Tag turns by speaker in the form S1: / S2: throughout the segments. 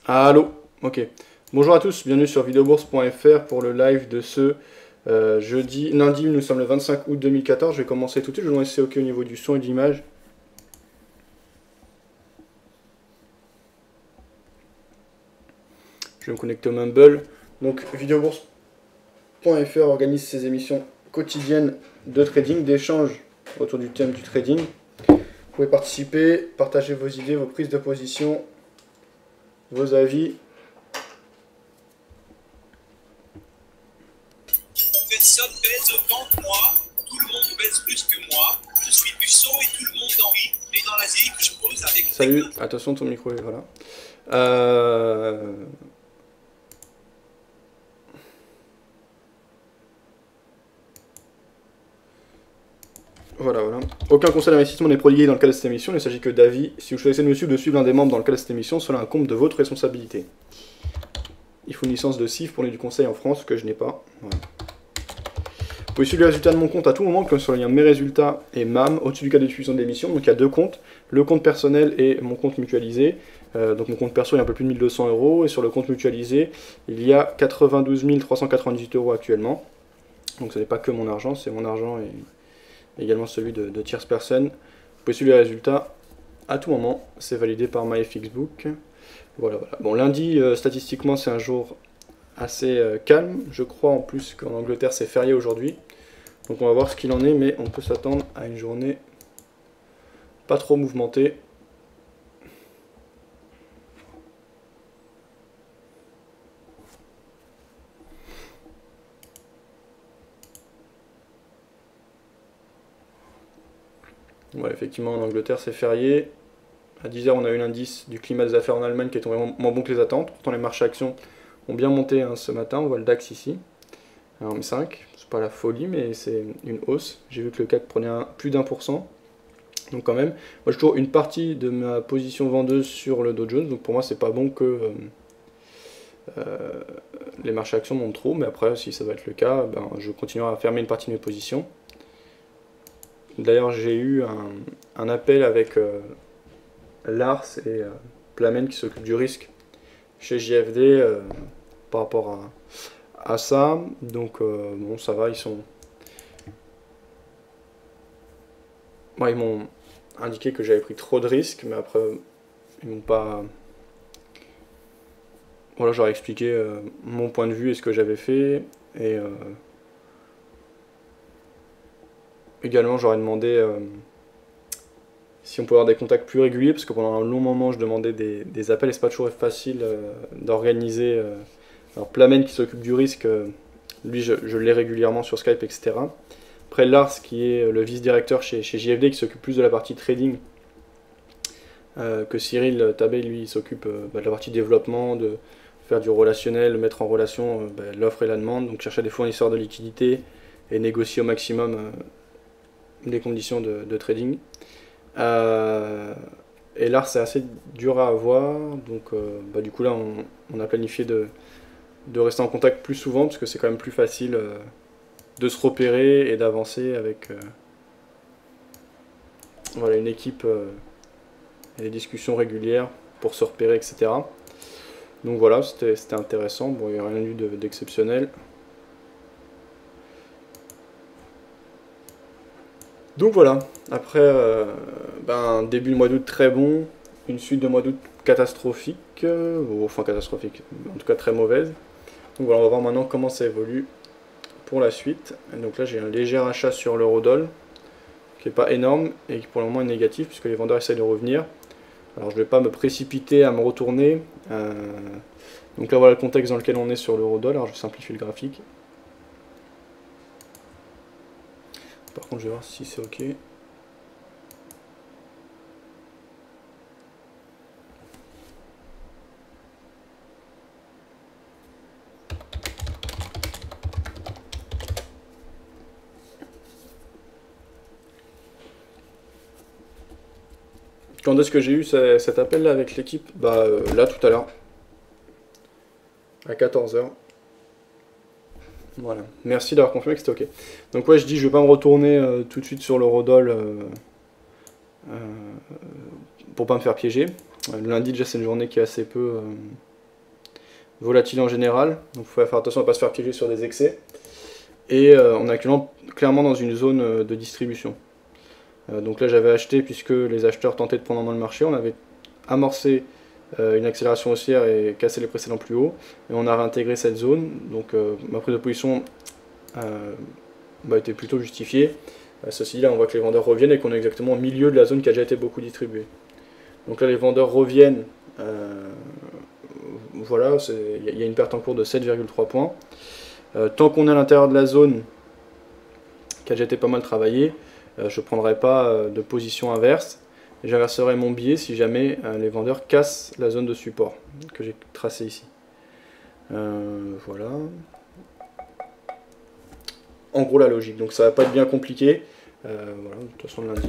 S1: Allô. Ok. Bonjour à tous, bienvenue sur videobourse.fr pour le live de ce lundi, nous sommes le 25 août 2014. Je vais commencer tout de suite, je vais laisser OK au niveau du son et de l'image. Je vais me connecter au Mumble. Donc videobourse.fr organise ses émissions quotidiennes de trading, d'échange autour du thème du trading. Vous pouvez participer, partager vos idées, vos prises de position, vos avis.
S2: Personne baise autant que moi, tout le monde baise plus que moi, je suis puceau et tout le monde en rit. Et dans l'Asie que je pose avec...
S1: Salut, attention ton micro est voilà. Voilà. Aucun conseil d'investissement n'est prodigué dans le cadre de cette émission, il ne s'agit que d'avis. Si vous choisissez de me suivre, de suivre l'un des membres dans le cadre de cette émission, cela incombe de votre responsabilité. Il faut une licence de CIF pour donner du conseil en France, que je n'ai pas. Voilà. Vous pouvez suivre les résultats de mon compte à tout moment, comme sur le lien Mes résultats et MAM, au-dessus du cadre de diffusion de l'émission. Donc il y a deux comptes, le compte personnel et mon compte mutualisé. Donc mon compte perso, il y a un peu plus de 1200 €, et sur le compte mutualisé, il y a 92 398 € actuellement. Donc ce n'est pas que mon argent, c'est mon argent et également celui de tierces personnes. Vous pouvez suivre les résultats à tout moment, c'est validé par MyFixBook. Voilà. Bon, lundi, statistiquement, c'est un jour assez calme. Je crois en plus qu'en Angleterre, c'est férié aujourd'hui. Donc on va voir ce qu'il en est, mais on peut s'attendre à une journée pas trop mouvementée. Ouais, effectivement, en Angleterre, c'est férié. À 10 h, on a eu l'indice du climat des affaires en Allemagne qui est tombé moins bon que les attentes. Pourtant, les marchés actions ont bien monté ce matin. On voit le DAX ici, un M5. C'est pas la folie, mais c'est une hausse. J'ai vu que le CAC prenait plus d'1%. Donc quand même, moi j'ai toujours une partie de ma position vendeuse sur le Dow Jones. Donc pour moi, c'est pas bon que les marchés actions montent trop. Mais après, si ça va être le cas, ben, je continuerai à fermer une partie de mes positions. D'ailleurs, j'ai eu un appel avec Lars et Plamen qui s'occupent du risque chez JFD par rapport à ça. Donc bon, ça va, ils m'ont indiqué que j'avais pris trop de risques, mais après ils m'ont pas... Voilà, j'aurais expliqué mon point de vue et ce que j'avais fait, et également j'aurais demandé si on pouvait avoir des contacts plus réguliers, parce que pendant un long moment je demandais des appels et c'est pas toujours facile d'organiser. Alors Plamen qui s'occupe du risque, lui je l'ai régulièrement sur Skype, etc. Après Lars qui est le vice-directeur chez JFD qui s'occupe plus de la partie trading, que Cyril Tabé lui il s'occupe de la partie développement, de faire du relationnel, mettre en relation l'offre et la demande, donc chercher des fournisseurs de liquidités et négocier au maximum les conditions de trading. Et là c'est assez dur à avoir, donc du coup là on a planifié de rester en contact plus souvent, parce que c'est quand même plus facile de se repérer et d'avancer avec voilà, une équipe et des discussions régulières pour se repérer, etc. Donc voilà, c'était intéressant. Bon, il n'y a rien eu d'exceptionnel. Donc voilà, après début de mois d'août très bon, une suite de mois d'août catastrophique, enfin catastrophique, en tout cas très mauvaise. Donc voilà, on va voir maintenant comment ça évolue pour la suite. Et donc là j'ai un léger achat sur l'eurodoll, qui n'est pas énorme et qui pour le moment est négatif puisque les vendeurs essayent de revenir. Alors je ne vais pas me précipiter à me retourner. Donc là voilà le contexte dans lequel on est sur l'eurodoll. Alors je simplifie le graphique. Par contre je vais voir si c'est ok. Quand est-ce que j'ai eu cet appel là avec l'équipe? Là tout à l'heure. À 14 h. Voilà. Merci d'avoir confirmé que c'était ok. Donc ouais, je dis je vais pas me retourner tout de suite sur l'eurodoll pour pas me faire piéger. Le lundi déjà c'est une journée qui est assez peu volatile en général, donc il faut faire attention à ne pas se faire piéger sur des excès. Et on est actuellement clairement dans une zone de distribution. Donc là j'avais acheté puisque les acheteurs tentaient de prendre en main le marché, on avait amorcé une accélération haussière et cassé les précédents plus hauts, et on a réintégré cette zone, donc ma prise de position était plutôt justifiée. Ceci dit, là on voit que les vendeurs reviennent et qu'on est exactement au milieu de la zone qui a déjà été beaucoup distribuée. Donc là les vendeurs reviennent, voilà, il y a une perte en cours de 7,3 points. Tant qu'on est à l'intérieur de la zone qui a déjà été pas mal travaillée, je ne prendrai pas de position inverse. J'inverserai mon biais si jamais les vendeurs cassent la zone de support que j'ai tracée ici. Voilà. En gros la logique, donc ça va pas être bien compliqué. Voilà, de toute façon lundi.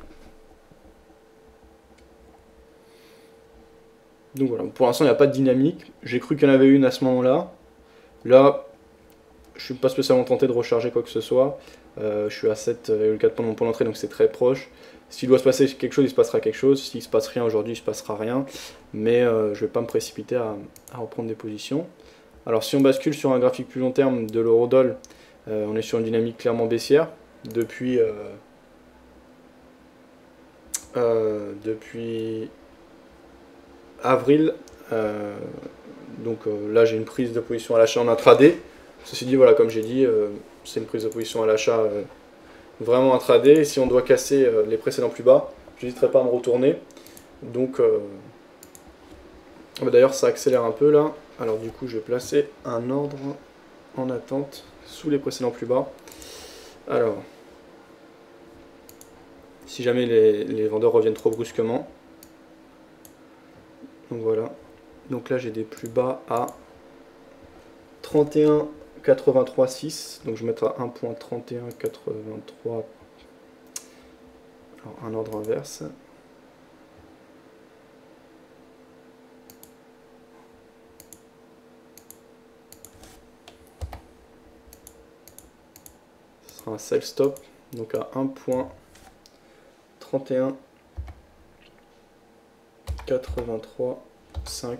S1: Donc voilà, pour l'instant il n'y a pas de dynamique. J'ai cru qu'il y en avait une à ce moment-là. Là, je suis pas spécialement tenté de recharger quoi que ce soit. Je suis à 7,4 points de mon point d'entrée, donc c'est très proche. S'il doit se passer quelque chose, il se passera quelque chose. S'il se passe rien aujourd'hui, il se passera rien. Mais je vais pas me précipiter à reprendre des positions. Alors si on bascule sur un graphique plus long terme de l'eurodoll, on est sur une dynamique clairement baissière depuis avril. Donc là j'ai une prise de position à l'achat en intraday. Ceci dit, voilà, comme j'ai dit, c'est une prise de position à l'achat vraiment intraday. Si on doit casser les précédents plus bas, je n'hésiterai pas à me retourner. Donc d'ailleurs ça accélère un peu là. Alors du coup je vais placer un ordre en attente sous les précédents plus bas. Alors, si jamais les vendeurs reviennent trop brusquement. Donc voilà. Donc là j'ai des plus bas à 31,83,6. Donc je vais mettre à 1.3183. Alors un ordre inverse. Ce sera un sell stop. Donc à 1.3183,5.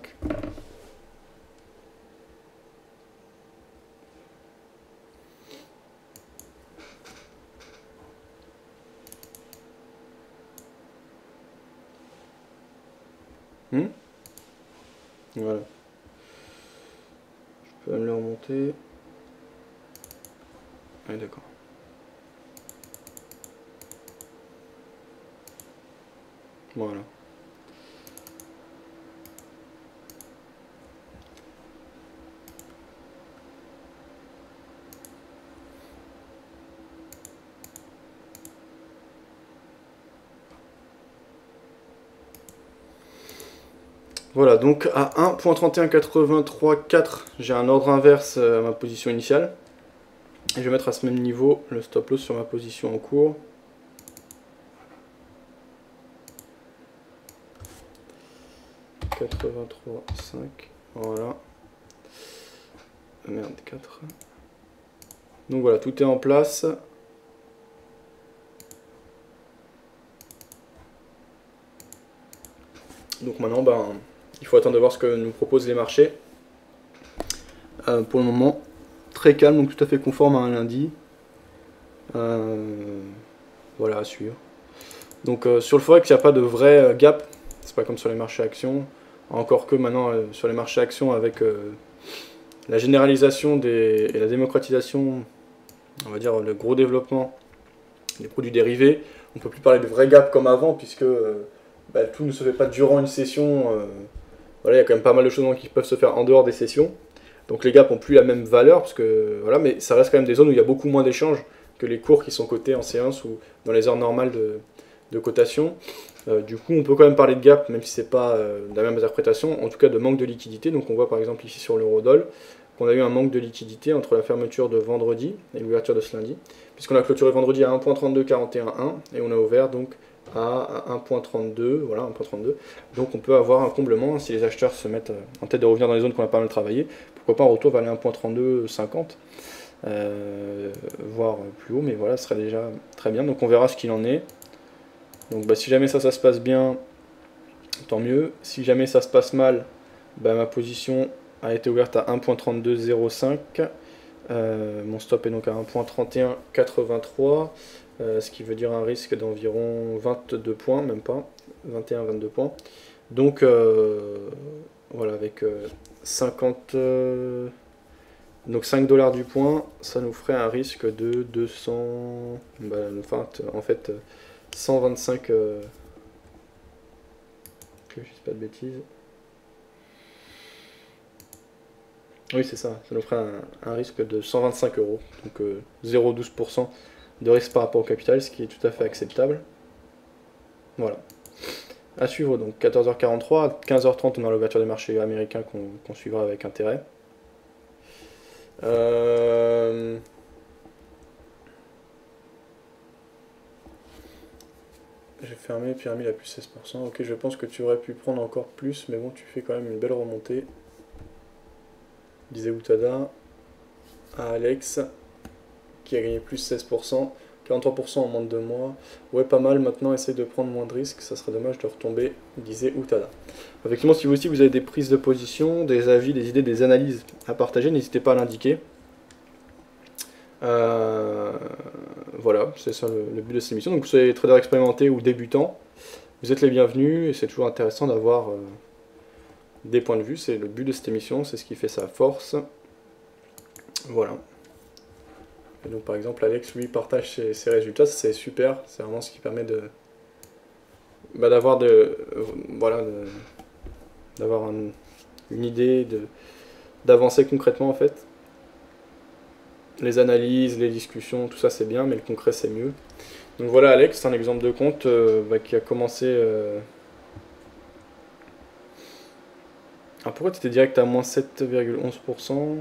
S1: Voilà. Je peux même le remonter. Ah, d'accord. Voilà. Voilà, donc à 1.3183,4, j'ai un ordre inverse à ma position initiale. Et je vais mettre à ce même niveau le stop loss sur ma position en cours. « 83,5 ». Voilà. Merde, 4. Donc voilà, tout est en place. Donc maintenant, il faut attendre de voir ce que nous proposent les marchés. Pour le moment, très calme, donc tout à fait conforme à un lundi. Voilà, à suivre. Donc sur le forex, il n'y a pas de vrai gap. C'est pas comme sur les marchés actions. Encore que maintenant, sur les marchés actions, avec la généralisation et la démocratisation, on va dire le gros développement des produits dérivés, on ne peut plus parler de vrai gap comme avant, puisque tout ne se fait pas durant une session. Voilà, il y a quand même pas mal de choses qui peuvent se faire en dehors des sessions. Donc les gaps n'ont plus la même valeur, parce que, voilà, mais ça reste quand même des zones où il y a beaucoup moins d'échanges que les cours qui sont cotés en séance ou dans les heures normales de cotation. Du coup, on peut quand même parler de gap, même si c'est pas la même interprétation, en tout cas de manque de liquidité. Donc on voit par exemple ici sur l'eurodoll qu'on a eu un manque de liquidité entre la fermeture de vendredi et l'ouverture de ce lundi, puisqu'on a clôturé vendredi à 1.3241,1 et on a ouvert donc à 1.32, voilà, 1.32. Donc on peut avoir un comblement si les acheteurs se mettent en tête de revenir dans les zones qu'on a pas mal travaillé. Pourquoi pas un retour vers les 1.3250, voire plus haut, mais voilà, ce serait déjà très bien. Donc on verra ce qu'il en est. Donc si jamais ça se passe bien, tant mieux. Si jamais ça se passe mal, ma position a été ouverte à 1.3205. Mon stop est donc à 1.3183, ce qui veut dire un risque d'environ 22 points, même pas, 21-22 points. Donc voilà, avec 50, donc 5 $ du point, ça nous ferait un risque de 200, en fait 125, que je dise pas de bêtises. Oui, c'est ça, ça nous ferait un risque de 125 €, donc 0,12% de risque par rapport au capital, ce qui est tout à fait acceptable. Voilà. À suivre donc 14h43, à 15h30 on a l'ouverture des marchés américains qu'on suivra avec intérêt. J'ai fermé, pyramide à plus 16%. Ok, je pense que tu aurais pu prendre encore plus, mais bon, tu fais quand même une belle remontée. Disait Utada à Alex, qui a gagné plus 16%, 43% en moins de 2 mois. Ouais, pas mal, maintenant essaye de prendre moins de risques, ça serait dommage de retomber, disait Utada. Effectivement, si vous aussi vous avez des prises de position, des avis, des idées, des analyses à partager, n'hésitez pas à l'indiquer. Voilà, c'est ça le but de cette émission. Donc vous soyez trader expérimenté ou débutant, vous êtes les bienvenus et c'est toujours intéressant d'avoir des points de vue. C'est le but de cette émission, c'est ce qui fait sa force. Voilà. Et donc par exemple Alex lui partage ses résultats, c'est super, c'est vraiment ce qui permet de d'avoir voilà, d'avoir une idée, d'avancer concrètement en fait. Les analyses, les discussions, tout ça c'est bien, mais le concret c'est mieux. Donc voilà Alex, c'est un exemple de compte qui a commencé... Alors pourquoi tu étais direct à moins 7,11%?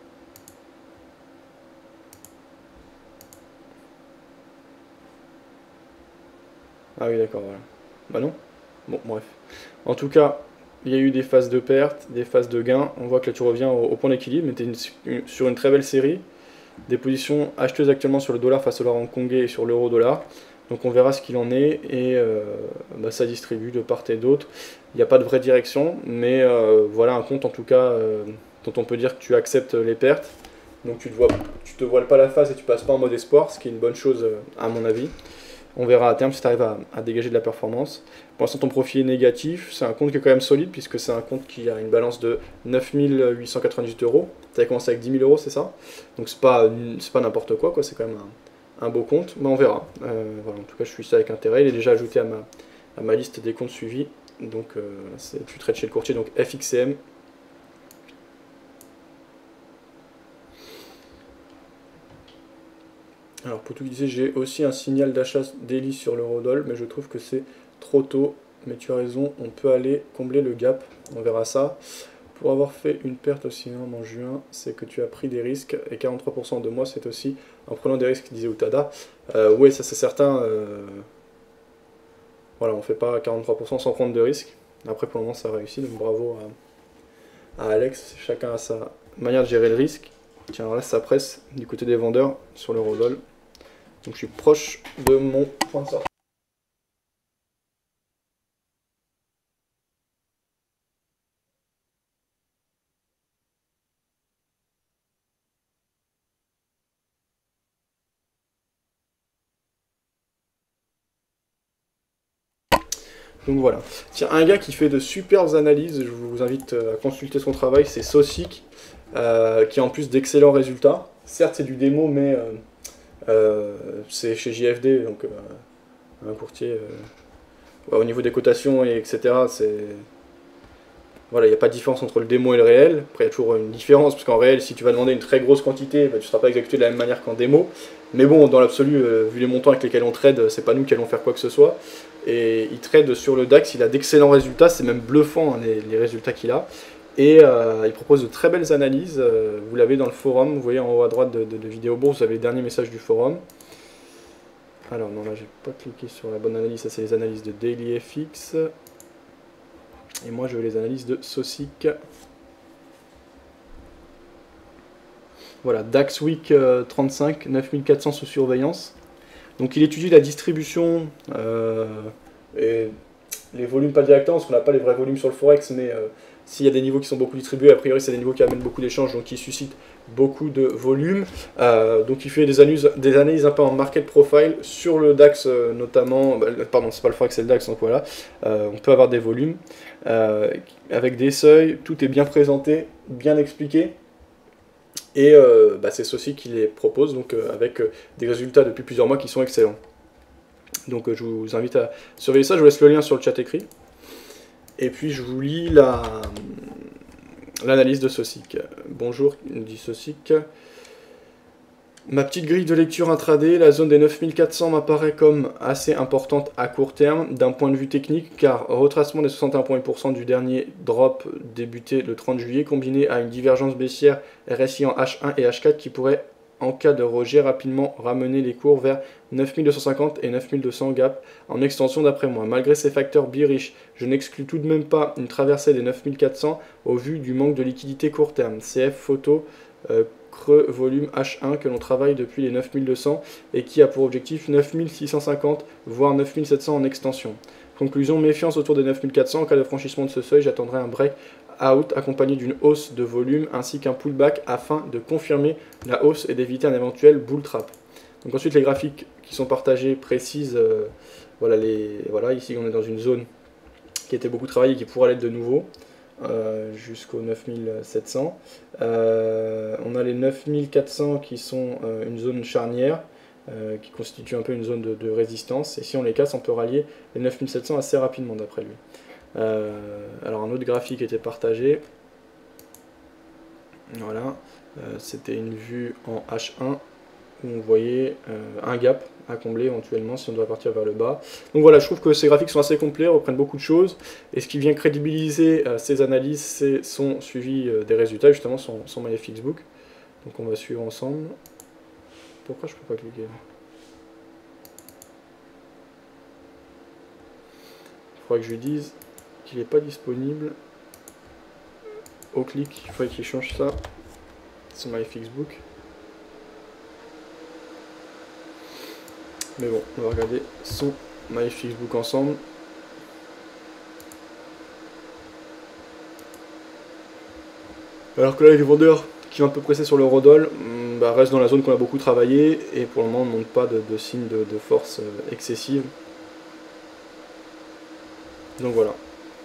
S1: Ah oui d'accord, voilà. Bah non. Bon bref. En tout cas, il y a eu des phases de perte, des phases de gain. On voit que là tu reviens au point d'équilibre, mais tu es sur une très belle série. Des positions acheteuses actuellement sur le dollar face au dollar hongkongais et sur l'euro-dollar. Donc on verra ce qu'il en est et ça distribue de part et d'autre. Il n'y a pas de vraie direction, mais voilà un compte en tout cas dont on peut dire que tu acceptes les pertes. Donc tu te voiles pas la face et tu passes pas en mode espoir, ce qui est une bonne chose à mon avis. On verra à terme si tu arrives à dégager de la performance. Pour l'instant ton profil est négatif, c'est un compte qui est quand même solide puisque c'est un compte qui a une balance de 9 898 €. Tu avais commencé avec 10 000 €, c'est ça? Donc c'est pas n'importe quoi, c'est quand même un beau compte, mais on verra. Voilà, en tout cas je suis ça avec intérêt, il est déjà ajouté à ma liste des comptes suivis. Donc tu traites chez le courtier, donc FXCM. Alors pour tout dire, j'ai aussi un signal d'achat daily sur l'eurodoll, mais je trouve que c'est trop tôt. Mais tu as raison, on peut aller combler le gap, on verra ça. Pour avoir fait une perte aussi énorme en juin, c'est que tu as pris des risques, et 43% de moi c'est aussi en prenant des risques, disait Utada. Oui, ça c'est certain. Voilà, on fait pas 43% sans prendre de risques. Après pour le moment ça a réussi, donc bravo à Alex, chacun a sa manière de gérer le risque. Tiens, alors là ça presse du côté des vendeurs sur l'eurodoll. Donc je suis proche de mon point de sortie. Donc voilà. Tiens, un gars qui fait de superbes analyses, je vous invite à consulter son travail, c'est Sosic, qui a en plus d'excellents résultats. Certes c'est du démo, mais c'est chez JFD, donc un courtier au niveau des cotations, etc. Voilà, il n'y a pas de différence entre le démo et le réel. Après, il y a toujours une différence, parce qu'en réel, si tu vas demander une très grosse quantité, tu ne seras pas exécuté de la même manière qu'en démo. Mais bon, dans l'absolu, vu les montants avec lesquels on trade, c'est pas nous qui allons faire quoi que ce soit. Et il trade sur le DAX, il a d'excellents résultats, c'est même bluffant les résultats qu'il a. Et il propose de très belles analyses, vous l'avez dans le forum, vous voyez en haut à droite de Vidéo Bourse, vous avez les derniers messages du forum. Alors non, là j'ai pas cliqué sur la bonne analyse, ça c'est les analyses de DailyFX. Et moi je veux les analyses de Sosic. Voilà, DAX Week 35, 9400 sous surveillance. Donc il étudie la distribution et les volumes pas directement, parce qu'on n'a pas les vrais volumes sur le Forex, mais s'il y a des niveaux qui sont beaucoup distribués, a priori c'est des niveaux qui amènent beaucoup d'échanges, donc qui suscitent beaucoup de volume. Donc il fait des analyses un peu en market profile sur le DAX notamment, pardon c'est pas le Forex c'est le DAX, donc voilà, on peut avoir des volumes avec des seuils, tout est bien présenté, bien expliqué. Et c'est ceci qui les propose, donc avec des résultats depuis plusieurs mois qui sont excellents. Donc je vous invite à surveiller ça, je vous laisse le lien sur le chat écrit. Et puis je vous lis l'analyse de Sosic. Bonjour, dit Sosic. Ma petite grille de lecture intraday, la zone des 9400 m'apparaît comme assez importante à court terme d'un point de vue technique, car retracement des 61% du dernier drop débuté le 30 juillet, combiné à une divergence baissière RSI en H1 et H4 qui pourrait, en cas de rejet, rapidement ramener les cours vers 9250 et 9200 gap en extension d'après moi. Malgré ces facteurs bearish, je n'exclus tout de même pas une traversée des 9400 au vu du manque de liquidité court terme. CF photo creux volume H1 que l'on travaille depuis les 9200 et qui a pour objectif 9650 voire 9700 en extension. Conclusion, méfiance autour des 9400, en cas de franchissement de ce seuil, j'attendrai un break out accompagné d'une hausse de volume ainsi qu'un pullback afin de confirmer la hausse et d'éviter un éventuel bull trap. Donc ensuite les graphiques qui sont partagés précisent, voilà, ici on est dans une zone qui était beaucoup travaillée et qui pourra l'être de nouveau. Jusqu'aux 9700. On a les 9400 qui sont une zone charnière qui constitue un peu une zone de résistance, et si on les casse on peut rallier les 9700 assez rapidement d'après lui. Alors un autre graphique était partagé, voilà, c'était une vue en H1 où on voyait un gap à combler éventuellement si on doit partir vers le bas. Donc voilà, je trouve que ces graphiques sont assez complets, reprennent beaucoup de choses, et ce qui vient crédibiliser ces analyses, c'est son suivi des résultats, justement son MyFXBook. Donc on va suivre ensemble. Pourquoi je peux pas cliquer là ? Il faudrait que je lui dise qu'il n'est pas disponible. Au clic, il faudrait qu'il change ça, son MyFXBook. Mais bon, on va regarder son MyFXBook ensemble. Alors que là, les vendeurs qui sont un peu pressés sur l'eurodoll restent dans la zone qu'on a beaucoup travaillé et pour le moment ne montrent pas de signe de force excessive. Donc voilà.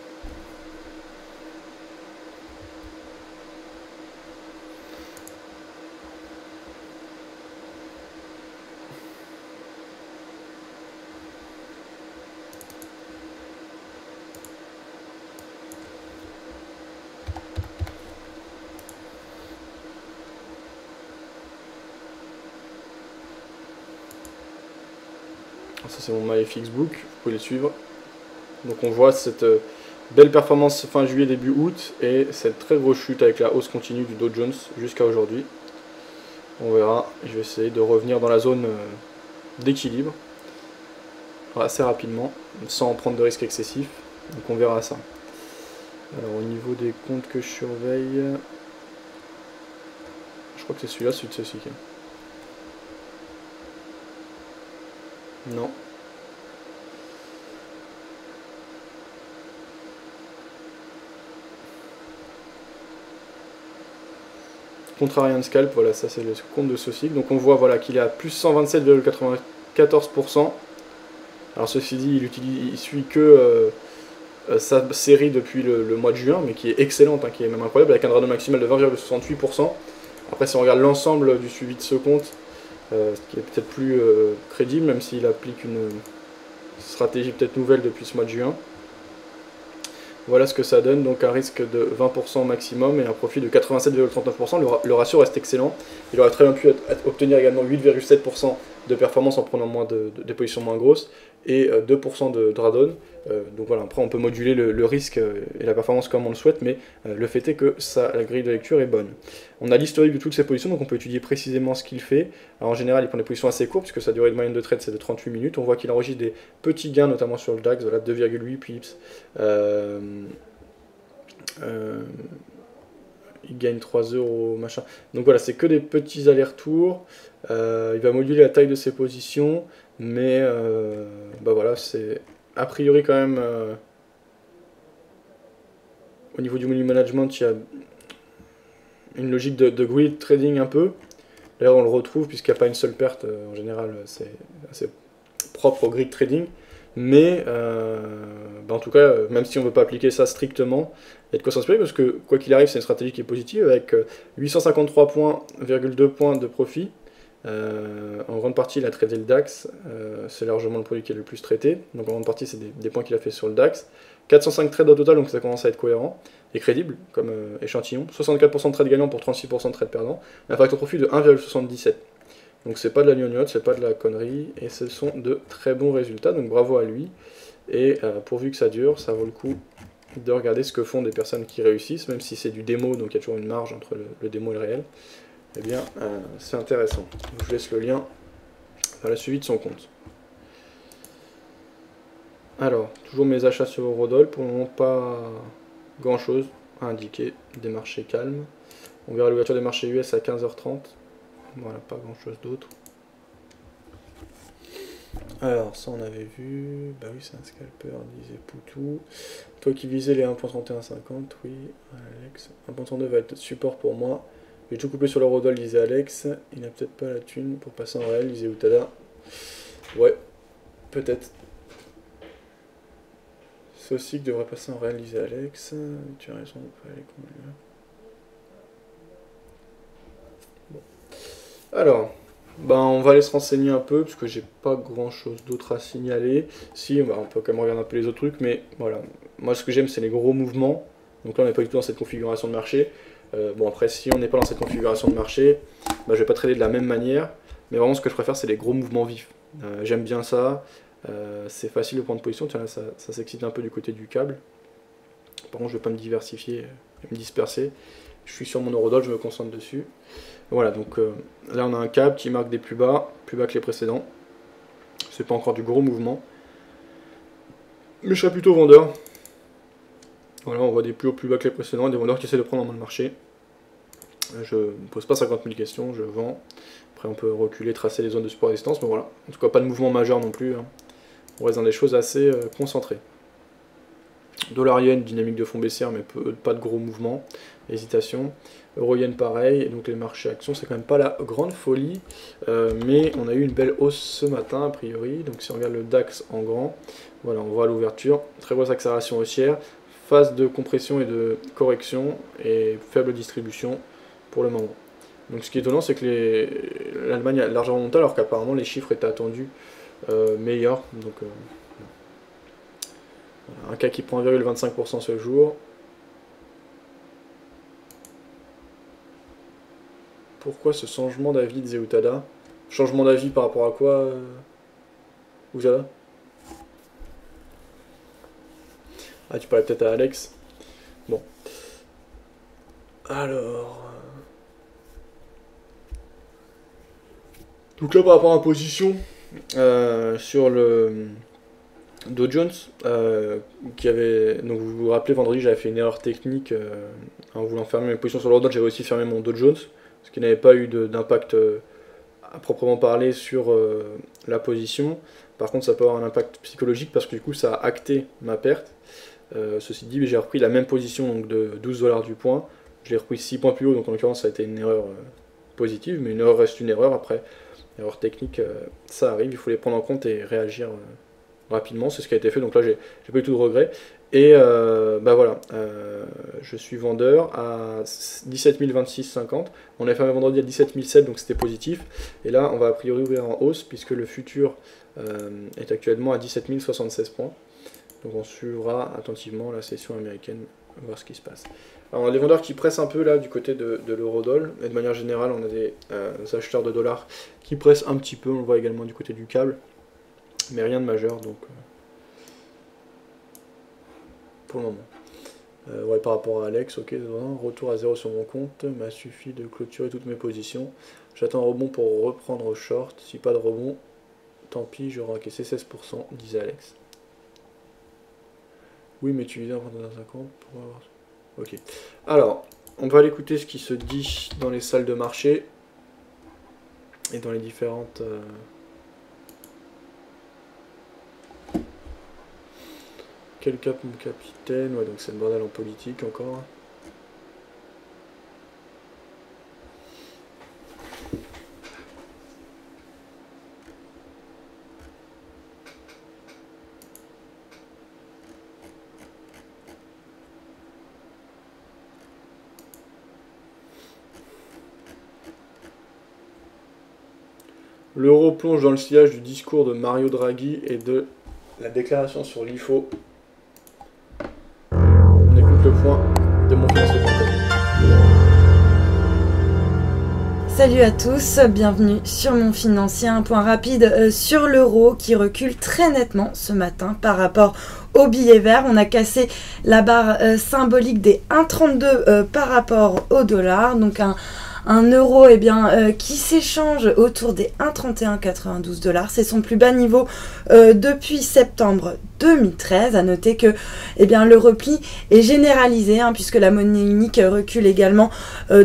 S1: Ça c'est mon MyFXBook, vous pouvez le suivre. Donc on voit cette belle performance fin juillet, début août, et cette très grosse chute avec la hausse continue du Dow Jones jusqu'à aujourd'hui. On verra, je vais essayer de revenir dans la zone d'équilibre assez rapidement, sans prendre de risques excessifs. Donc on verra ça. Alors au niveau des comptes que je surveille, je crois que c'est celui-là, celui de ceci. Non. Contrarian Scalp, voilà, ça c'est le compte de Sosic. Donc on voit voilà, qu'il est à plus 127,94%. Alors ceci dit, il suit que sa série depuis le mois de juin, mais qui est excellente, hein, qui est même incroyable, avec un radon maximal de 20,68%. Après si on regarde l'ensemble du suivi de ce compte, ce qui est peut-être plus crédible, même s'il applique une stratégie peut-être nouvelle depuis ce mois de juin. Voilà ce que ça donne, donc un risque de 20% maximum et un profit de 87,39%. Le ratio reste excellent. Il aurait très bien pu obtenir également 8,7% de performance en prenant des positions moins grosses et 2% de drawdown. Donc voilà, après on peut moduler le risque et la performance comme on le souhaite, mais le fait est que la grille de lecture est bonne. On a l'historique de toutes ces positions, donc on peut étudier précisément ce qu'il fait. Alors en général, il prend des positions assez courtes, puisque sa durée de moyenne de trade c'est de 38 minutes. On voit qu'il enregistre des petits gains, notamment sur le DAX, voilà, 2,8 pips. Il gagne 3 euros, machin. Donc voilà, c'est que des petits allers-retours. Il va moduler la taille de ses positions, mais voilà, c'est a priori quand même, au niveau du money management, il y a une logique de greed trading un peu. D'ailleurs, on le retrouve puisqu'il n'y a pas une seule perte. En général, c'est assez propre au greed trading. Mais bah en tout cas, même si on ne veut pas appliquer ça strictement, il y a de quoi s'inspirer parce que quoi qu'il arrive, c'est une stratégie qui est positive avec 853,2 points de profit. En grande partie, il a traité le DAX, c'est largement le produit qui est le plus traité. Donc en grande partie, c'est des points qu'il a fait sur le DAX. 405 trades au total, donc ça commence à être cohérent et crédible comme échantillon. 64% de trades gagnants pour 36% de trades perdants. Un facteur profit de 1,77. Donc c'est pas de la gnognotte, c'est pas de la connerie, et ce sont de très bons résultats, donc bravo à lui. Et pourvu que ça dure, ça vaut le coup de regarder ce que font des personnes qui réussissent, même si c'est du démo, donc il y a toujours une marge entre le démo et le réel. Eh bien, c'est intéressant. Donc, je vous laisse le lien vers la suivi de son compte. Alors, toujours mes achats sur Eurodol, pour le moment pas grand chose à indiquer, des marchés calmes. On verra l'ouverture des marchés US à 15h30. Voilà, pas grand chose d'autre. Alors, ça on avait vu. Bah oui, c'est un scalper, disait Poutou. Toi qui visais les 1.3150, oui, Alex. 1.32 va être support pour moi. J'ai tout coupé sur l'eurodoll, disait Alex. Il n'a peut-être pas la thune pour passer en réel, disait Utada. Ouais, peut-être. Saucic devrait passer en réel, disait Alex. Tu as raison, on peut aller comme lui. Bon. Alors, ben, on va aller se renseigner un peu, parce que j'ai pas grand chose d'autre à signaler. Si, bah, on peut quand même regarder un peu les autres trucs, mais voilà. Moi, ce que j'aime, c'est les gros mouvements. Donc là, on n'est pas du tout dans cette configuration de marché. Bon, après, si on n'est pas dans cette configuration de marché, bah, je vais pas trader de la même manière. Mais vraiment, ce que je préfère, c'est les gros mouvements vifs. J'aime bien ça. C'est facile de prendre position. Tiens, là, ça s'excite un peu du côté du câble. Par contre, je vais pas me diversifier et me disperser. Je suis sur mon Eurodol, je me concentre dessus. Voilà, donc là on a un câble qui marque des plus bas que les précédents. C'est pas encore du gros mouvement. Mais je serais plutôt vendeur. Voilà, on voit des plus hauts plus bas que les précédents, et des vendeurs qui essaient de prendre en main le marché. Je ne pose pas 50 000 questions, je vends. Après on peut reculer, tracer les zones de support et résistance, mais voilà. En tout cas pas de mouvement majeur non plus. Hein. On reste dans des choses assez concentrées. Dollar-yen, dynamique de fond baissière, mais pas de gros mouvements. Hésitation. Euro-yen pareil, et donc les marchés actions, c'est quand même pas la grande folie. Mais on a eu une belle hausse ce matin, a priori. Donc si on regarde le DAX en grand, voilà, on voit l'ouverture. Très grosse accélération haussière. Phase de compression et de correction, et faible distribution pour le moment. Donc ce qui est étonnant, c'est que l'Allemagne a largement monté, alors qu'apparemment les chiffres étaient attendus meilleurs. Donc un CAC qui prend 1,25% ce jour. Pourquoi ce changement d'avis de Zeutada? Changement d'avis par rapport à quoi, Oujada? Ah, tu parlais peut-être à Alex. Bon. Alors... Donc là, par rapport à la position, sur le Dow Jones, qui avait... Donc vous vous rappelez, vendredi, j'avais fait une erreur technique en voulant fermer mes positions sur l'ordre. J'avais aussi fermé mon Dow Jones, ce qui n'avait pas eu d'impact à proprement parler sur la position. Par contre, ça peut avoir un impact psychologique parce que du coup, ça a acté ma perte. Ceci dit, j'ai repris la même position donc de 12 $ du point. Je l'ai repris 6 points plus haut, donc en l'occurrence, ça a été une erreur positive, mais une erreur reste une erreur. Après, erreur technique, ça arrive, il faut les prendre en compte et réagir rapidement. C'est ce qui a été fait, donc là, j'ai pas eu tout de regret. Et bah voilà, je suis vendeur à 17 26,50. On a fermé vendredi à 17 007, donc c'était positif. Et là, on va a priori ouvrir en hausse, puisque le futur est actuellement à 17 076 points. Donc on suivra attentivement la session américaine, voir ce qui se passe. Alors on a des vendeurs qui pressent un peu là du côté de l'eurodoll, et de manière générale on a des acheteurs de dollars qui pressent un petit peu, on le voit également du côté du câble, mais rien de majeur donc pour le moment. Ouais, par rapport à Alex, ok, retour à 0 sur mon compte, m'a suffi de clôturer toutes mes positions. J'attends un rebond pour reprendre au short, si pas de rebond, tant pis, j'aurai encaissé 16%, disait Alex. Oui, mais tu visais un 21,50 pour avoir... Ok. Alors, on va aller écouter ce qui se dit dans les salles de marché et dans les différentes... Quel cap mon capitaine? Ouais, donc c'est le bordel en politique encore. L'euro plonge dans le sillage du discours de Mario Draghi et de la déclaration sur l'IFO. On écoute le point de monfinancier.com.
S3: Salut à tous, bienvenue sur Mon Financier. Un point rapide sur l'euro qui recule très nettement ce matin par rapport au billet vert. On a cassé la barre symbolique des 1,32 par rapport au dollar. Donc un euro qui s'échange autour des 1,3192 $. C'est son plus bas niveau depuis septembre 2013. À noter que le repli est généralisé puisque la monnaie unique recule également de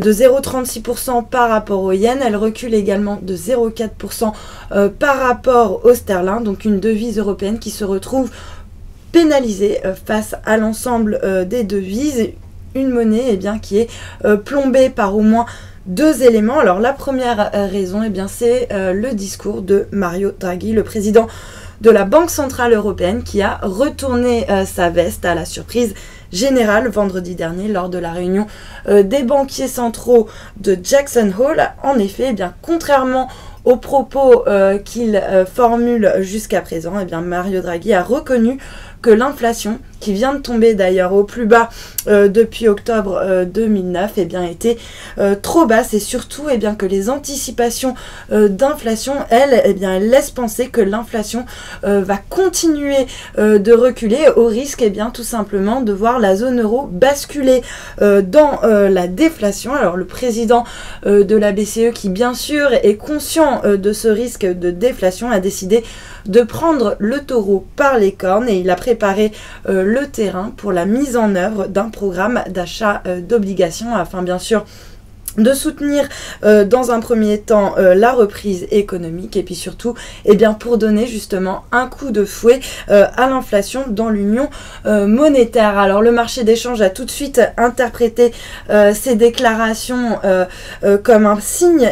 S3: 0,36% par rapport au yen. Elle recule également de 0,4% par rapport au sterling. Donc une devise européenne qui se retrouve pénalisée face à l'ensemble des devises. Une monnaie qui est plombée par au moins deux éléments. Alors la première raison, c'est le discours de Mario Draghi, le président de la Banque Centrale Européenne, qui a retourné sa veste à la surprise générale vendredi dernier lors de la réunion des banquiers centraux de Jackson Hole. En effet, contrairement aux propos qu'il formule jusqu'à présent, Mario Draghi a reconnu que l'inflation, qui vient de tomber d'ailleurs au plus bas depuis octobre 2009, était trop basse, et surtout que les anticipations d'inflation, elles laissent penser que l'inflation va continuer de reculer, au risque tout simplement de voir la zone euro basculer dans la déflation. Alors le président de la BCE, qui bien sûr est conscient de ce risque de déflation, a décidé de prendre le taureau par les cornes, et il a préparé le terrain pour la mise en œuvre d'un programme d'achat d'obligations afin bien sûr de soutenir dans un premier temps la reprise économique, et puis surtout pour donner justement un coup de fouet à l'inflation dans l'union monétaire. Alors le marché des changes a tout de suite interprété ces déclarations comme un signe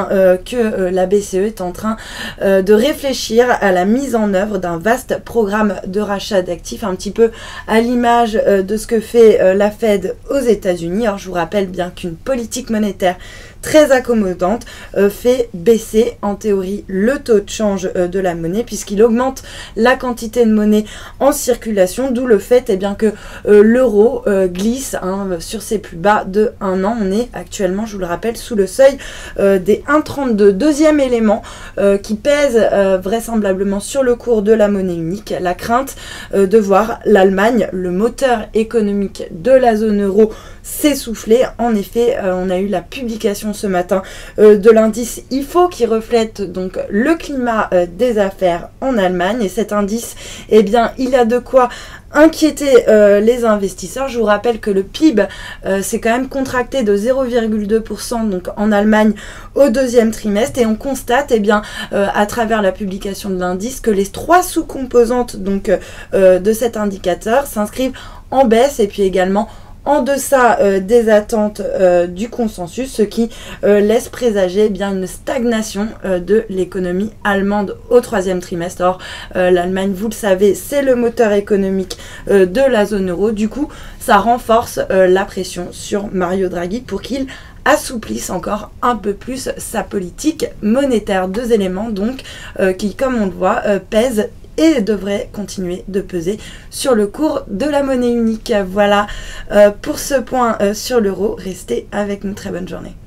S3: que la BCE est en train de réfléchir à la mise en œuvre d'un vaste programme de rachat d'actifs, un petit peu à l'image de ce que fait la Fed aux États-Unis. Alors je vous rappelle bien qu'une politique monétaire très accommodante fait baisser en théorie le taux de change de la monnaie, puisqu'il augmente la quantité de monnaie en circulation, d'où le fait que l'euro glisse sur ses plus bas de un an. On est actuellement, je vous le rappelle, sous le seuil des 1,32. Deuxième élément qui pèse vraisemblablement sur le cours de la monnaie unique, la crainte de voir l'Allemagne, le moteur économique de la zone euro, s'essouffler. En effet, on a eu la publication ce matin de l'indice IFO qui reflète donc le climat des affaires en Allemagne, et cet indice, il a de quoi inquiéter les investisseurs. Je vous rappelle que le PIB s'est quand même contracté de 0,2% donc en Allemagne au deuxième trimestre, et on constate à travers la publication de l'indice que les trois sous-composantes donc de cet indicateur s'inscrivent en baisse, et puis également en deçà des attentes du consensus, ce qui laisse présager une stagnation de l'économie allemande au troisième trimestre. Or, l'Allemagne, vous le savez, c'est le moteur économique de la zone euro. Du coup, ça renforce la pression sur Mario Draghi pour qu'il assouplisse encore un peu plus sa politique monétaire. Deux éléments donc qui, comme on le voit, pèsent et devrait continuer de peser sur le cours de la monnaie unique. Voilà pour ce point sur l'euro. Restez avec nous, très bonne journée.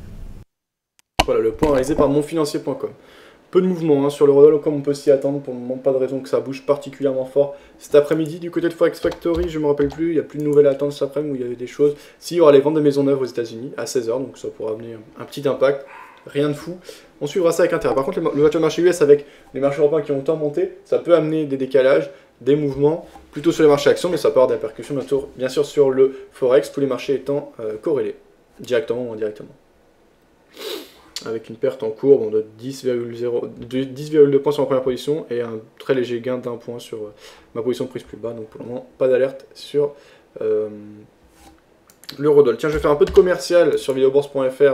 S1: Voilà le point réalisé par monfinancier.com. Peu de mouvements sur l'eurodoll, comme on peut s'y attendre. Pour le moment, pas de raison que ça bouge particulièrement fort cet après-midi. Du côté de Forex Factory, je me rappelle plus, il n'y a plus de nouvelles à attendre cet après-midi où il y avait des choses. Si, il y aura les ventes de maisons neuves aux États-Unis à 16h, donc ça pourra amener un petit impact. Rien de fou. On suivra ça avec intérêt. Par contre, le marché US avec les marchés européens qui ont tant monté, ça peut amener des décalages, des mouvements, plutôt sur les marchés actions, mais ça peut avoir des répercussions bien sûr sur le Forex, tous les marchés étant corrélés, directement ou indirectement. avec une perte en cours bon, de 10,2 points sur ma première position et un très léger gain d'1 point sur ma position de prise plus bas. Donc pour le moment, pas d'alerte sur l'eurodoll. Tiens, je vais faire un peu de commercial sur videobourse.fr.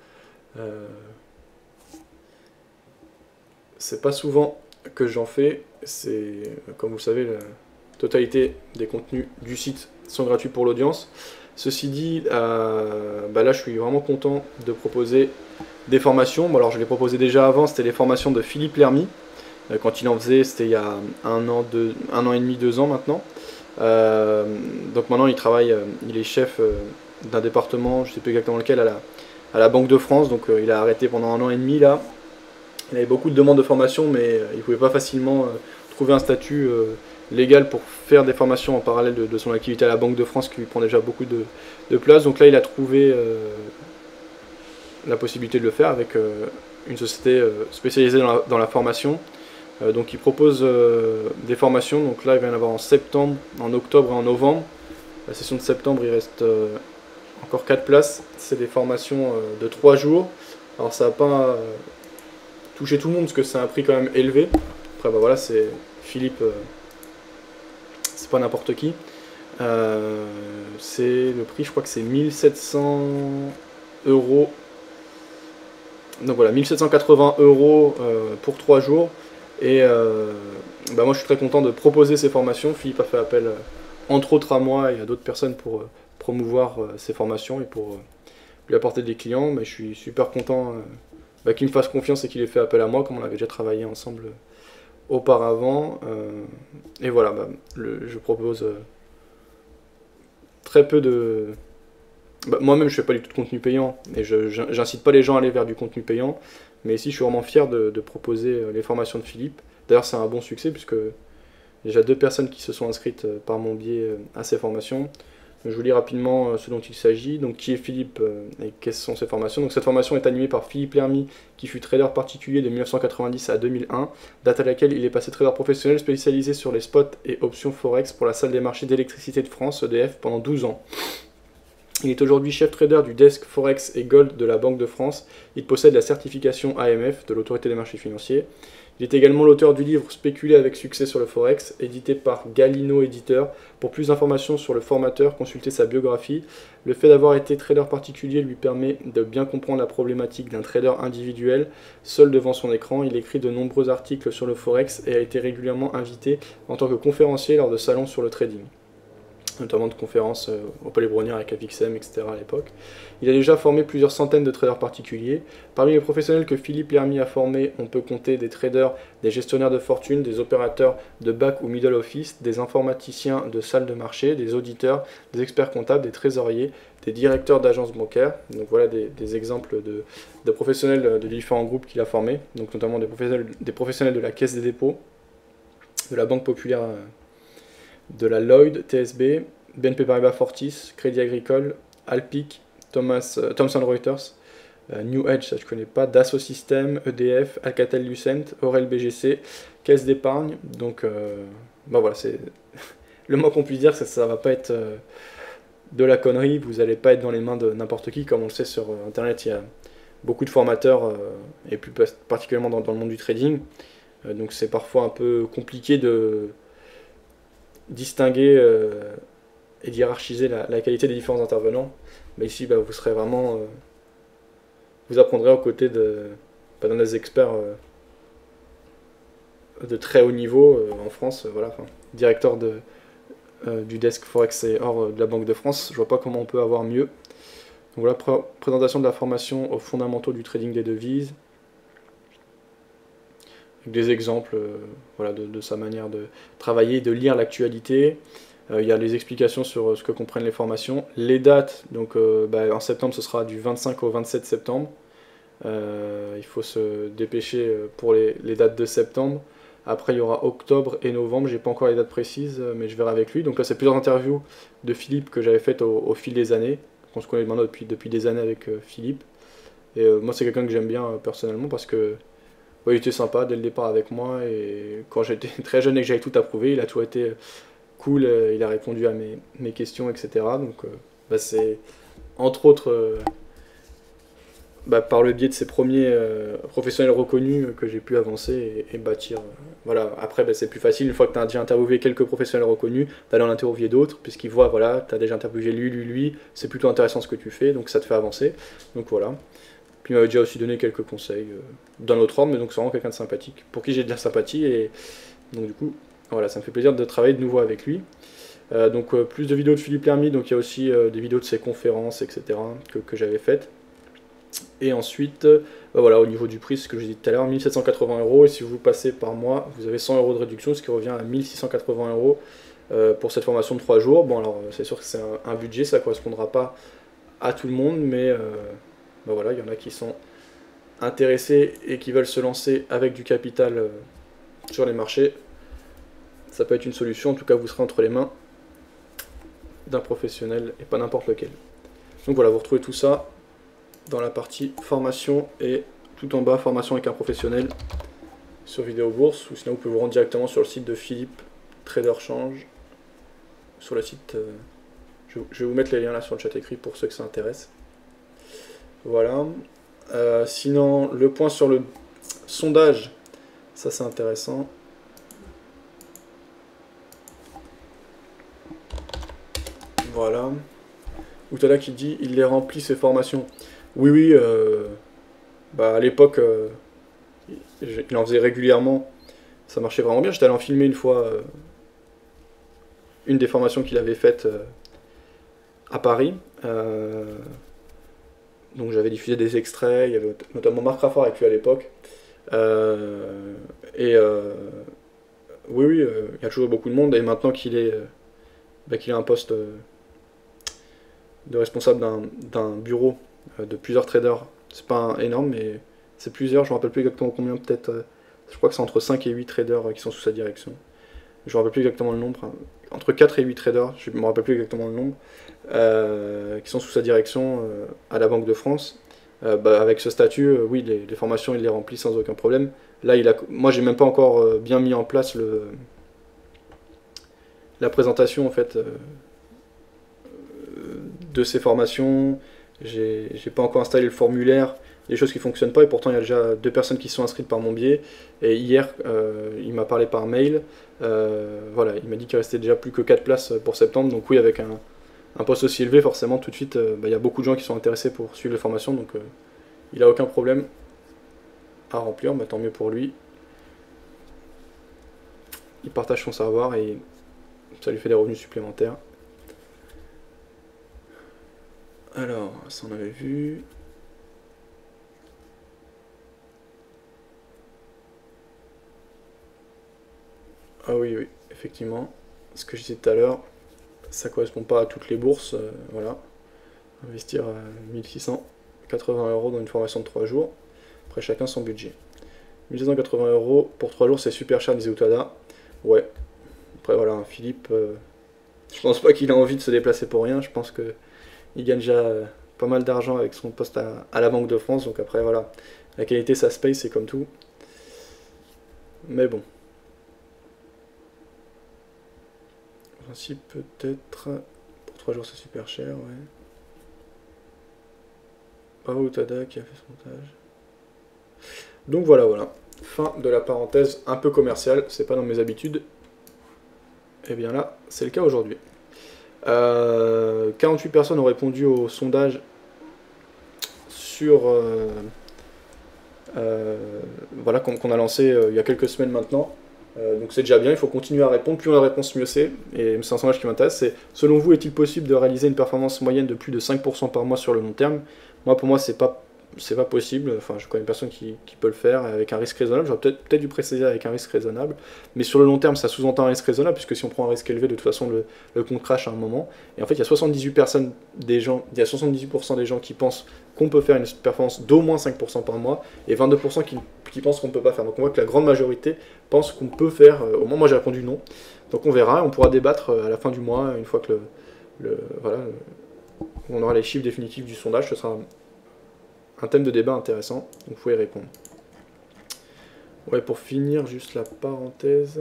S1: C'est pas souvent que j'en fais. C'est, comme vous le savez, la totalité des contenus du site sont gratuits pour l'audience. Ceci dit, là je suis vraiment content de proposer des formations. Bon, alors je les proposais déjà avant, c'était les formations de Philippe Lermy. Quand il en faisait, c'était il y a 1 an et demi, 2 ans maintenant. Donc maintenant il travaille, il est chef d'un département, je ne sais plus exactement lequel, à la Banque de France. Donc il a arrêté pendant 1 an et demi là. Il avait beaucoup de demandes de formation, mais il ne pouvait pas facilement trouver un statut légal pour faire des formations en parallèle de son activité à la Banque de France qui lui prend déjà beaucoup de place. Donc là il a trouvé la possibilité de le faire avec une société spécialisée dans la formation. Donc il propose des formations, donc là il va y en avoir en septembre, en octobre et en novembre. La session de septembre il reste encore 4 places, c'est des formations de 3 jours. Alors ça va pas toucher tout le monde parce que c'est un prix quand même élevé. Après bah voilà, c'est Philippe, c'est pas n'importe qui. C'est le prix, je crois que c'est 1700 €. Donc voilà, 1780 € pour 3 jours. Et moi je suis très content de proposer ces formations. Philippe a fait appel entre autres à moi et à d'autres personnes pour promouvoir ces formations et pour lui apporter des clients. Mais je suis super content qu'il me fasse confiance et qu'il ait fait appel à moi, comme on avait déjà travaillé ensemble auparavant. Et voilà, je propose très peu de... moi-même je fais pas du tout de contenu payant et j'incite pas les gens à aller vers du contenu payant, mais ici je suis vraiment fier de proposer les formations de Philippe. D'ailleurs c'est un bon succès puisque déjà 2 personnes qui se sont inscrites par mon biais à ces formations. Je vous lis rapidement ce dont il s'agit. Donc qui est Philippe et quelles sont ses formations. Donc cette formation est animée par Philippe Lermy qui fut trader particulier de 1990 à 2001, date à laquelle il est passé trader professionnel spécialisé sur les spots et options forex pour la salle des marchés d'électricité de France, EDF, pendant 12 ans. Il est aujourd'hui chef trader du desk Forex et Gold de la Banque de France. Il possède la certification AMF de l'Autorité des marchés financiers. Il est également l'auteur du livre Spéculer avec succès sur le Forex, édité par Galino Éditeur. Pour plus d'informations sur le formateur, consultez sa biographie. Le fait d'avoir été trader particulier lui permet de bien comprendre la problématique d'un trader individuel. Seul devant son écran, il écrit de nombreux articles sur le Forex et a été régulièrement invité en tant que conférencier lors de salons sur le trading, notamment de conférences au Palais Brongniart avec Avixem, etc. à l'époque. Il a déjà formé plusieurs centaines de traders particuliers. Parmi les professionnels que Philippe Lermy a formés, on peut compter des traders, des gestionnaires de fortune, des opérateurs de back ou middle office, des informaticiens de salles de marché, des auditeurs, des experts comptables, des trésoriers, des directeurs d'agences bancaires. Donc voilà des exemples de professionnels de différents groupes qu'il a formés, donc notamment des professionnels de la Caisse des dépôts, de la Banque populaire, de la Lloyd, TSB, BNP Paribas Fortis, Crédit Agricole, Alpic, Thomson Reuters, New Edge, ça je connais pas, Dassault Systèmes, EDF, Alcatel-Lucent, Aurel BGC, Caisse d'épargne. Donc voilà, c'est le moins qu'on puisse dire, c'est que ça va pas être de la connerie, vous n'allez pas être dans les mains de n'importe qui. Comme on le sait sur internet, il y a beaucoup de formateurs et plus particulièrement dans le monde du trading. Donc c'est parfois un peu compliqué de distinguer et hiérarchiser la qualité des différents intervenants. Mais ici, vous serez vraiment... vous apprendrez aux côtés d'un des experts de très haut niveau en France, directeur du desk Forex et Or de la Banque de France. Je vois pas comment on peut avoir mieux. Donc voilà, présentation de la formation aux fondamentaux du trading des devises. Des exemples de sa manière de travailler, de lire l'actualité. Il y a les explications sur ce que comprennent les formations. Les dates, donc en septembre ce sera du 25 au 27 septembre. Il faut se dépêcher pour les dates de septembre. Après il y aura octobre et novembre, j'ai pas encore les dates précises, mais je verrai avec lui. Donc là c'est plusieurs interviews de Philippe que j'avais faites au fil des années. On se connaît maintenant depuis des années avec Philippe. Et moi c'est quelqu'un que j'aime bien personnellement parce que il était sympa dès le départ avec moi, et quand j'étais très jeune et que j'avais tout approuvé, il a toujours été cool, il a répondu à mes questions, etc. Donc c'est entre autres par le biais de ces premiers professionnels reconnus que j'ai pu avancer et bâtir. Voilà. Après, c'est plus facile, une fois que tu as déjà interviewé quelques professionnels reconnus, d'aller en interviewer d'autres, puisqu'ils voient, voilà, tu as déjà interviewé lui, c'est plutôt intéressant ce que tu fais, donc ça te fait avancer. Donc voilà. Puis il m'avait déjà aussi donné quelques conseils d'un autre ordre, mais donc c'est vraiment quelqu'un de sympathique, pour qui j'ai de la sympathie, et donc du coup, voilà, ça me fait plaisir de travailler de nouveau avec lui. Plus de vidéos de Philippe Lermy, donc il y a aussi des vidéos de ses conférences, etc., que j'avais faites. Et ensuite, voilà, au niveau du prix, ce que je disais tout à l'heure, 1780 €, et si vous passez par mois, vous avez 100 € de réduction, ce qui revient à 1680 € pour cette formation de 3 jours. Bon, alors c'est sûr que c'est un budget, ça ne correspondra pas à tout le monde, mais voilà, il y en a qui sont intéressés et qui veulent se lancer avec du capital sur les marchés. Ça peut être une solution, en tout cas vous serez entre les mains d'un professionnel et pas n'importe lequel. Donc voilà, vous retrouvez tout ça dans la partie formation et tout en bas formation avec un professionnel sur Vidéo Bourse, ou sinon vous pouvez vous rendre directement sur le site de Philippe Trader Change, sur le site, je vais vous mettre les liens là sur le chat écrit pour ceux que ça intéresse. Voilà. Sinon le point sur le sondage, ça c'est intéressant. Voilà. Outada qui dit il les remplit ses formations. Oui, à l'époque, il en faisait régulièrement. Ça marchait vraiment bien. J'étais allé en filmer une fois une des formations qu'il avait faites à Paris. Donc j'avais diffusé des extraits. Il y avait notamment Marc Raffard avec lui à l'époque. Oui, il y a toujours beaucoup de monde. Et maintenant qu'il a un poste de responsable d'un bureau de plusieurs traders, c'est pas énorme, mais c'est plusieurs, je me rappelle plus exactement combien, peut-être, je crois que c'est entre 5 et 8 traders qui sont sous sa direction. Je me rappelle plus exactement le nombre, entre 4 et 8 traders, je me rappelle plus exactement le nombre, qui sont sous sa direction à la Banque de France. Avec ce statut, oui, les formations, il les remplit sans aucun problème. Là, moi, j'ai même pas encore bien mis en place la présentation, en fait, de ces formations. J'ai pas encore installé le formulaire, des choses qui fonctionnent pas, et pourtant il y a déjà 2 personnes qui sont inscrites par mon biais. Et hier, il m'a parlé par mail. Voilà, il m'a dit qu'il restait déjà plus que 4 places pour septembre. Donc oui, avec un poste aussi élevé, forcément, tout de suite, il y a beaucoup de gens qui sont intéressés pour suivre les formations. Donc il a aucun problème à remplir, tant mieux pour lui. Il partage son savoir et ça lui fait des revenus supplémentaires. Alors, ça on avait vu. Ah oui, effectivement. Ce que je disais tout à l'heure, ça correspond pas à toutes les bourses. Voilà. Investir 1680 € dans une formation de 3 jours. Après, chacun son budget. 1780 € pour 3 jours, c'est super cher, disait Outada. Ouais. Après, voilà, Philippe, je pense pas qu'il a envie de se déplacer pour rien. Je pense que il gagne déjà pas mal d'argent avec son poste à la Banque de France, donc après voilà, la qualité ça se paye, c'est comme tout. Mais bon. Ainsi peut-être, pour 3 jours c'est super cher, ouais. Ah, Outada qui a fait son montage. Donc voilà. Fin de la parenthèse un peu commerciale, c'est pas dans mes habitudes. Et bien là, c'est le cas aujourd'hui. 48 personnes ont répondu au sondage sur voilà, qu'on a lancé il y a quelques semaines maintenant. Donc c'est déjà bien, il faut continuer à répondre. Plus on a de réponses, mieux c'est. Et c'est un sondage qui m'intéresse. C'est, selon vous, est-il possible de réaliser une performance moyenne de plus de 5% par mois sur le long terme? Pour moi, c'est pas possible. Enfin, je connais personne qui peut le faire avec un risque raisonnable. J'aurais peut-être dû préciser avec un risque raisonnable. Mais sur le long terme, ça sous-entend un risque raisonnable, puisque si on prend un risque élevé, de toute façon, le compte crash à un moment. Et en fait, il y a 78% des gens qui pensent qu'on peut faire une performance d'au moins 5% par mois, et 22% qui pensent qu'on ne peut pas faire. Donc on voit que la grande majorité pense qu'on peut faire, au moins moi j'ai répondu non. Donc on verra, on pourra débattre à la fin du mois, une fois que on aura les chiffres définitifs du sondage. Ce sera un thème de débat intéressant, donc vous pouvez y répondre. Ouais, pour finir, juste la parenthèse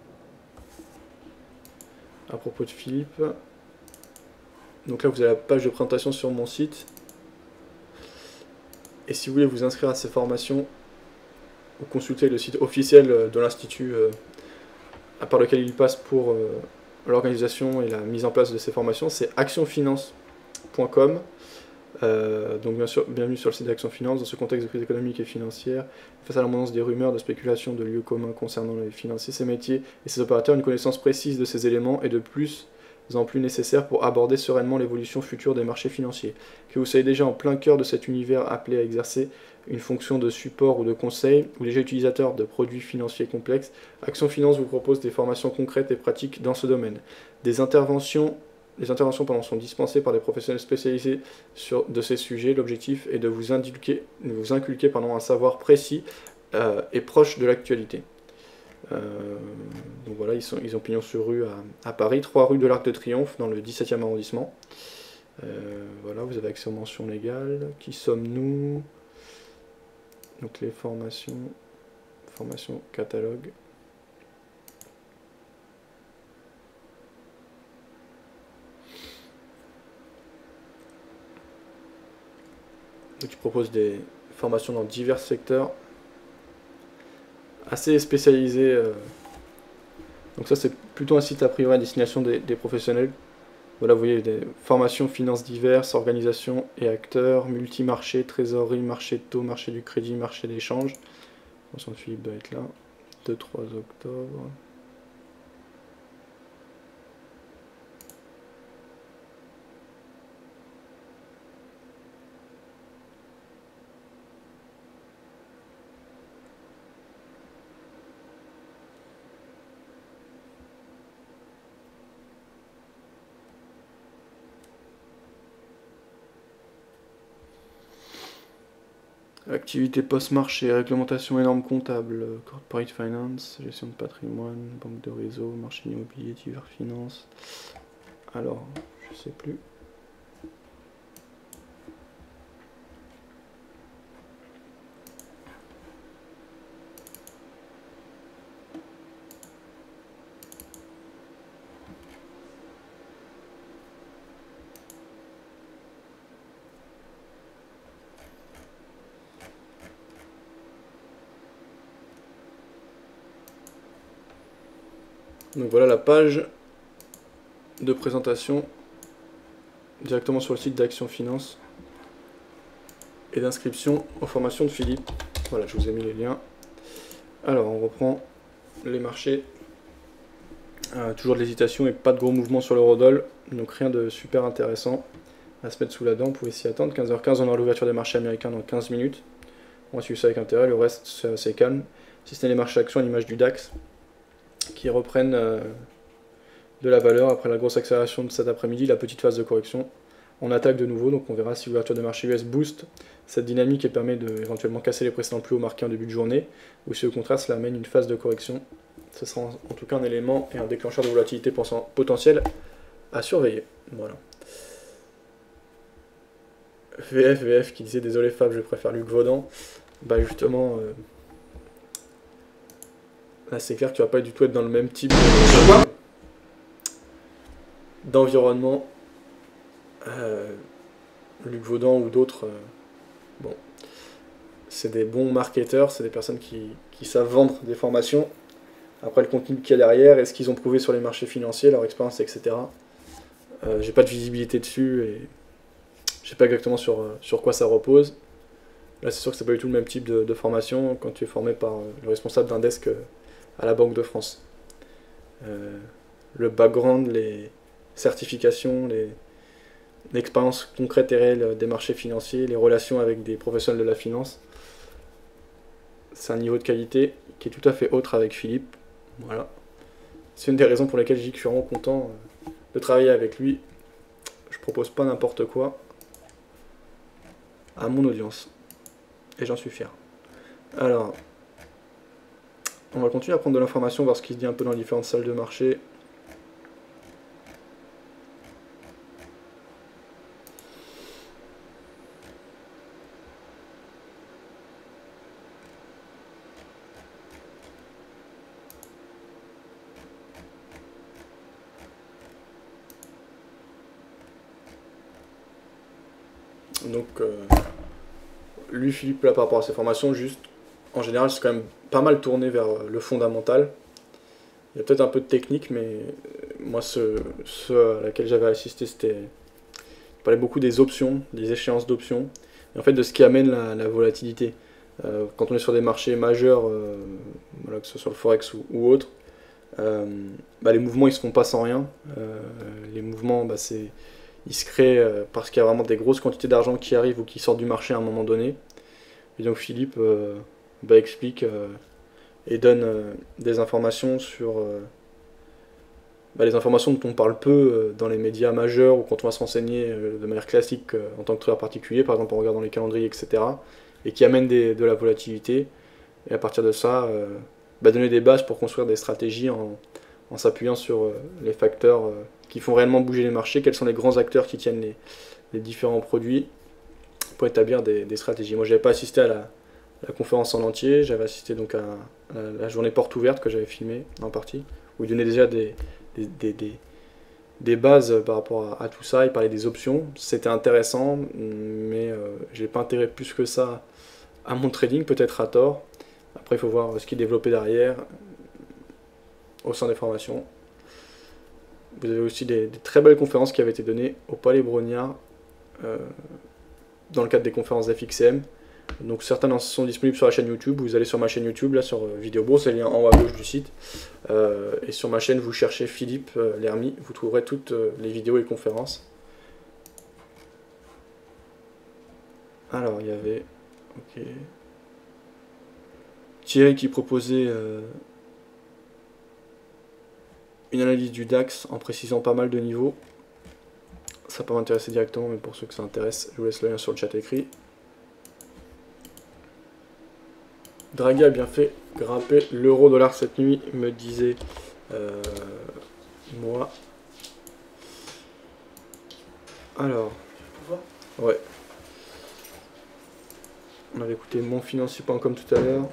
S1: à propos de Philippe. Donc là, vous avez la page de présentation sur mon site. Et si vous voulez vous inscrire à ces formations, ou consulter le site officiel de l'Institut par lequel il passe pour l'organisation et la mise en place de ces formations, c'est actionfinance.com. Donc bien sûr, bienvenue sur le site d'Action Finance. Dans ce contexte de crise économique et financière, face à l'abondance des rumeurs, de spéculation, de lieux communs concernant les financiers, ces métiers et ces opérateurs, une connaissance précise de ces éléments est de plus en plus nécessaire pour aborder sereinement l'évolution future des marchés financiers. Que vous soyez déjà en plein cœur de cet univers appelé à exercer une fonction de support ou de conseil, ou déjà utilisateur de produits financiers complexes, Action Finance vous propose des formations concrètes et pratiques dans ce domaine. Les interventions sont dispensées par des professionnels spécialisés de ces sujets. L'objectif est de vous inculquer un savoir précis et proche de l'actualité. Donc voilà, ils ont pignon sur rue à Paris, 3 rue de l'Arc de Triomphe, dans le 17e arrondissement. Voilà, vous avez accès aux mentions légales. Qui sommes-nous? Donc les formations catalogue. Donc, ils proposent des formations dans divers secteurs, assez spécialisés. Donc ça, c'est plutôt un site a priori à destination des professionnels. Voilà, vous voyez des formations finances diverses, organisation et acteurs, multi-marché, trésorerie, marché de taux, marché du crédit, marché d'échange. Attention, Philippe doit être là. 2-3 octobre. Activité post-marché, réglementation et normes comptables, corporate finance, gestion de patrimoine, banque de réseau, marché immobilier, divers finances. Alors, je sais plus. Donc voilà la page de présentation directement sur le site d'Action Finance et d'inscription aux formations de Philippe. Voilà, je vous ai mis les liens. Alors on reprend les marchés. Toujours de l'hésitation et pas de gros mouvements sur l'eurodoll, donc rien de super intéressant à se mettre sous la dent, vous pouvez s'y attendre. 15h15, on aura l'ouverture des marchés américains dans 15 minutes. On va suivre ça avec intérêt, le reste c'est assez calme. Si ce n'est les marchés actions à l'image du DAX, qui reprennent de la valeur après la grosse accélération de cet après-midi, la petite phase de correction. On attaque de nouveau, donc on verra si l'ouverture des marchés US booste cette dynamique et permet de éventuellement casser les précédents plus hauts marqués en début de journée, ou si au contraire cela amène une phase de correction. Ce sera en tout cas un élément et un déclencheur de volatilité potentiel à surveiller. Voilà. VF qui disait désolé Fab, je préfère Luc Vaudan. Bah justement, là c'est clair que tu vas pas du tout être dans le même type d'environnement. Luc Vaudan ou d'autres, bon, c'est des bons marketeurs, c'est des personnes qui savent vendre des formations. Après le contenu qu'il y a derrière, et ce qu'ils ont prouvé sur les marchés financiers, leur expérience, etc. J'ai pas de visibilité dessus et je sais pas exactement sur quoi ça repose. Là c'est sûr que c'est pas du tout le même type de formation quand tu es formé par le responsable d'un desk à la Banque de France. Le background, les certifications, l'expérience concrète et réelle des marchés financiers, les relations avec des professionnels de la finance, c'est un niveau de qualité qui est tout à fait autre avec Philippe. Voilà. C'est une des raisons pour lesquelles je dis que je suis vraiment content de travailler avec lui. Je propose pas n'importe quoi à mon audience. Et j'en suis fier. Alors, on va continuer à prendre de l'information, voir ce qui se dit un peu dans les différentes salles de marché. Donc lui, Philippe, là, par rapport à ses formations, juste, en général, c'est quand même pas mal tourné vers le fondamental. Il y a peut-être un peu de technique, mais moi, ceux à laquelle j'avais assisté, il parlait beaucoup des options, des échéances d'options, et en fait de ce qui amène la volatilité. Quand on est sur des marchés majeurs, voilà, que ce soit le Forex ou autre, les mouvements ils se font pas sans rien. Les mouvements, ils se créent parce qu'il y a vraiment des grosses quantités d'argent qui arrivent ou qui sortent du marché à un moment donné. Et donc Philippe explique et donne des informations sur les informations dont on parle peu dans les médias majeurs ou quand on va se renseigner de manière classique en tant que trader particulier, par exemple en regardant les calendriers, etc. Et qui amènent de la volatilité. Et à partir de ça, donner des bases pour construire des stratégies en s'appuyant sur les facteurs qui font réellement bouger les marchés, quels sont les grands acteurs qui tiennent les différents produits pour établir des stratégies. Moi, je n'avais pas assisté à la conférence en entier, j'avais assisté donc à la journée porte ouverte que j'avais filmée en partie, où il donnait déjà des bases par rapport à tout ça, il parlait des options, c'était intéressant, mais je n'ai pas intégré plus que ça à mon trading, peut-être à tort. Après, il faut voir ce qui est développé derrière, au sein des formations. Vous avez aussi des très belles conférences qui avaient été données au Palais Brognard, dans le cadre des conférences FXM. Donc certains sont disponibles sur la chaîne YouTube, vous allez sur ma chaîne YouTube, là sur Vidéo Bourse, c'est le lien en haut à gauche du site. Et sur ma chaîne, vous cherchez Philippe Lermy, vous trouverez toutes les vidéos et conférences. Alors, il y avait... Ok. Thierry qui proposait une analyse du DAX en précisant pas mal de niveaux. Ça peut m'intéresser directement, mais pour ceux que ça intéresse, je vous laisse le lien sur le chat écrit. Draghi a bien fait grimper l'euro-dollar cette nuit, me disait moi. Alors, ouais. On avait écouté monfinancier.com tout à l'heure.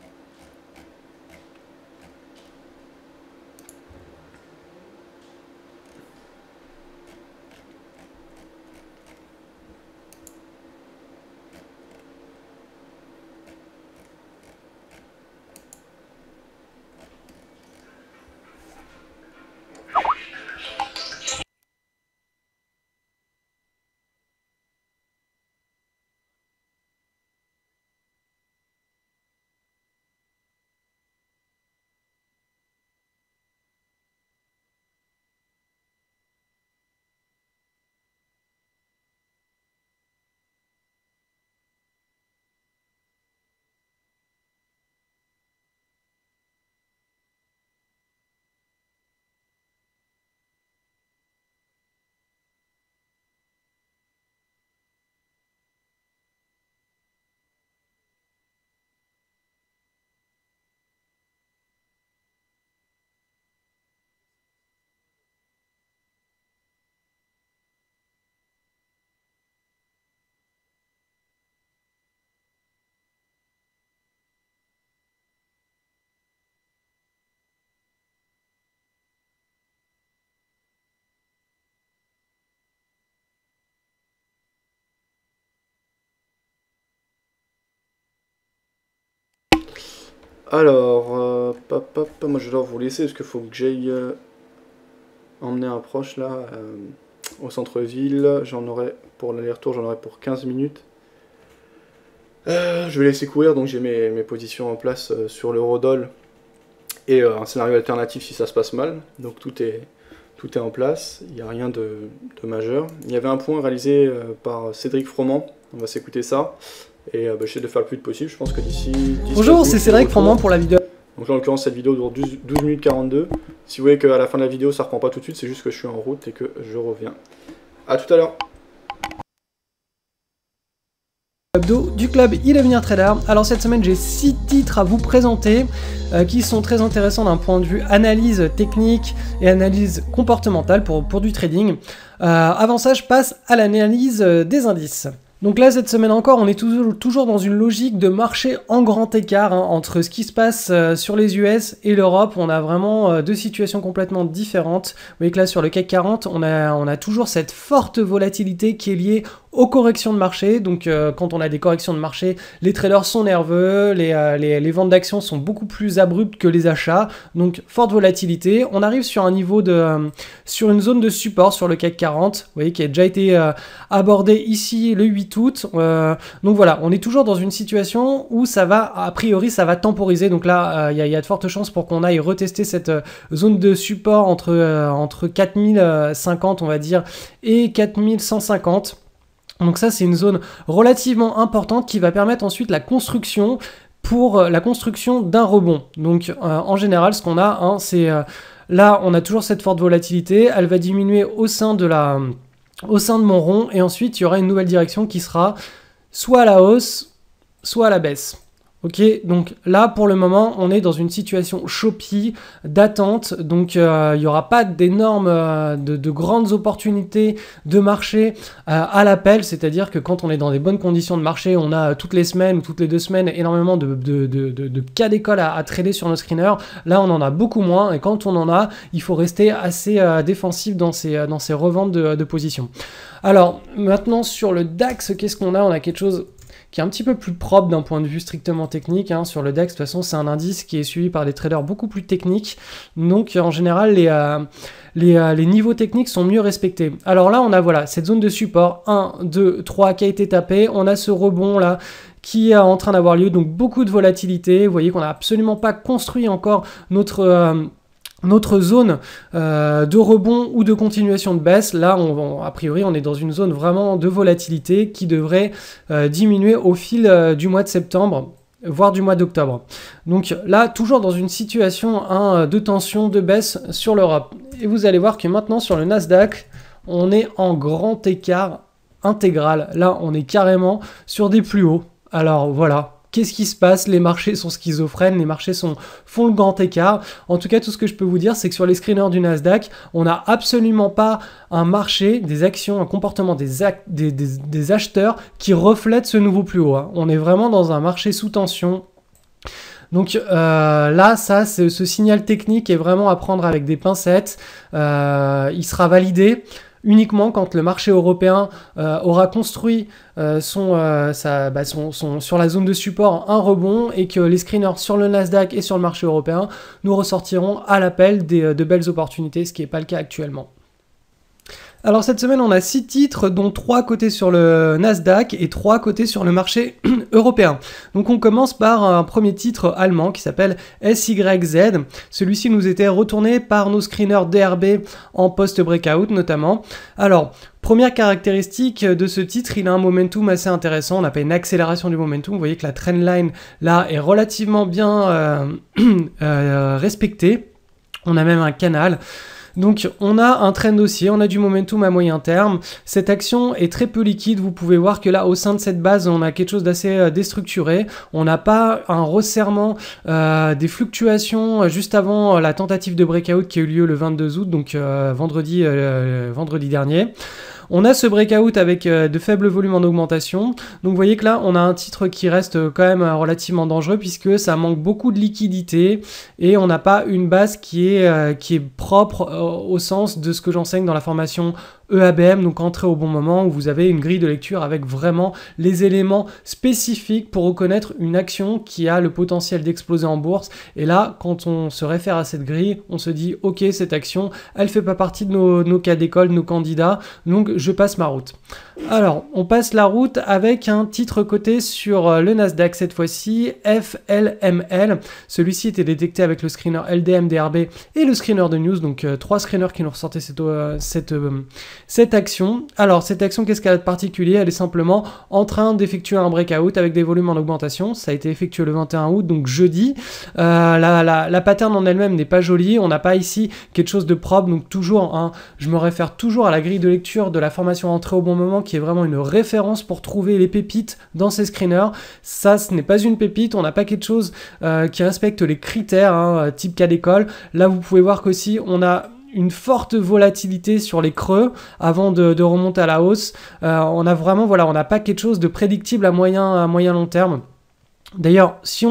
S1: Alors, moi je dois vous laisser parce qu'il faut que j'aille emmener un proche là au centre-ville. J'en aurai pour l'aller-retour, j'en aurai pour 15 minutes. Je vais laisser courir, donc j'ai mes positions en place sur l'eurodoll et un scénario alternatif si ça se passe mal. Donc tout est en place, il n'y a rien de majeur. Il y avait un point réalisé par Cédric Froment, on va s'écouter ça. Et j'essaie de faire le plus vite possible, je pense que d'ici...
S4: Bonjour, c'est Cédric Froment pour la vidéo.
S1: Donc là en l'occurrence cette vidéo dure 12 minutes 42. Si vous voyez qu'à la fin de la vidéo ça reprend pas tout de suite, c'est juste que je suis en route et que je reviens. A tout à l'heure.
S4: Du club e-Devenir Trader. Alors cette semaine j'ai 6 titres à vous présenter qui sont très intéressants d'un point de vue analyse technique et analyse comportementale pour du trading. Avant ça je passe à l'analyse des indices. Donc là, cette semaine encore, on est toujours dans une logique de marché en grand écart entre ce qui se passe sur les US et l'Europe. On a vraiment deux situations complètement différentes. Vous voyez que là, sur le CAC 40, on a toujours cette forte volatilité qui est liée aux corrections de marché. Donc quand on a des corrections de marché, les traders sont nerveux, les ventes d'actions sont beaucoup plus abruptes que les achats, donc forte volatilité. On arrive sur un niveau sur une zone de support sur le CAC 40, vous voyez, qui a déjà été abordé ici le 8 août. Donc voilà, on est toujours dans une situation où ça va, a priori, ça va temporiser. Donc là, il y a de fortes chances pour qu'on aille retester cette zone de support entre 4050, on va dire, et 4150. Donc ça, c'est une zone relativement importante qui va permettre ensuite la construction d'un rebond. Donc en général, ce qu'on a, hein, c'est là, on a toujours cette forte volatilité. Elle va diminuer au sein de mon rond, et ensuite il y aura une nouvelle direction qui sera soit à la hausse, soit à la baisse. Ok, donc là pour le moment on est dans une situation choppy d'attente, donc il n'y aura pas d'énormes, de grandes opportunités de marché à l'appel, c'est-à-dire que quand on est dans des bonnes conditions de marché, on a toutes les semaines ou toutes les 2 semaines énormément de cas d'école à trader sur nos screeners. Là on en a beaucoup moins, et quand on en a, il faut rester assez défensif dans ces reventes de position. Alors maintenant sur le DAX, qu'est-ce qu'on a? On a quelque chose qui est un petit peu plus propre d'un point de vue strictement technique, hein. Sur le DAX, de toute façon, c'est un indice qui est suivi par des traders beaucoup plus techniques. Donc, en général, les niveaux techniques sont mieux respectés. Alors là, on a voilà, cette zone de support 1, 2, 3 qui a été tapée. On a ce rebond là qui est en train d'avoir lieu. Donc, beaucoup de volatilité. Vous voyez qu'on n'a absolument pas construit encore notre zone de rebond ou de continuation de baisse. Là, a priori, on est dans une zone vraiment de volatilité qui devrait diminuer au fil du mois de septembre, voire du mois d'octobre. Donc là, toujours dans une situation de tension, de baisse sur l'Europe. Et vous allez voir que maintenant, sur le Nasdaq, on est en grand écart intégral. Là, on est carrément sur des plus hauts. Alors voilà. Qu'est-ce qui se passe? Les marchés sont schizophrènes, les marchés font le grand écart. En tout cas, tout ce que je peux vous dire, c'est que sur les screeners du Nasdaq, on n'a absolument pas un marché, des actions, un comportement des acheteurs qui reflète ce nouveau plus haut, hein. On est vraiment dans un marché sous tension. Donc là, ce signal technique est vraiment à prendre avec des pincettes. Il sera validé uniquement quand le marché européen aura construit sur la zone de support un rebond, et que les screeners sur le Nasdaq et sur le marché européen nous ressortiront à l'appel de belles opportunités, ce qui n'est pas le cas actuellement. Alors cette semaine, on a 6 titres, dont 3 cotés sur le Nasdaq et 3 cotés sur le marché européen. Donc on commence par un premier titre allemand qui s'appelle SYZ. Celui-ci nous était retourné par nos screeners DRB en post-breakout notamment. Alors, première caractéristique de ce titre, il a un momentum assez intéressant. On appelle une accélération du momentum. Vous voyez que la trendline là est relativement bien respectée. On a même un canal. Donc on a un trend haussier, on a du momentum à moyen terme. Cette action est très peu liquide. Vous pouvez voir que là, au sein de cette base, on a quelque chose d'assez déstructuré. On n'a pas un resserrement des fluctuations juste avant la tentative de breakout qui a eu lieu le 22 août, donc vendredi dernier. On a ce breakout avec de faibles volumes en augmentation. Donc vous voyez que là, on a un titre qui reste quand même relativement dangereux puisque ça manque beaucoup de liquidité et on n'a pas une base qui est propre au sens de ce que j'enseigne dans la formation EABM, donc entrer au bon moment, où vous avez une grille de lecture avec vraiment les éléments spécifiques pour reconnaître une action qui a le potentiel d'exploser en bourse. Et là, quand on se réfère à cette grille, on se dit ok, cette action, elle fait pas partie de nos cas d'école, de nos candidats, donc je passe ma route. Alors, on passe la route avec un titre coté sur le Nasdaq cette fois-ci, FLML. Celui-ci était détecté avec le screener LDMDRB et le screener de news, donc 3 screeners qui nous ressortaient cette action. Alors, cette action, qu'est-ce qu'elle a de particulier? Elle est simplement en train d'effectuer un breakout avec des volumes en augmentation. Ça a été effectué le 21 août, donc jeudi. La pattern en elle-même n'est pas jolie. On n'a pas ici quelque chose de propre, donc toujours, je me réfère toujours à la grille de lecture de la formation entrée au bon moment, qui est vraiment une référence pour trouver les pépites dans ces screeners. Ça, ce n'est pas une pépite. On n'a pas quelque chose qui respecte les critères, type cas d'école. Là, vous pouvez voir qu'aussi, on a une forte volatilité sur les creux avant de remonter à la hausse. On a vraiment, on n'a pas quelque chose de prédictible à moyen long terme. D'ailleurs, si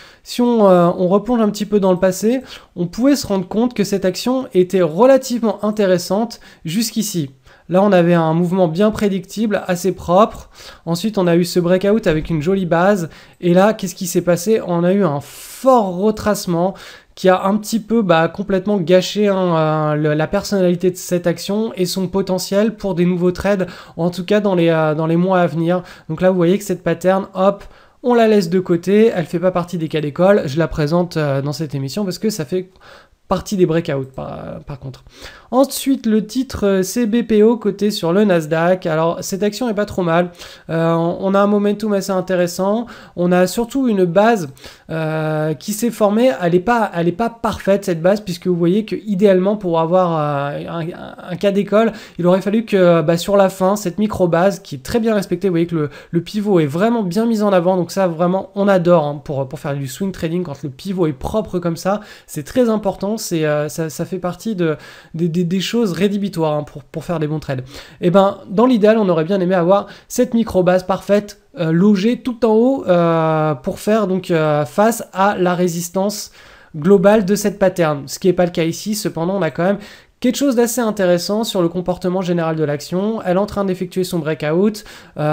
S4: on replonge un petit peu dans le passé, on pouvait se rendre compte que cette action était relativement intéressante jusqu'ici. Là, on avait un mouvement bien prédictible, assez propre. Ensuite, on a eu ce breakout avec une jolie base. Et là, qu'est-ce qui s'est passé? On a eu un fort retracement qui a un petit peu complètement gâché la personnalité de cette action et son potentiel pour des nouveaux trades, en tout cas dans les mois à venir. Donc là, vous voyez que cette pattern, hop, on la laisse de côté, elle fait pas partie des cas d'école, je la présente dans cette émission parce que ça fait partie des breakouts par contre. Ensuite, le titre CBPO coté sur le Nasdaq. Alors, cette action est pas trop mal. On a un momentum assez intéressant. On a surtout une base qui s'est formée. Elle est pas parfaite, cette base, puisque vous voyez que idéalement, pour avoir un cas d'école, il aurait fallu que sur la fin, cette micro-base qui est très bien respectée, vous voyez que le pivot est vraiment bien mis en avant. Donc ça, vraiment, on adore pour faire du swing trading. Quand le pivot est propre comme ça, c'est très important. Ça fait partie des choses rédhibitoires pour faire des bons trades. Et dans l'idéal, on aurait bien aimé avoir cette micro-base parfaite logée tout en haut pour faire donc face à la résistance globale de cette pattern. Ce qui n'est pas le cas ici. Cependant, on a quand même quelque chose d'assez intéressant sur le comportement général de l'action. Elle est en train d'effectuer son breakout.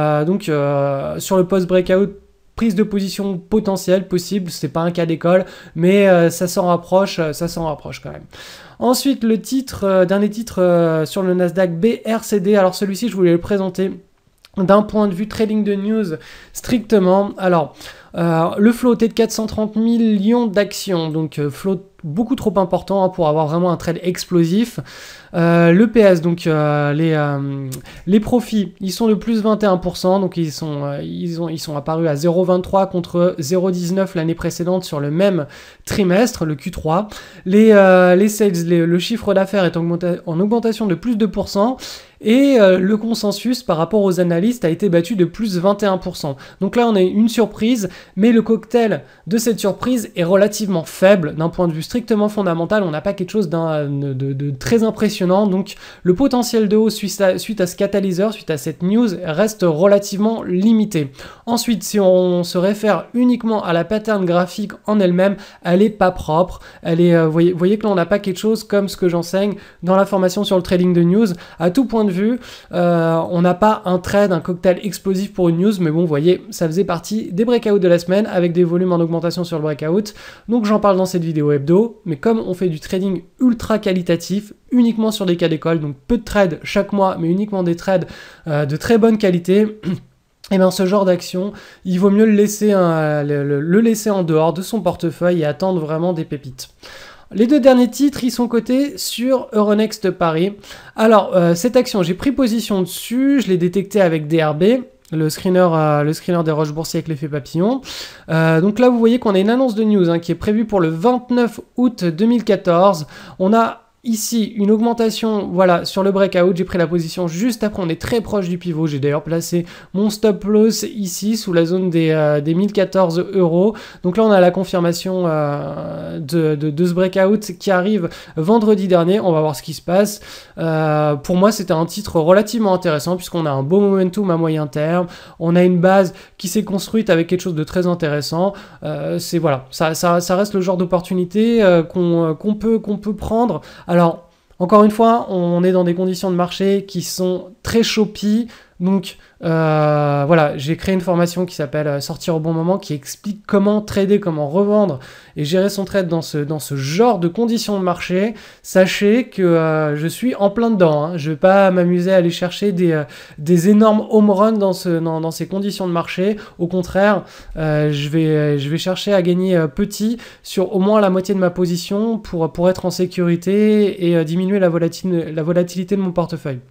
S4: Sur le post-breakout, prise de position potentielle possible, c'est pas un cas d'école, mais ça s'en rapproche quand même. Ensuite, le dernier titre sur le Nasdaq, BRCD. Alors celui-ci, je voulais le présenter d'un point de vue trading de news strictement. Alors, le float est de 430 millions d'actions, donc float beaucoup trop important pour avoir vraiment un trade explosif. Le PS, donc les profits, ils sont de plus 21%, donc ils sont apparus à 0,23 contre 0,19 l'année précédente sur le même trimestre, le Q3. Les sales, le chiffre d'affaires est en augmentation de plus de 2%. Et le consensus par rapport aux analystes a été battu de plus 21%. Donc là, on a une surprise, mais le cocktail de cette surprise est relativement faible d'un point de vue strictement fondamental. On n'a pas quelque chose de très impressionnant. Donc le potentiel de hausse suite à ce catalyseur, suite à cette news, reste relativement limité. Ensuite, si on se réfère uniquement à la pattern graphique en elle-même, elle est pas propre. Elle est, vous voyez que là, on n'a pas quelque chose comme ce que j'enseigne dans la formation sur le trading de news. À tout point de vue, on n'a pas un trade, un cocktail explosif pour une news, mais bon, vous voyez, ça faisait partie des breakouts de la semaine avec des volumes en augmentation sur le breakout. Donc j'en parle dans cette vidéo hebdo, mais comme on fait du trading ultra qualitatif, uniquement sur des cas d'école, donc peu de trades chaque mois, mais uniquement des trades de très bonne qualité, et bien ce genre d'action, il vaut mieux le laisser en dehors de son portefeuille et attendre vraiment des pépites. Les deux derniers titres, ils sont cotés sur Euronext Paris. Alors, cette action, j'ai pris position dessus, je l'ai détecté avec DRB, le screener des roches boursiers avec l'effet papillon. Donc là, vous voyez qu'on a une annonce de news qui est prévue pour le 29 août 2014. On a ici une augmentation, voilà, sur le breakout, j'ai pris la position juste après, on est très proche du pivot, j'ai d'ailleurs placé mon stop loss ici sous la zone des 1014 €. Donc là on a la confirmation de ce breakout qui arrive vendredi dernier, on va voir ce qui se passe. Pour moi c'était un titre relativement intéressant puisqu'on a un beau momentum à moyen terme, on a une base qui s'est construite avec quelque chose de très intéressant. Voilà, ça reste le genre d'opportunité qu'on peut prendre. Alors, encore une fois, on est dans des conditions de marché qui sont très choppy. Donc, voilà, j'ai créé une formation qui s'appelle Sortir au bon moment, qui explique comment trader, comment revendre et gérer son trade dans ce genre de conditions de marché. Sachez que je suis en plein dedans. Je ne vais pas m'amuser à aller chercher des énormes home runs dans ces conditions de marché. Au contraire, je vais chercher à gagner petit sur au moins la moitié de ma position pour être en sécurité et diminuer la volatilité de mon portefeuille.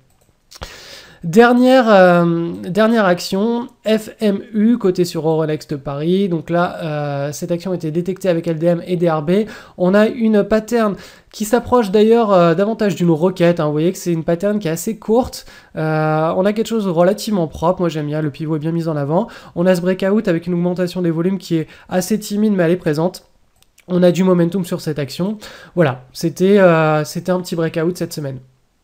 S4: Dernière action, FMU, côté sur Euronext Paris. Donc là, cette action a été détectée avec LDM et DRB. On a une pattern qui s'approche d'ailleurs davantage d'une requête. Vous voyez que c'est une pattern qui est assez courte. On a quelque chose de relativement propre. Moi, j'aime bien, le pivot est bien mis en avant. On a ce breakout avec une augmentation des volumes qui est assez timide, mais elle est présente. On a du momentum sur cette action. Voilà, c'était un petit breakout cette semaine.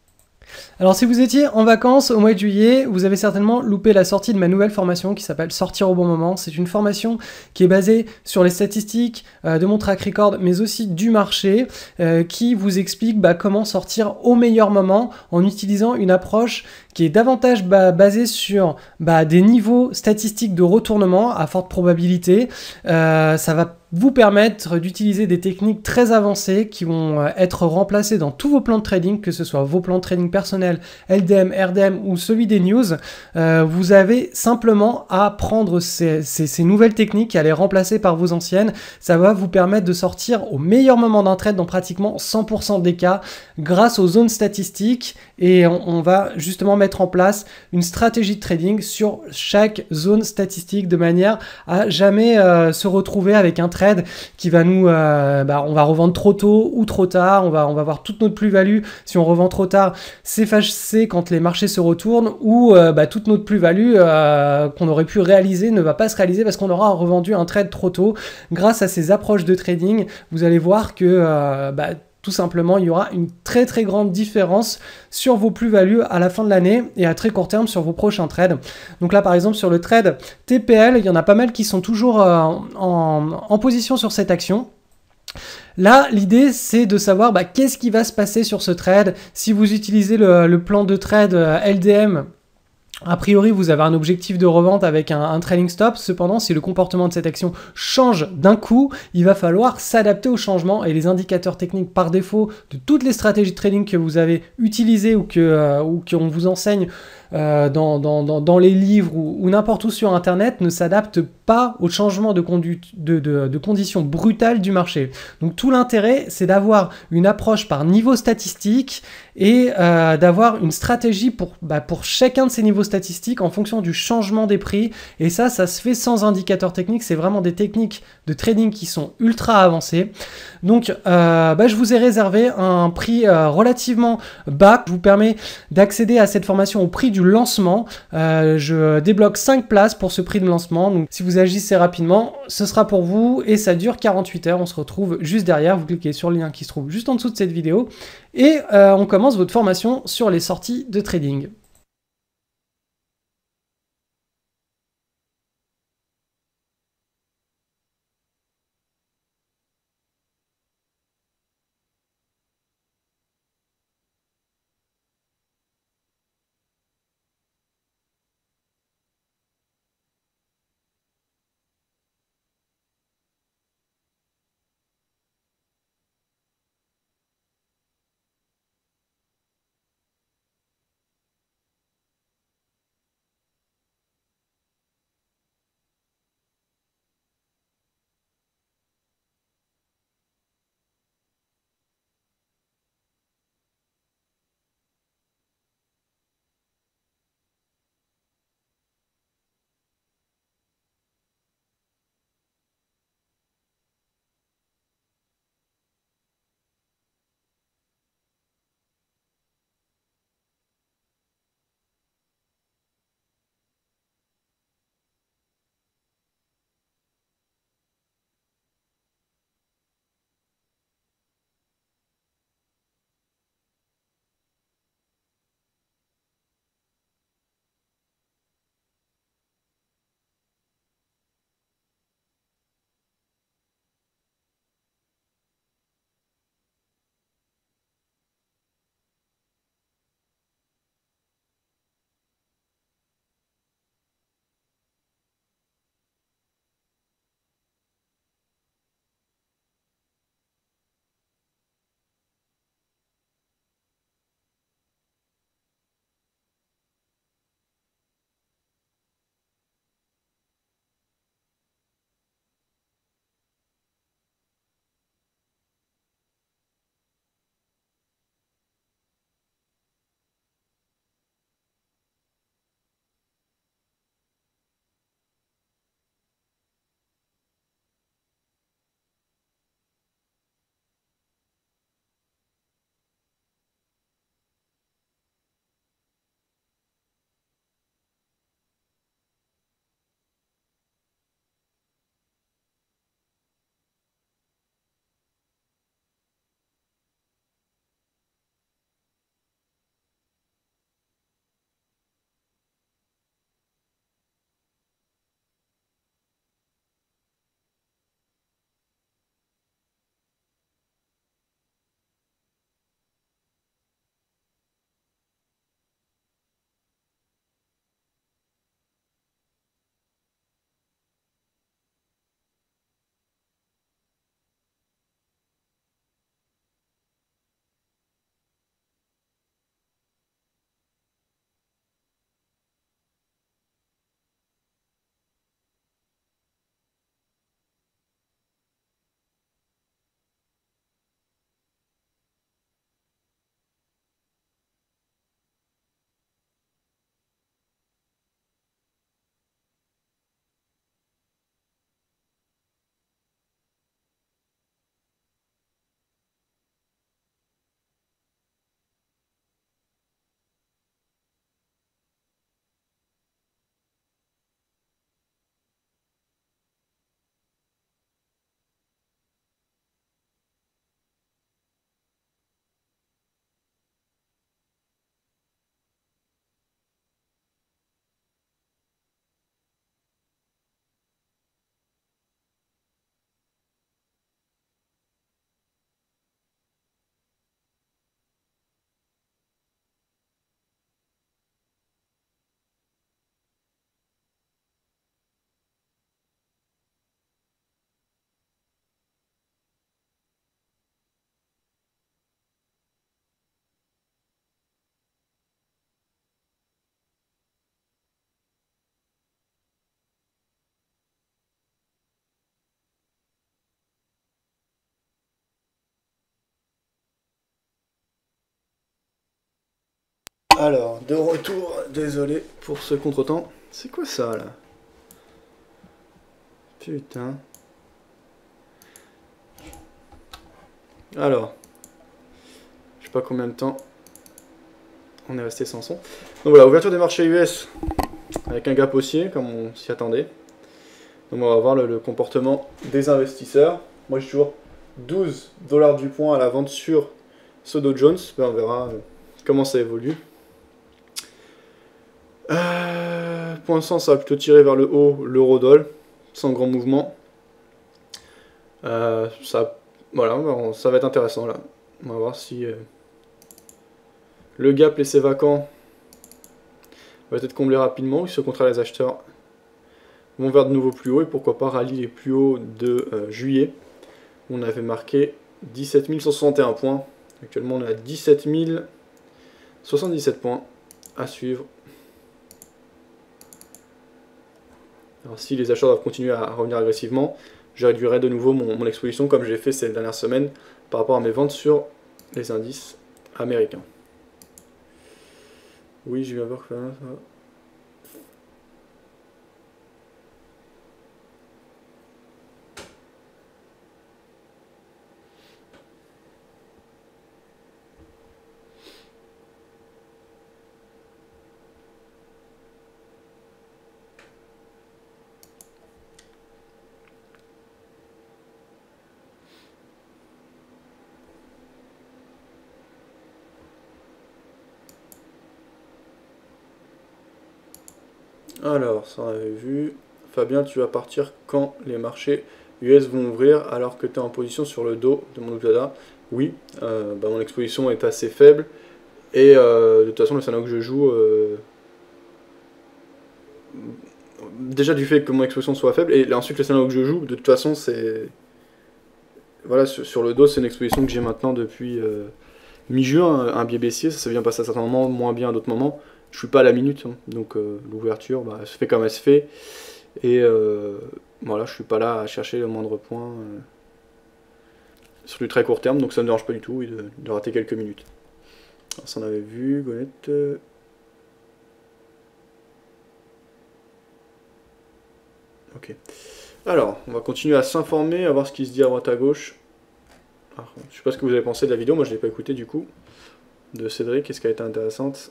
S4: Alors si vous étiez en vacances au mois de juillet, vous avez certainement loupé la sortie de ma nouvelle formation qui s'appelle Sortir au bon moment. C'est une formation qui est basée sur les statistiques de mon track record, mais aussi du marché, qui vous explique comment sortir au meilleur moment en utilisant une approche qui est davantage basée sur des niveaux statistiques de retournement à forte probabilité. Ça va vous permettre d'utiliser des techniques très avancées qui vont être remplacées dans tous vos plans de trading, que ce soit vos plans de trading personnels, LDM, RDM ou celui des news. Vous avez simplement à prendre ces nouvelles techniques et à les remplacer par vos anciennes. Ça va vous permettre de sortir au meilleur moment d'un trade dans pratiquement 100% des cas grâce aux zones statistiques, et on va justement mettre en place une stratégie de trading sur chaque zone statistique de manière à jamais se retrouver avec un trade qui va nous, on va revendre trop tôt ou trop tard, on va avoir toute notre plus-value. Si on revend trop tard, c'est fâché quand les marchés se retournent, ou toute notre plus-value qu'on aurait pu réaliser ne va pas se réaliser parce qu'on aura revendu un trade trop tôt. Grâce à ces approches de trading, vous allez voir que tout simplement, il y aura une très très grande différence sur vos plus-values à la fin de l'année et à très court terme sur vos prochains trades. Donc là, par exemple, sur le trade TPL, il y en a pas mal qui sont toujours en position sur cette action. Là, l'idée, c'est de savoir qu'est-ce qui va se passer sur ce trade. Si vous utilisez le plan de trade LDM, a priori, vous avez un objectif de revente avec un trailing stop. Cependant, si le comportement de cette action change d'un coup, il va falloir s'adapter au changement, et les indicateurs techniques par défaut de toutes les stratégies de trading que vous avez utilisées ou qu'on vous enseigne dans les livres ou n'importe où sur Internet ne s'adaptent pas au changement de conditions brutales du marché. Donc tout l'intérêt, c'est d'avoir une approche par niveau statistique et d'avoir une stratégie pour chacun de ces niveaux statistiques en fonction du changement des prix. Et ça se fait sans indicateur technique. C'est vraiment des techniques de trading qui sont ultra avancées. Donc je vous ai réservé un prix relativement bas. Je vous permets d'accéder à cette formation au prix du lancement. Je débloque 5 places pour ce prix de lancement. Donc si vous agissez rapidement, ce sera pour vous, et ça dure 48 heures. On se retrouve juste derrière. Vous cliquez sur le lien qui se trouve juste en dessous de cette vidéo et on commence votre formation sur les sorties de trading.
S1: Alors, de retour, désolé pour ce contretemps. C'est quoi ça là? Putain. Alors, je sais pas combien de temps on est resté sans son. Donc voilà, ouverture des marchés US avec un gap haussier comme on s'y attendait. Donc on va voir le comportement des investisseurs. Moi j'ai toujours 12 $ du point à la vente sur ce Dow Jones. Ben, on verra comment ça évolue. Pour l'instant ça va plutôt tirer vers le haut l'euro-dollar sans grand mouvement. Voilà, ça va être intéressant là. On va voir si le gap laissé vacant va être comblé rapidement ou si au contraire les acheteurs vont vers de nouveaux plus hauts et pourquoi pas rallye les plus hauts de juillet. On avait marqué 17 161 points. Actuellement on est à 17 077 points à suivre. Alors si les acheteurs doivent continuer à revenir agressivement, je réduirai de nouveau mon exposition comme j'ai fait ces dernières semaines par rapport à mes ventes sur les indices américains. Oui, j'ai eu peur que ça va. Alors, ça on avait vu. Fabien, tu vas partir quand les marchés US vont ouvrir alors que tu es en position sur le dos de mon Dada? Oui, mon exposition est assez faible. Et de toute façon, le scénario que je joue, déjà du fait que mon exposition soit faible, et ensuite le scénario que je joue, de toute façon, c'est... Voilà, sur le dos, c'est une exposition que j'ai maintenant depuis mi-juin, un biais baissier, ça s'est bien passé à certains moments, moins bien à d'autres moments. Je suis pas à la minute, hein. Donc l'ouverture, elle se fait comme elle se fait. Et voilà, je suis pas là à chercher le moindre point sur du très court terme, donc ça ne me dérange pas du tout de rater quelques minutes. Alors, ça on avait vu, Gonette. Ok. Alors, on va continuer à s'informer, à voir ce qui se dit à droite à gauche. Alors, je sais pas ce que vous avez pensé de la vidéo, moi je l'ai pas écouté du coup. De Cédric, est-ce qu'elle a été intéressante?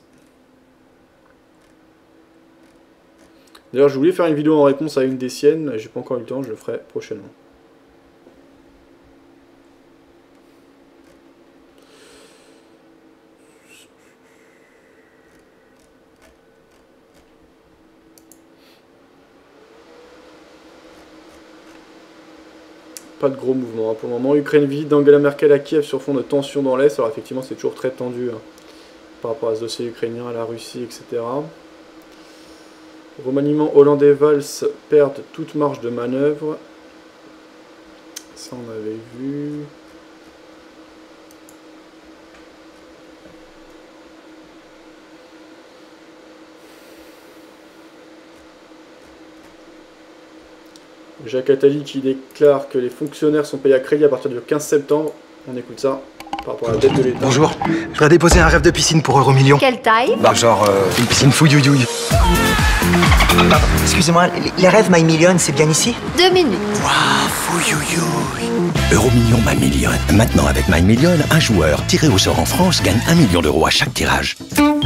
S1: D'ailleurs, je voulais faire une vidéo en réponse à une des siennes, j'ai pas encore eu le temps, je le ferai prochainement. Pas de gros mouvements hein. Pour le moment. Ukraine vide, Angela Merkel à Kiev sur fond de tension dans l'Est. Alors effectivement, c'est toujours très tendu hein, par rapport à ce dossier ukrainien, à la Russie, etc. Remaniement Hollande-Valls perdent toute marge de manœuvre. Ça, on avait vu. Jacques Attali qui déclare que les fonctionnaires sont payés à crédit à partir du 15 septembre. On écoute ça par rapport à la dette de l'État.
S5: Bonjour, je voudrais déposer un rêve de piscine pour Euromillions.
S6: Quelle taille?
S5: Genre une piscine fouillouillouille.
S7: Excusez-moi, les rêves My Million, c'est bien ici?
S6: 2 minutes.
S5: Waouh, fouillouillouille. Euromillions My Million. Maintenant avec My Million, un joueur tiré au sort en France gagne 1 million d'euros à chaque tirage.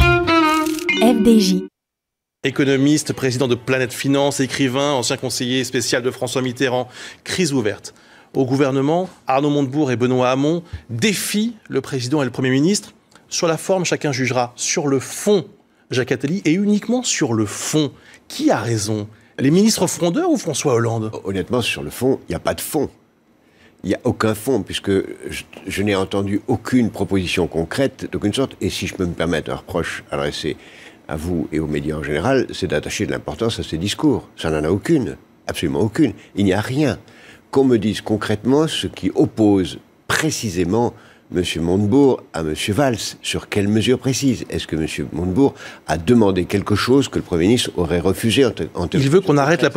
S6: FDJ.
S8: Économiste, président de Planète Finance, écrivain, ancien conseiller spécial de François Mitterrand, crise ouverte. Au gouvernement, Arnaud Montebourg et Benoît Hamon défient le président et le Premier ministre. Sur la forme, chacun jugera. Sur le fond, Jacques Attali, et uniquement sur le fond. Qui a raison? Les ministres frondeurs ou François Hollande?
S9: Honnêtement, sur le fond, il n'y a pas de fond. Il n'y a aucun fond, puisque je n'ai entendu aucune proposition concrète d'aucune sorte. Et si je peux me permettre un reproche adressé à vous et aux médias en général, c'est d'attacher de l'importance à ces discours. Ça n'en a aucune, absolument aucune. Il n'y a rien. Qu'on me dise concrètement ce qui oppose précisément M. Montebourg à M. Valls. Sur quelles mesures précises? Est-ce que M. Montebourg a demandé quelque chose que le Premier ministre aurait refusé
S8: Ils veulent qu'on arrête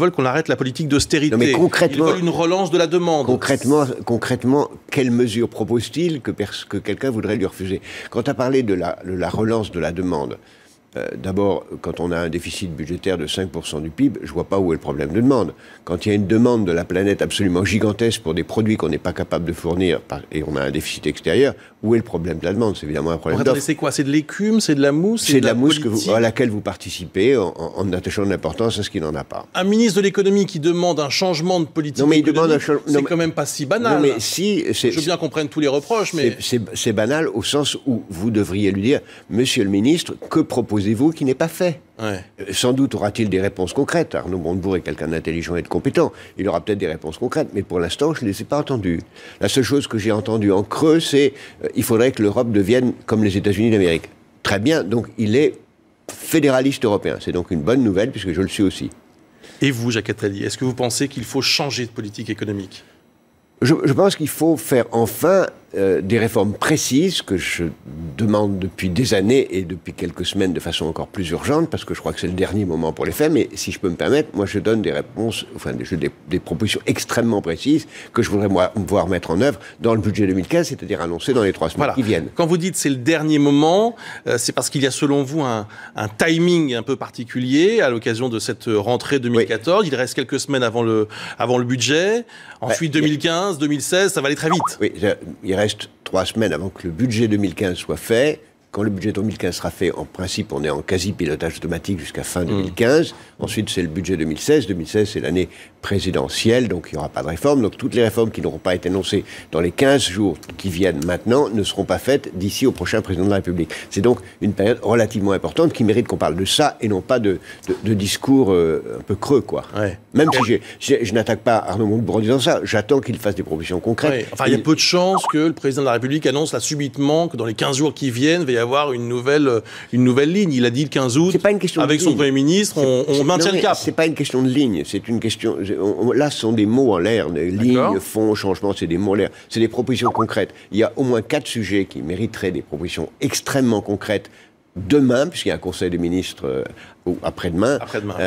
S8: la politique d'austérité.
S9: Non, mais concrètement,
S8: ils veulent une relance de la demande.
S9: Concrètement, quelles mesures propose-t-il que quelqu'un voudrait lui refuser? Quant à parler de la relance de la demande, d'abord, quand on a un déficit budgétaire de 5% du PIB, je ne vois pas où est le problème de demande. Quand il y a une demande de la planète absolument gigantesque pour des produits qu'on n'est pas capable de fournir et on a un déficit extérieur, où est le problème de la demande? C'est évidemment un problème d'offre.
S8: C'est quoi? C'est de l'écume? C'est de la mousse?
S9: C'est de la mousse à laquelle vous participez en attachant de l'importance à ce qu'il n'en a pas.
S8: Un ministre de l'économie qui demande un changement de politique économique, c'est quand même pas si banal.
S9: Non, mais si,
S8: je veux bien qu'on prenne tous les reproches, mais...
S9: C'est banal au sens où vous devriez lui dire « Monsieur le ministre, que proposez-vous qui n'est pas fait ?»
S8: Ouais.
S9: Sans doute aura-t-il des réponses concrètes. Arnaud Montebourg est quelqu'un d'intelligent et de compétent. Il aura peut-être des réponses concrètes, mais pour l'instant, je ne les ai pas entendues. La seule chose que j'ai entendue en creux, c'est il faudrait que l'Europe devienne comme les États-Unis d'Amérique. Très bien, donc il est fédéraliste européen. C'est donc une bonne nouvelle, puisque je le suis aussi.
S8: Et vous, Jacques Attali, est-ce que vous pensez qu'il faut changer de politique économique?
S9: Je pense qu'il faut faire enfin des réformes précises que je demande depuis des années et depuis quelques semaines de façon encore plus urgente, parce que je crois que c'est le dernier moment pour les faire. Mais si je peux me permettre, moi je donne des réponses, enfin des propositions extrêmement précises que je voudrais voir mettre en œuvre dans le budget 2015, c'est-à-dire annoncé dans les 3 semaines qui viennent.
S8: Quand vous dites c'est le dernier moment, c'est parce qu'il y a selon vous un timing un peu particulier à l'occasion de cette rentrée 2014. Oui. Il reste quelques semaines avant le budget. Ensuite 2015, 2016, ça va aller très vite.
S9: Oui, il reste 3 semaines avant que le budget 2015 soit fait. Quand le budget 2015 sera fait, en principe, on est en quasi-pilotage automatique jusqu'à fin 2015. Ensuite, c'est le budget 2016. 2016, c'est l'année présidentielle, donc il n'y aura pas de réforme. Donc toutes les réformes qui n'auront pas été annoncées dans les 15 jours qui viennent maintenant ne seront pas faites d'ici au prochain président de la République. C'est donc une période relativement importante qui mérite qu'on parle de ça et non pas de discours un peu creux, quoi.
S8: Ouais.
S9: Même si je n'attaque pas Arnaud Montebourg en disant ça, j'attends qu'il fasse des propositions concrètes.
S8: Ouais. Enfin, il y a peu de chances que le président de la République annonce là subitement que dans les 15 jours qui viennent, il va y avoir une nouvelle ligne. Il a dit le 15 août, avec son Premier ministre, on maintient le cap.
S9: C'est pas une question de ligne, c'est une question... Là, ce sont des mots en l'air. Ligne, fond, changement, c'est des mots en l'air. C'est des propositions concrètes. Il y a au moins 4 sujets qui mériteraient des propositions extrêmement concrètes demain, puisqu'il y a un conseil des ministres ou après-demain,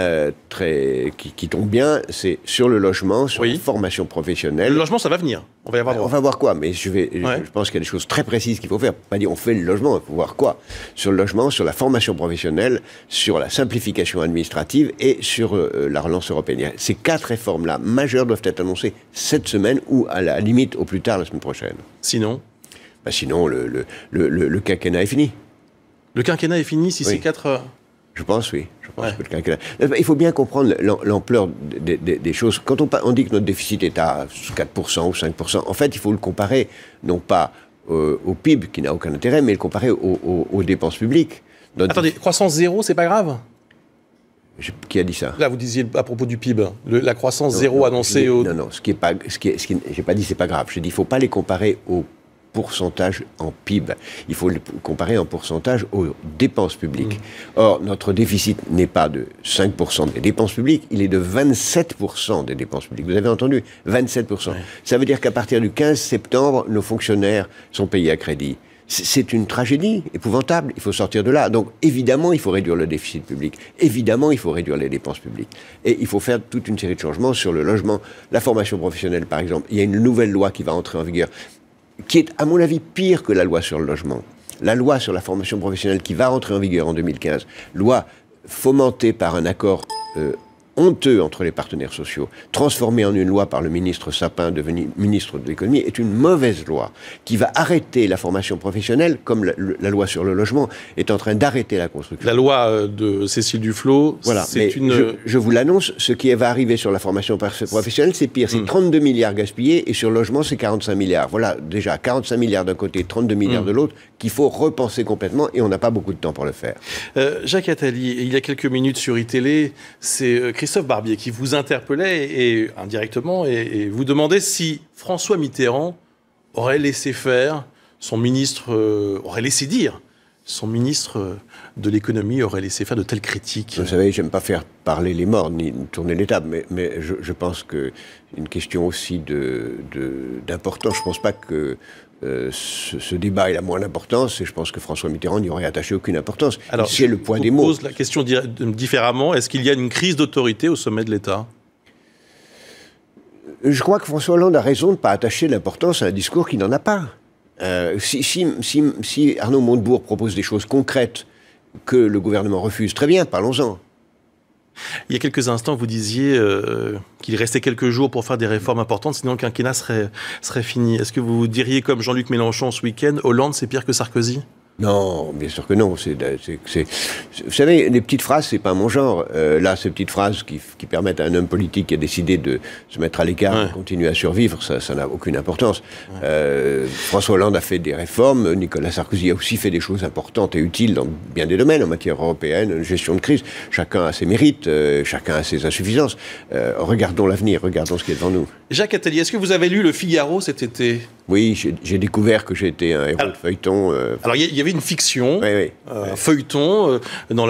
S9: qui tombe bien, c'est sur le logement, sur la formation professionnelle.
S8: Le logement, ça va venir. On va y avoir droit.
S9: On va voir quoi, mais je pense qu'il y a des choses très précises qu'il faut faire. Pas dire on fait le logement, il faut voir quoi. Sur le logement, sur la formation professionnelle, sur la simplification administrative et sur la relance européenne. Ces 4 réformes-là majeures doivent être annoncées cette semaine ou à la limite au plus tard la semaine prochaine.
S8: Sinon
S9: sinon, le quinquennat est fini.
S8: Le quinquennat est fini si ces 4...
S9: Je pense, oui. Je pense que le quinquennat... Il faut bien comprendre l'ampleur des choses. Quand on dit que notre déficit est à 4% ou 5%, en fait, il faut le comparer, non pas au PIB, qui n'a aucun intérêt, mais le comparer aux dépenses publiques.
S8: Attendez, croissance zéro, c'est pas grave?
S9: Qui a dit ça?
S8: Là, vous disiez à propos du PIB, la croissance zéro annoncée au...
S9: Non, j'ai pas dit c'est pas grave. J'ai dit il faut pas les comparer au pourcentage en PIB. Il faut le comparer en pourcentage aux dépenses publiques. Or, notre déficit n'est pas de 5% des dépenses publiques, il est de 27% des dépenses publiques. Vous avez entendu? 27%. Ouais. Ça veut dire qu'à partir du 15 septembre, nos fonctionnaires sont payés à crédit. C'est une tragédie épouvantable. Il faut sortir de là. Donc, évidemment, il faut réduire le déficit public. Évidemment, il faut réduire les dépenses publiques. Et il faut faire toute une série de changements sur le logement, la formation professionnelle, par exemple. Il y a une nouvelle loi qui va entrer en vigueur, qui est, à mon avis, pire que la loi sur le logement. La loi sur la formation professionnelle qui va entrer en vigueur en 2015, loi fomentée par un accord honteux entre les partenaires sociaux, transformée en une loi par le ministre Sapin, devenu ministre de l'économie, est une mauvaise loi qui va arrêter la formation professionnelle, comme la loi sur le logement est en train d'arrêter la construction.
S8: La loi de Cécile Duflot,
S9: voilà, c'est une... Je vous l'annonce, ce qui va arriver sur la formation professionnelle, c'est pire. C'est 32 milliards gaspillés, et sur le logement, c'est 45 milliards. Voilà, déjà, 45 milliards d'un côté, 32 milliards de l'autre, qu'il faut repenser complètement, et on n'a pas beaucoup de temps pour le faire.
S8: Jacques Attali, il y a quelques minutes sur iTélé, c'est Christophe Barbier qui vous interpellait indirectement et vous demandait si François Mitterrand aurait laissé faire son ministre, aurait laissé dire son ministre de l'économie aurait laissé faire de telles critiques.
S9: Vous savez, j'aime pas faire parler les morts ni tourner les tables, mais je pense que une question aussi d'importance. Je pense pas que ce débat il a moins d'importance et je pense que François Mitterrand n'y aurait attaché aucune importance.
S8: Alors,
S9: c'est le poids des mots.
S8: Je pose la question différemment. Est-ce qu'il y a une crise d'autorité au sommet de l'État ?
S9: Je crois que François Hollande a raison de ne pas attacher l'importance à un discours qui n'en a pas. Si Arnaud Montebourg propose des choses concrètes que le gouvernement refuse, très bien, parlons-en.
S8: Il y a quelques instants, vous disiez qu'il restait quelques jours pour faire des réformes importantes, sinon le quinquennat serait fini. Est-ce que vous diriez, comme Jean-Luc Mélenchon ce week-end, Hollande, c'est pire que Sarkozy ?
S9: Non, bien sûr que non. Vous savez, les petites phrases, c'est pas mon genre. Là, ces petites phrases qui permettent à un homme politique qui a décidé de se mettre à l'écart, de continuer à survivre, ça n'a aucune importance. François Hollande a fait des réformes, Nicolas Sarkozy a aussi fait des choses importantes et utiles dans bien des domaines, en matière européenne, gestion de crise. Chacun a ses mérites, chacun a ses insuffisances. Regardons l'avenir, regardons ce qui est devant nous.
S8: Jacques Attali, est-ce que vous avez lu Le Figaro cet été ?
S9: Oui, j'ai découvert que j'étais un héros de feuilleton.
S8: Alors, il y avait une fiction,
S9: oui.
S8: un feuilleton, dans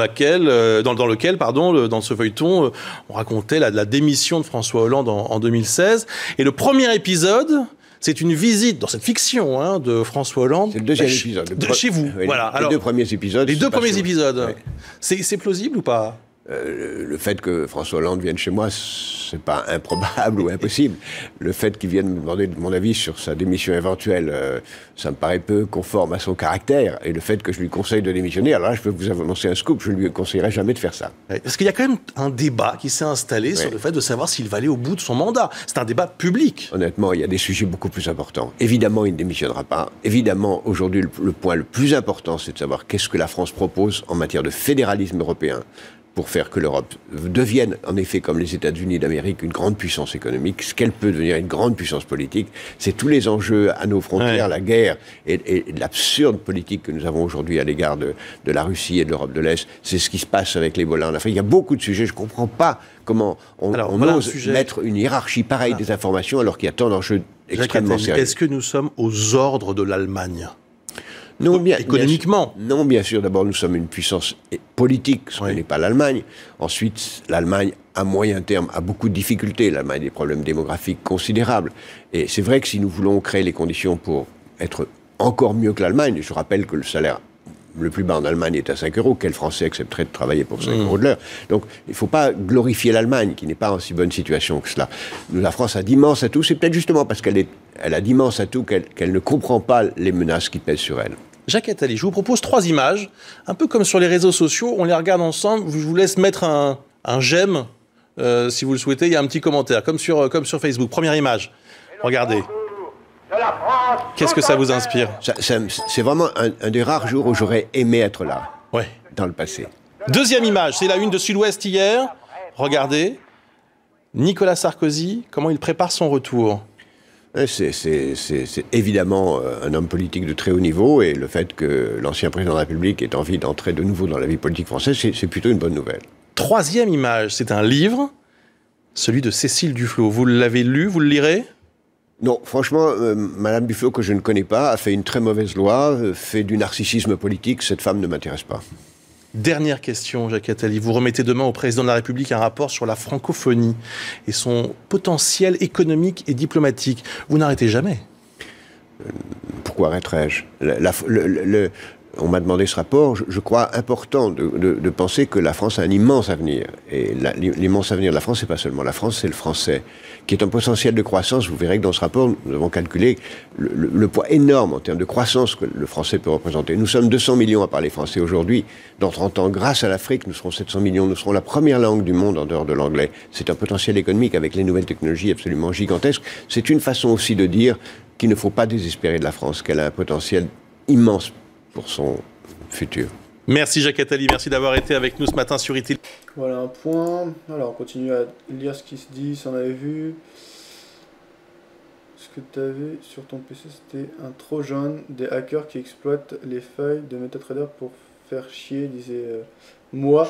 S8: ce feuilleton, on racontait la démission de François Hollande en 2016. Et le premier épisode, c'est une visite, dans cette fiction, de François Hollande.
S9: C'est le deuxième épisode.
S8: Chez vous,
S9: oui,
S8: voilà.
S9: Les deux premiers épisodes.
S8: Les deux premiers épisodes.
S9: Oui.
S8: C'est plausible ou pas ?
S9: Le fait que François Hollande vienne chez moi, c'est pas improbable ou impossible. Le fait qu'il vienne me demander mon avis sur sa démission éventuelle, ça me paraît peu conforme à son caractère. Et le fait que je lui conseille de démissionner, alors là, je peux vous annoncer un scoop, je ne lui conseillerais jamais de faire ça.
S8: Parce qu'il y a quand même un débat qui s'est installé sur le fait de savoir s'il va aller au bout de son mandat. C'est un débat public.
S9: Honnêtement, il y a des sujets beaucoup plus importants. Évidemment, il ne démissionnera pas. Évidemment, aujourd'hui, le point le plus important, c'est de savoir qu'est-ce que la France propose en matière de fédéralisme européen, pour faire que l'Europe devienne, en effet, comme les États-Unis d'Amérique, une grande puissance économique, ce qu'elle peut devenir une grande puissance politique. C'est tous les enjeux à nos frontières, la guerre et l'absurde politique que nous avons aujourd'hui à l'égard de la Russie et de l'Europe de l'Est. C'est ce qui se passe avec l'Ebola en Afrique. Il y a beaucoup de sujets. Je ne comprends pas comment on ose mettre une hiérarchie pareille des informations alors qu'il y a tant d'enjeux extrêmement sérieux.
S8: Est-ce que nous sommes aux ordres de l'Allemagne ?
S9: Non,
S8: économiquement.
S9: Non, bien sûr. D'abord, nous sommes une puissance politique, ce n'est pas l'Allemagne. Ensuite, l'Allemagne, à moyen terme, a beaucoup de difficultés. L'Allemagne a des problèmes démographiques considérables. Et c'est vrai que si nous voulons créer les conditions pour être encore mieux que l'Allemagne, je rappelle que le salaire le plus bas en Allemagne est à 5 €. Quel Français accepterait de travailler pour 5 € de l'heure? Donc, il ne faut pas glorifier l'Allemagne, qui n'est pas en si bonne situation que cela. La France a d'immenses atouts. C'est peut-être justement parce qu'elle a d'immenses atouts qu'elle ne comprend pas les menaces qui pèsent sur elle.
S8: Jacques Attali, je vous propose 3 images, un peu comme sur les réseaux sociaux, on les regarde ensemble, je vous laisse mettre un j'aime, si vous le souhaitez, il y a un petit commentaire, comme sur Facebook. Première image, regardez. Qu'est-ce que ça vous inspire?
S9: C'est vraiment un des rares jours où j'aurais aimé être là, dans le passé.
S8: Deuxième image, c'est la une de Sud-Ouest hier, regardez. Nicolas Sarkozy, comment il prépare son retour?
S9: C'est évidemment un homme politique de très haut niveau, et le fait que l'ancien président de la République ait envie d'entrer de nouveau dans la vie politique française, c'est plutôt une bonne nouvelle.
S8: Troisième image, c'est un livre, celui de Cécile Duflot. Vous l'avez lu, vous le lirez?
S9: Non, franchement, Madame Duflot, que je ne connais pas, a fait une très mauvaise loi, fait du narcissisme politique, cette femme ne m'intéresse pas.
S8: Dernière question, Jacques Attali. Vous remettez demain au président de la République un rapport sur la francophonie et son potentiel économique et diplomatique. Vous n'arrêtez jamais.
S9: Pourquoi arrêterais-je? On m'a demandé ce rapport. Je crois important de penser que la France a un immense avenir. Et l'immense avenir de la France, c'est pas seulement la France, c'est le français, qui est un potentiel de croissance. Vous verrez que dans ce rapport, nous avons calculé le poids énorme en termes de croissance que le français peut représenter. Nous sommes 200 millions à parler français aujourd'hui. Dans 30 ans, grâce à l'Afrique, nous serons 700 millions. Nous serons la première langue du monde en dehors de l'anglais. C'est un potentiel économique avec les nouvelles technologies absolument gigantesque. C'est une façon aussi de dire qu'il ne faut pas désespérer de la France, qu'elle a un potentiel immense pour son futur.
S8: Merci Jacques Attali, merci d'avoir été avec nous ce matin sur ITL.
S1: Voilà un point. Alors on continue à lire ce qui se dit, si on avait vu. Ce que tu avais sur ton PC, c'était un Trojan, des hackers qui exploitent les failles de MetaTrader pour faire chier, disait moi.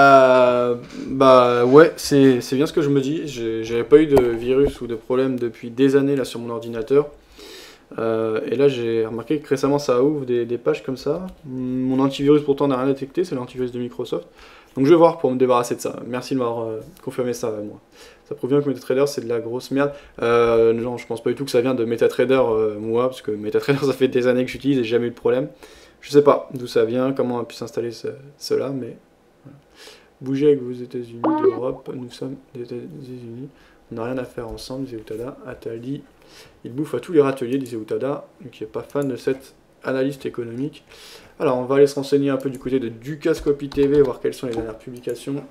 S1: Bah ouais, c'est bien ce que je me dis. J'avais pas eu de virus ou de problème depuis des années là sur mon ordinateur. Et là j'ai remarqué que récemment ça ouvre des pages comme ça. Mon antivirus pourtant n'a rien détecté, c'est l'antivirus de Microsoft. Donc je vais voir pour me débarrasser de ça. Merci de m'avoir confirmé ça, moi. Ça prouve bien que MetaTrader c'est de la grosse merde. Non, je pense pas du tout que ça vient de MetaTrader, moi, parce que MetaTrader ça fait des années que j'utilise et j'ai jamais eu de problème. Je sais pas d'où ça vient, comment on a pu s'installer cela, mais... Voilà. Bougez avec vos États-Unis d'Europe, nous sommes des États-Unis. On n'a rien à faire ensemble, disait Utada. Attali, il bouffe à tous les râteliers, disait Utada, qui n'est pas fan de cette analyste économique. Alors, on va aller se renseigner un peu du côté de Dukascopy TV, voir quelles sont les dernières publications.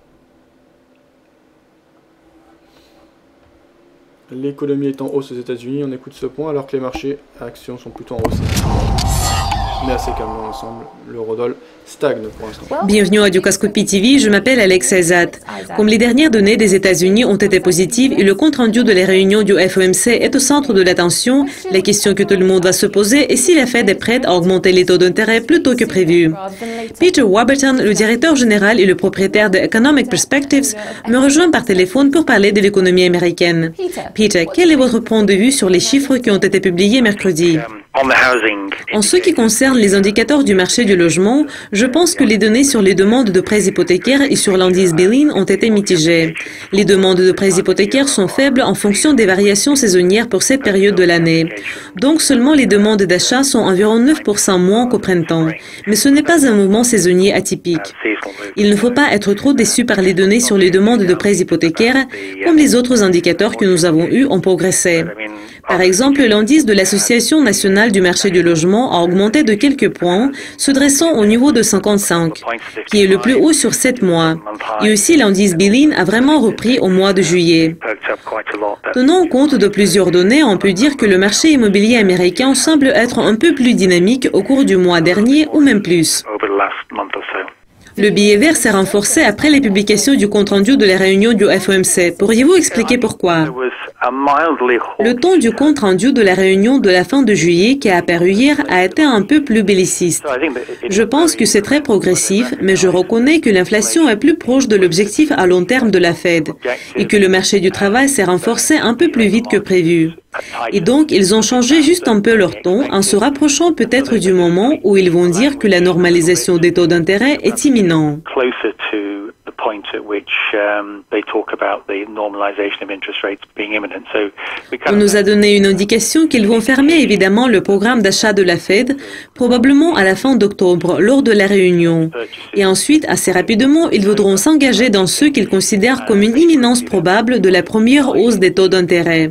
S1: L'économie est en hausse aux États-Unis, on écoute ce point, alors que les marchés actions sont plutôt en hausse. Mais assez calme dans l'ensemble, l'eurodoll stagne pour l'instant.
S6: Bienvenue à Dukascopy TV, je m'appelle Alex Azat. Comme les dernières données des États-Unis ont été positives et le compte-rendu de la réunion du FOMC est au centre de l'attention, la question que tout le monde va se poser est si la Fed est prête à augmenter les taux d'intérêt plus tôt que prévu. Peter Warburton, le directeur général et le propriétaire de Economic Perspectives, me rejoint par téléphone pour parler de l'économie américaine. Peter, quel est votre point de vue sur les chiffres qui ont été publiés mercredi? En ce qui concerne les indicateurs du marché du logement, je pense que les données sur les demandes de prêts hypothécaires et sur l'indice Billing ont été mitigées. Les demandes de prêts hypothécaires sont faibles en fonction des variations saisonnières pour cette période de l'année. Donc seulement les demandes d'achat sont environ 9% moins qu'au printemps. Mais ce n'est pas un mouvement saisonnier atypique. Il ne faut pas être trop déçu par les données sur les demandes de prêts hypothécaires, comme les autres indicateurs que nous avons eus ont progressé. Par exemple, l'indice de l'Association nationale du marché du logement a augmenté de quelques points, se dressant au niveau de 55, qui est le plus haut sur 7 mois. Et aussi, l'indice Billing a vraiment repris au mois de juillet. Tenant compte de plusieurs données, on peut dire que le marché immobilier américain semble être un peu plus dynamique au cours du mois dernier ou même plus. Le billet vert s'est renforcé après les publications du compte-rendu de la réunion du FOMC. Pourriez-vous expliquer pourquoi? Le ton du compte-rendu de la réunion de la fin de juillet qui a apparu hier a été un peu plus belliciste. Je pense que c'est très progressif, mais je reconnais que l'inflation est plus proche de l'objectif à long terme de la Fed et que le marché du travail s'est renforcé un peu plus vite que prévu. Et donc, ils ont changé juste un peu leur ton en se rapprochant peut-être du moment où ils vont dire que la normalisation des taux d'intérêt est imminente. On nous a donné une indication qu'ils vont fermer évidemment le programme d'achat de la Fed, probablement à la fin d'octobre, lors de la réunion. Et ensuite, assez rapidement, ils voudront s'engager dans ce qu'ils considèrent comme une imminence probable de la première hausse des taux d'intérêt.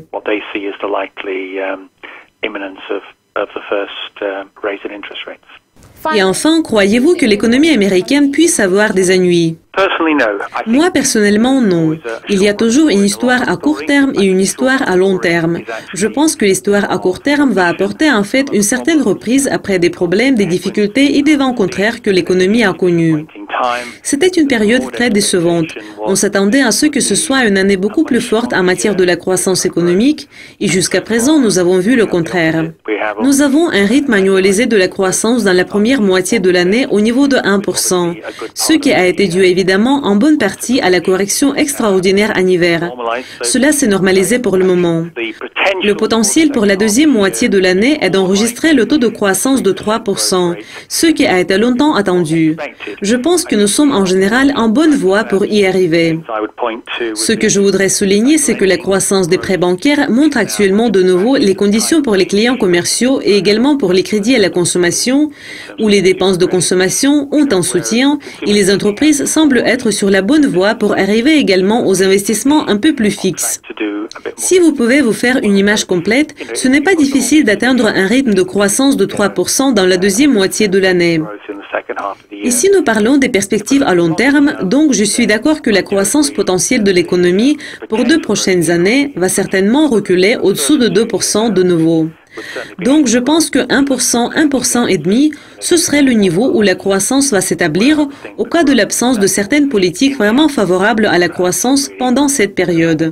S6: Et enfin, croyez-vous que l'économie américaine puisse avoir des ennuis? Moi, personnellement, non. Il y a toujours une histoire à court terme et une histoire à long terme. Je pense que l'histoire à court terme va apporter en fait une certaine reprise après des problèmes, des difficultés et des vents contraires que l'économie a connus. C'était une période très décevante. On s'attendait à ce que ce soit une année beaucoup plus forte en matière de la croissance économique et jusqu'à présent, nous avons vu le contraire. Nous avons un rythme annualisé de la croissance dans la première moitié de l'année au niveau de 1%, ce qui a été dû évidemment en bonne partie à la correction extraordinaire en hiver. Cela s'est normalisé pour le moment. Le potentiel pour la deuxième moitié de l'année est d'enregistrer le taux de croissance de 3%, ce qui a été longtemps attendu. Je pense que nous sommes en général en bonne voie pour y arriver. Ce que je voudrais souligner, c'est que la croissance des prêts bancaires montre actuellement de nouveau les conditions pour les clients commerciaux et également pour les crédits à la consommation, où les dépenses de consommation ont un soutien et les entreprises semblent être sur la bonne voie pour arriver également aux investissements un peu plus fixes. Si vous pouvez vous faire une image complète, ce n'est pas difficile d'atteindre un rythme de croissance de 3% dans la deuxième moitié de l'année. Ici, nous parlons des perspectives à long terme, donc je suis d'accord que la croissance potentielle de l'économie pour 2 prochaines années va certainement reculer au-dessous de 2% de nouveau. Donc je pense que 1%, 1% et demi, ce serait le niveau où la croissance va s'établir au cas de l'absence de certaines politiques vraiment favorables à la croissance pendant cette période.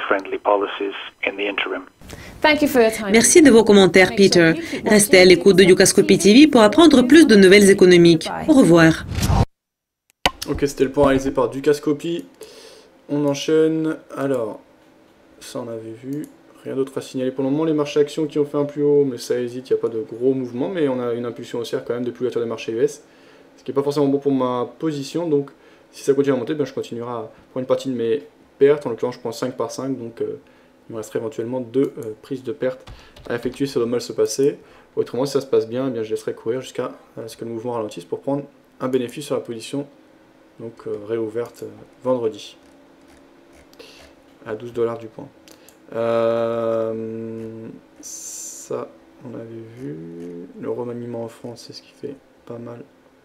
S6: Merci de vos commentaires, Peter. Restez à l'écoute de Dukascopy TV pour apprendre plus de nouvelles économiques. Au revoir.
S1: Ok, c'était le point réalisé par Dukascopy. On enchaîne. Alors, ça on avait vu. Rien d'autre à signaler pour le moment. Les marchés actions qui ont fait un plus haut, mais ça hésite, il n'y a pas de gros mouvements, mais on a une impulsion haussière quand même depuis l'ouverture des marchés US. Ce qui n'est pas forcément bon pour ma position, donc Si ça continue à monter, je continuerai à prendre une partie de mes pertes. En l'occurrence, je prends 5 par 5, donc il me resterait éventuellement 2 prises de pertes à effectuer, ça doit mal se passer. Autrement, si ça se passe bien, je laisserai courir jusqu'à ce que le mouvement ralentisse pour prendre un bénéfice sur la position donc réouverte vendredi à 12 $ du point. Ça, on avait vu. Le remaniement en France, c'est ce qui fait pas mal.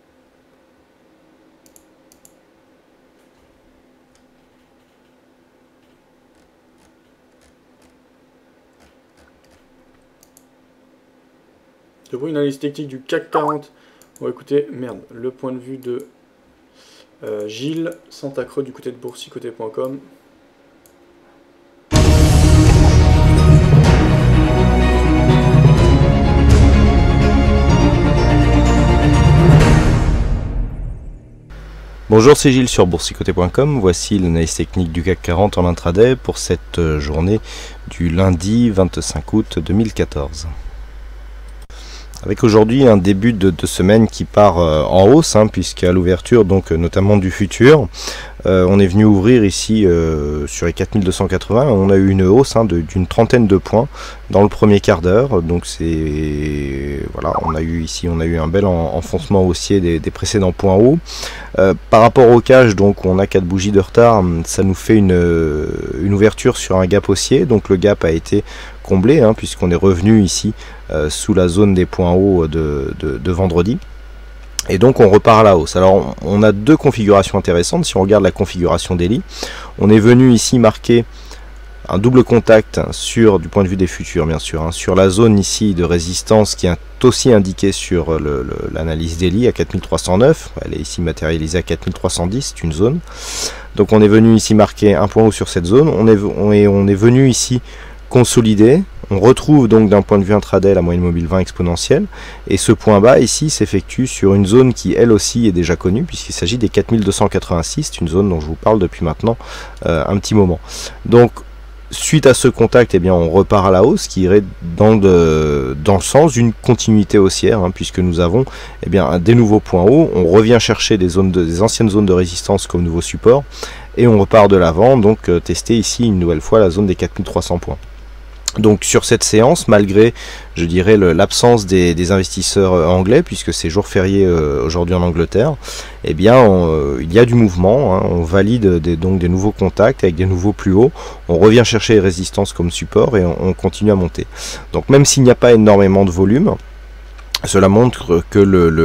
S1: Pour une analyse technique du CAC 40, on va écouter, le point de vue de Gilles Santacreux du côté de boursicoté.com.
S10: Bonjour, c'est Gilles sur boursicoté.com. Voici l'analyse technique du CAC 40 en intraday pour cette journée du lundi 25 août 2014. Avec aujourd'hui un début de semaine qui part en hausse, puisqu'à l'ouverture donc notamment du futur, on est venu ouvrir ici sur les 4280, on a eu une hausse d'une trentaine de points dans le premier quart d'heure. Donc c'est voilà, on a eu un bel enfoncement haussier des précédents points hauts. Par rapport au cash, donc on a 4 bougies de retard, ça nous fait une ouverture sur un gap haussier. Donc le gap a été comblé puisqu'on est revenu ici sous la zone des points hauts de vendredi. Et donc on repart à la hausse. Alors on a deux configurations intéressantes. Si on regarde la configuration daily, on est venu ici marquer un double contact du point de vue des futurs, bien sûr, sur la zone ici de résistance qui est aussi indiquée sur l'analyse daily à 4309. Elle est ici matérialisée à 4310, c'est une zone. Donc on est venu ici marquer un point haut sur cette zone. On est venu ici consolider. On retrouve donc d'un point de vue intraday la moyenne mobile 20 exponentielle, et ce point bas ici s'effectue sur une zone qui elle aussi est déjà connue puisqu'il s'agit des 4286, c'est une zone dont je vous parle depuis maintenant un petit moment. Donc suite à ce contact, on repart à la hausse qui irait dans le sens d'une continuité haussière, puisque nous avons des nouveaux points hauts. On revient chercher des anciennes zones de résistance comme nouveau support et on repart de l'avant, donc tester ici une nouvelle fois la zone des 4300 points. Donc sur cette séance, malgré, je dirais, l'absence des investisseurs anglais, puisque c'est jour férié aujourd'hui en Angleterre, il y a du mouvement, on valide donc des nouveaux contacts avec des nouveaux plus hauts, on revient chercher les résistances comme support et on continue à monter. Donc même s'il n'y a pas énormément de volume, cela montre que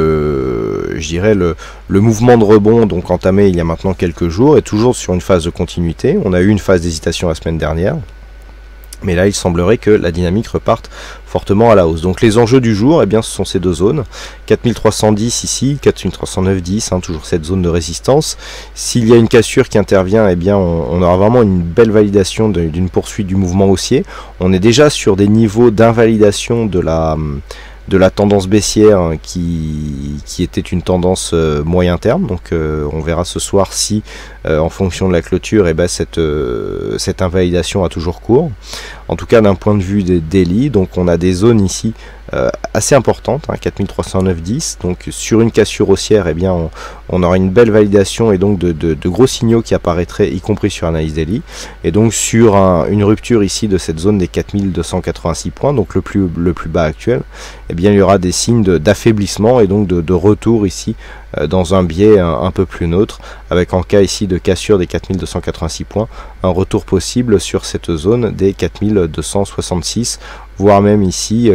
S10: le mouvement de rebond donc entamé il y a maintenant quelques jours est toujours sur une phase de continuité. On a eu une phase d'hésitation la semaine dernière, mais là il semblerait que la dynamique reparte fortement à la hausse. Donc les enjeux du jour, ce sont ces deux zones, 4310 ici, 4309-10, toujours cette zone de résistance. S'il y a une cassure qui intervient, on aura vraiment une belle validation d'une poursuite du mouvement haussier. On est déjà sur des niveaux d'invalidation de la tendance baissière qui était une tendance moyen terme. Donc on verra ce soir si en fonction de la clôture cette invalidation a toujours cours. En tout cas d'un point de vue des daily, donc on a des zones ici assez importantes, 4309-10, donc sur une cassure haussière on aura une belle validation et donc de gros signaux qui apparaîtraient, y compris sur analyse daily, et donc sur une rupture ici de cette zone des 4286 points, donc le plus bas actuel, il y aura des signes d'affaiblissement et donc de retour ici dans un biais un peu plus neutre, avec en cas ici de cassure des 4286 points, un retour possible sur cette zone des 4266, voire même ici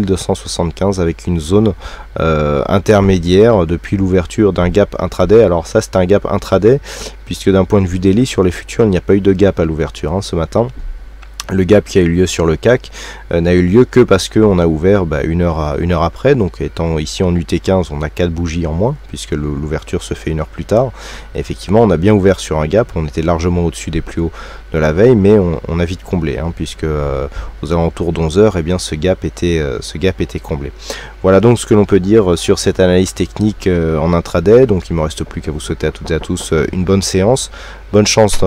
S10: 4275 avec une zone intermédiaire depuis l'ouverture d'un gap intraday. Alors ça c'est un gap intraday puisque d'un point de vue daily sur les futurs il n'y a pas eu de gap à l'ouverture ce matin. Le gap qui a eu lieu sur le CAC n'a eu lieu que parce qu'on a ouvert une heure après, donc étant ici en UT15 on a 4 bougies en moins puisque l'ouverture se fait une heure plus tard. Et effectivement on a bien ouvert sur un gap, on était largement au-dessus des plus hauts de la veille, mais on a vite comblé puisque aux alentours d'11h ce gap était comblé. Voilà donc ce que l'on peut dire sur cette analyse technique en intraday. Donc il ne me reste plus qu'à vous souhaiter à toutes et à tous une bonne séance, bonne chance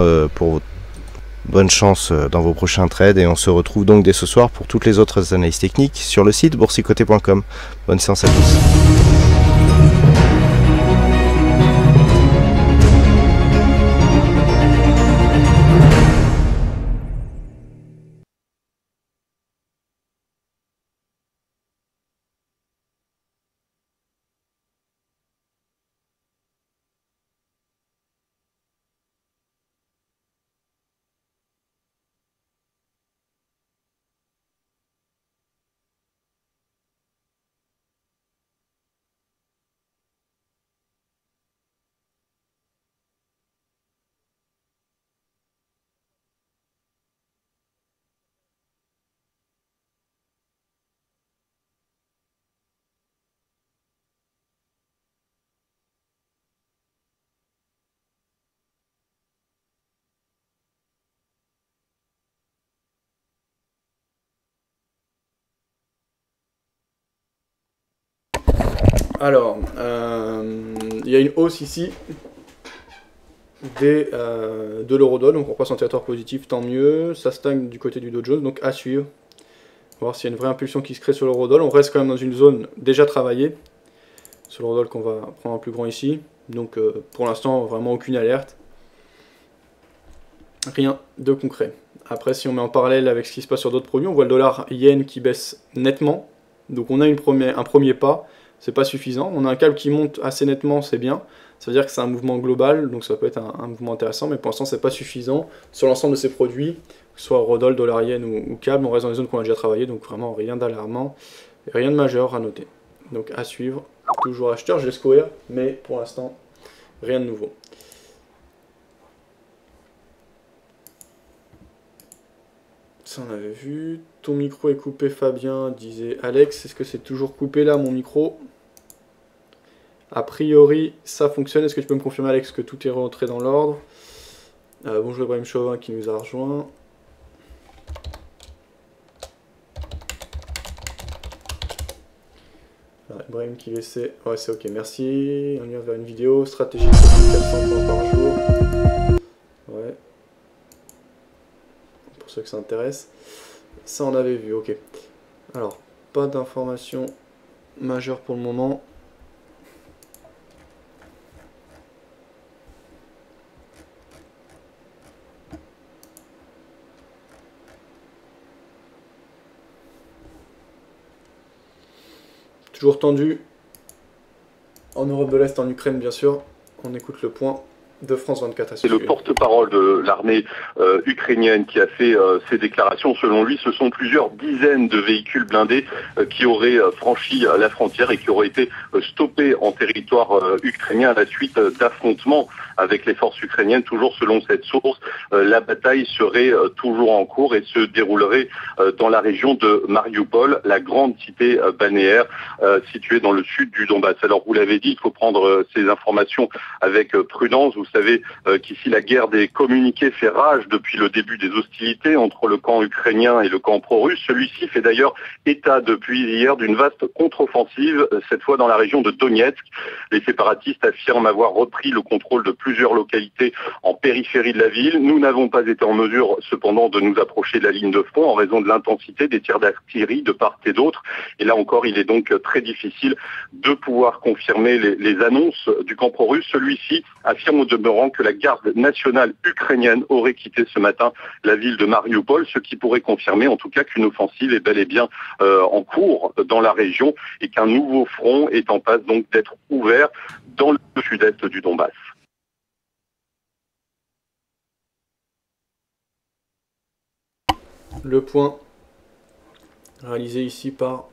S10: dans vos prochains trades, et on se retrouve donc dès ce soir pour toutes les autres analyses techniques sur le site boursicoté.com. Bonne séance à tous.
S1: Alors, il y a une hausse ici de l'eurodoll, donc on repasse en territoire positif, tant mieux. Ça stagne du côté du Dow Jones, donc à suivre. On va voir s'il y a une vraie impulsion qui se crée sur l'eurodoll. On reste quand même dans une zone déjà travaillée. Sur l'eurodoll qu'on va prendre en plus grand ici. Donc pour l'instant, vraiment aucune alerte. Rien de concret. Après, si on met en parallèle avec ce qui se passe sur d'autres produits, on voit le dollar yen qui baisse nettement. Donc on a un premier pas. C'est pas suffisant. On a un câble qui monte assez nettement, c'est bien. Ça veut dire que c'est un mouvement global, donc ça peut être un mouvement intéressant, mais pour l'instant c'est pas suffisant sur l'ensemble de ces produits, que ce soit eurodoll, dollar yen ou câble. On reste dans les zones qu'on a déjà travaillé, donc vraiment rien d'alarmant, rien de majeur à noter. Donc à suivre, toujours acheteur, je laisse courir, mais pour l'instant rien de nouveau. Ça on avait vu. Ton micro est coupé Fabien, disait Alex. Est-ce que c'est toujours coupé là mon micro? A priori ça fonctionne. Est-ce que tu peux me confirmer Alex que tout est rentré dans l'ordre? Bonjour Ibrahim Chauvin qui nous a rejoint. Ibrahim qui laissait. Ouais c'est ok, merci. On y va vers une vidéo. Stratégie de 400 points par jour. Ouais. Pour ceux que ça intéresse. Ça on avait vu, ok. Alors, pas d'informations majeures pour le moment. Toujours tendu en Europe de l'Est, en Ukraine bien sûr. On écoute le point de France 24 à ce
S11: sujet. C'est le porte-parole de l'armée ukrainienne qui a fait ces déclarations. Selon lui, ce sont plusieurs dizaines de véhicules blindés qui auraient franchi la frontière et qui auraient été stoppés en territoire ukrainien à la suite d'affrontements avec les forces ukrainiennes. Toujours selon cette source, la bataille serait toujours en cours et se déroulerait dans la région de Mariupol, la grande cité balnéaire située dans le sud du Donbass. Alors vous l'avez dit, il faut prendre ces informations avec prudence. Vous savez qu'ici la guerre des communiqués fait rage depuis le début des hostilités entre le camp ukrainien et le camp pro-russe. Celui-ci fait d'ailleurs état depuis hier d'une vaste contre-offensive, cette fois dans la région de Donetsk. Les séparatistes affirment avoir repris le contrôle de plusieurs localités en périphérie de la ville. Nous n'avons pas été en mesure cependant de nous approcher de la ligne de front en raison de l'intensité des tirs d'artillerie de part et d'autre. Et là encore, il est donc très difficile de pouvoir confirmer les annonces du camp pro-russe. Celui-ci affirme au demeurant que la garde nationale ukrainienne aurait quitté ce matin la ville de Mariupol, ce qui pourrait confirmer en tout cas qu'une offensive est bel et bien en cours dans la région et qu'un nouveau front est en passe donc d'être ouvert dans le sud-est du Donbass.
S1: Le point réalisé ici par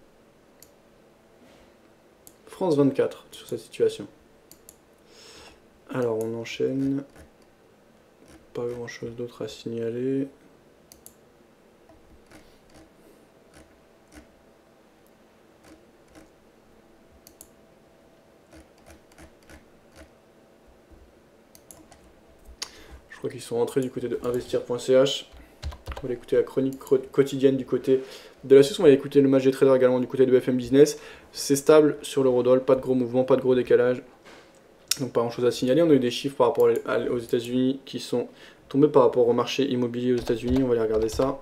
S1: France 24 sur cette situation. Alors on enchaîne. Pas grand chose d'autre à signaler. Je crois qu'ils sont rentrés du côté de investir.ch. On va écouter la chronique quotidienne du côté de la Suisse. On va écouter le match des traders également du côté de BFM Business. C'est stable sur l'eurodoll, pas de gros mouvements, pas de gros décalage. Donc pas grand chose à signaler. On a eu des chiffres par rapport aux États-Unis qui sont tombés par rapport au marché immobilier aux États-Unis. On va aller regarder ça.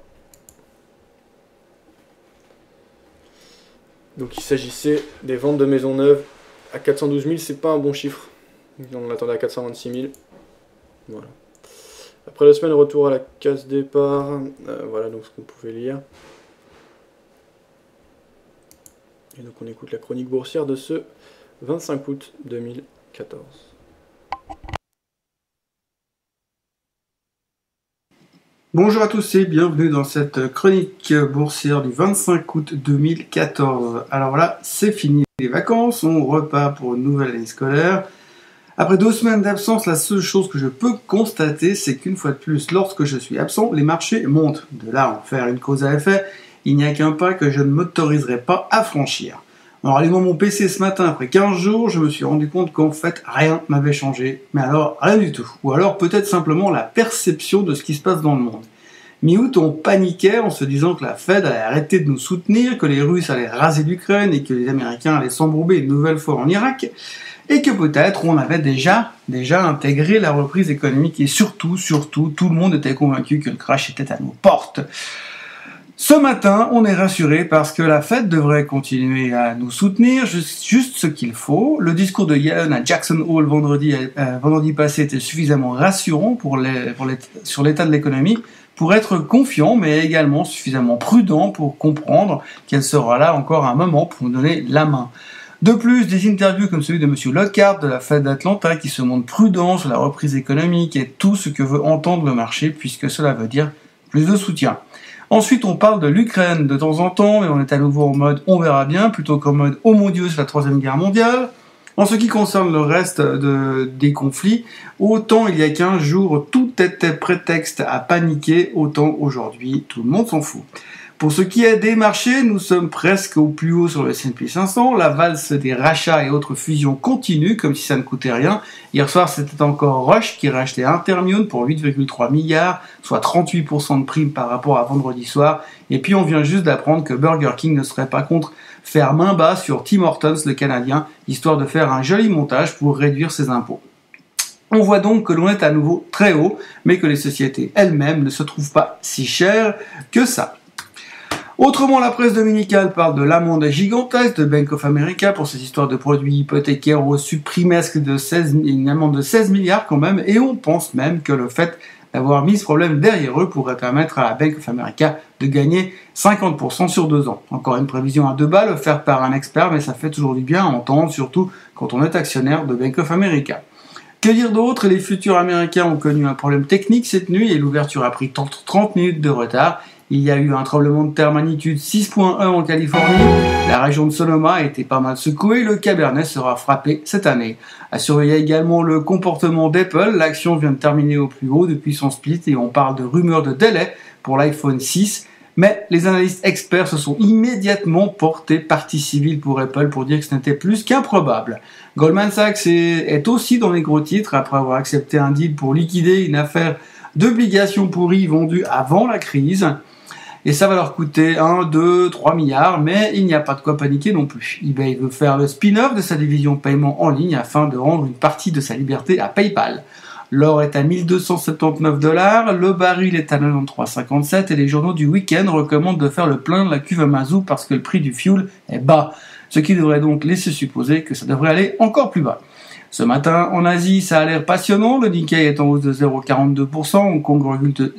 S1: Donc il s'agissait des ventes de maisons neuves à 412 000. C'est pas un bon chiffre. On attendait à 426 000. Voilà. Après la semaine, retour à la case départ. Voilà donc ce qu'on pouvait lire. Et donc on écoute la chronique boursière de ce 25 août 2014.
S12: Bonjour à tous et bienvenue dans cette chronique boursière du 25 août 2014. Alors voilà, c'est fini les vacances, on repart pour une nouvelle année scolaire. Après 2 semaines d'absence, la seule chose que je peux constater, c'est qu'une fois de plus, lorsque je suis absent, les marchés montent. De là à en faire une cause à effet, il n'y a qu'un pas que je ne m'autoriserai pas à franchir. En allumant mon PC ce matin, après 15 jours, je me suis rendu compte qu'en fait, rien m'avait changé. Mais alors, rien du tout. Ou alors peut-être simplement la perception de ce qui se passe dans le monde. Mi-août, on paniquait en se disant que la Fed allait arrêter de nous soutenir, que les Russes allaient raser l'Ukraine et que les Américains allaient s'embrouber une nouvelle fois en Irak, et que peut-être on avait déjà intégré la reprise économique et surtout, tout le monde était convaincu que le crash était à nos portes. Ce matin, on est rassuré parce que la Fed devrait continuer à nous soutenir, juste ce qu'il faut. Le discours de Yellen à Jackson Hole vendredi passé était suffisamment rassurant sur l'état de l'économie pour être confiant, mais également suffisamment prudent pour comprendre qu'elle sera là encore un moment pour nous donner la main. De plus, des interviews comme celui de M. Lockhart de la Fed d'Atlanta qui se montre prudent sur la reprise économique et tout ce que veut entendre le marché puisque cela veut dire plus de soutien. Ensuite, on parle de l'Ukraine de temps en temps, mais on est à nouveau en mode on verra bien, plutôt qu'en mode oh mon Dieu, c'est la Troisième Guerre mondiale. En ce qui concerne le reste des conflits, autant il y a 15 jours, tout était prétexte à paniquer, autant aujourd'hui, tout le monde s'en fout. Pour ce qui est des marchés, nous sommes presque au plus haut sur le S&P 500. La valse des rachats et autres fusions continue, comme si ça ne coûtait rien. Hier soir, c'était encore Roche qui rachetait Intermion pour 8,3 milliards, soit 38% de prime par rapport à vendredi soir. Et puis, on vient juste d'apprendre que Burger King ne serait pas contre faire main basse sur Tim Hortons, le Canadien, histoire de faire un joli montage pour réduire ses impôts. On voit donc que l'on est à nouveau très haut, mais que les sociétés elles-mêmes ne se trouvent pas si chères que ça. Autrement, la presse dominicale parle de l'amende gigantesque de Bank of America pour ces histoires de produits hypothécaires reçus primesques une amende de 16 milliards quand même, et on pense même que le fait d'avoir mis ce problème derrière eux pourrait permettre à la Bank of America de gagner 50% sur 2 ans. Encore une prévision à 2 balles offerte par un expert, mais ça fait toujours du bien à entendre, surtout quand on est actionnaire de Bank of America. Que dire d'autre? Les futurs américains ont connu un problème technique cette nuit et l'ouverture a pris 30 minutes de retard. Il y a eu un tremblement de terre magnitude 6.1 en Californie. La région de Sonoma a été pas mal secouée. Le Cabernet sera frappé cette année. À surveiller également le comportement d'Apple. L'action vient de terminer au plus haut depuis son split et on parle de rumeurs de délai pour l'iPhone 6. Mais les analystes experts se sont immédiatement portés partie civile pour Apple pour dire que ce n'était plus qu'improbable. Goldman Sachs est aussi dans les gros titres après avoir accepté un deal pour liquider une affaire d'obligations pourries vendues avant la crise. Et ça va leur coûter 1, 2, 3 milliards, mais il n'y a pas de quoi paniquer non plus. eBay veut faire le spin-off de sa division paiement en ligne afin de rendre une partie de sa liberté à PayPal. L'or est à 1279 $, le baril est à 93,57 et les journaux du week-end recommandent de faire le plein de la cuve à mazout parce que le prix du fuel est bas. Ce qui devrait donc laisser supposer que ça devrait aller encore plus bas. Ce matin, en Asie, ça a l'air passionnant. Le Nikkei est en hausse de 0,42%, Hong Kong recule de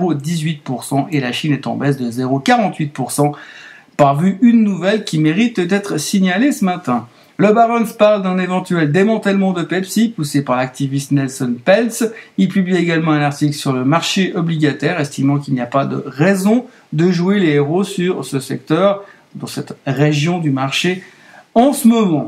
S12: 0,18% et la Chine est en baisse de 0,48%. Par vu une nouvelle qui mérite d'être signalée ce matin. Le Barron's parle d'un éventuel démantèlement de Pepsi poussé par l'activiste Nelson Peltz. Il publie également un article sur le marché obligataire, estimant qu'il n'y a pas de raison de jouer les héros sur ce secteur, dans cette région du marché en ce moment.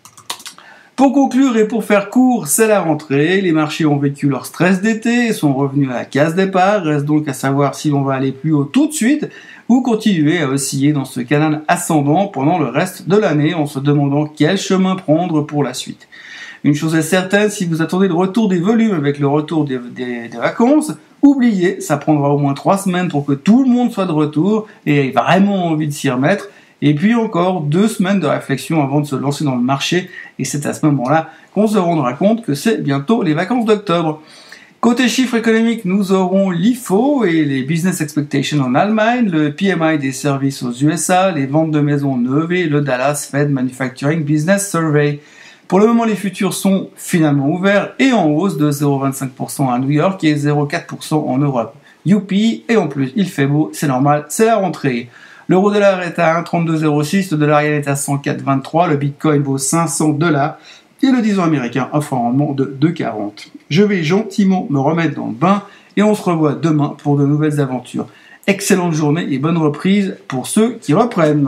S12: Pour conclure et pour faire court, c'est la rentrée. Les marchés ont vécu leur stress d'été et sont revenus à la case départ. Reste donc à savoir si l'on va aller plus haut tout de suite ou continuer à osciller dans ce canal ascendant pendant le reste de l'année en se demandant quel chemin prendre pour la suite. Une chose est certaine, si vous attendez le retour des volumes avec le retour des vacances, oubliez, ça prendra au moins 3 semaines pour que tout le monde soit de retour et ait vraiment envie de s'y remettre. Et puis encore 2 semaines de réflexion avant de se lancer dans le marché. Et c'est à ce moment-là qu'on se rendra compte que c'est bientôt les vacances d'octobre. Côté chiffres économiques, nous aurons l'IFO et les Business Expectations en Allemagne, le PMI des services aux USA, les ventes de maisons neuves et le Dallas Fed Manufacturing Business Survey. Pour le moment, les futurs sont finalement ouverts et en hausse de 0,25% à New York et 0,4% en Europe. Youpi, et en plus, il fait beau, c'est normal, c'est la rentrée. L'euro-dollar est à 1,3206, le dollar yen est à 104,23, le bitcoin vaut 500 $ et le 10 ans américain offre un rendement de 2,40. Je vais gentiment me remettre dans le bain et on se revoit demain pour de nouvelles aventures. Excellente journée et bonne reprise pour ceux qui reprennent.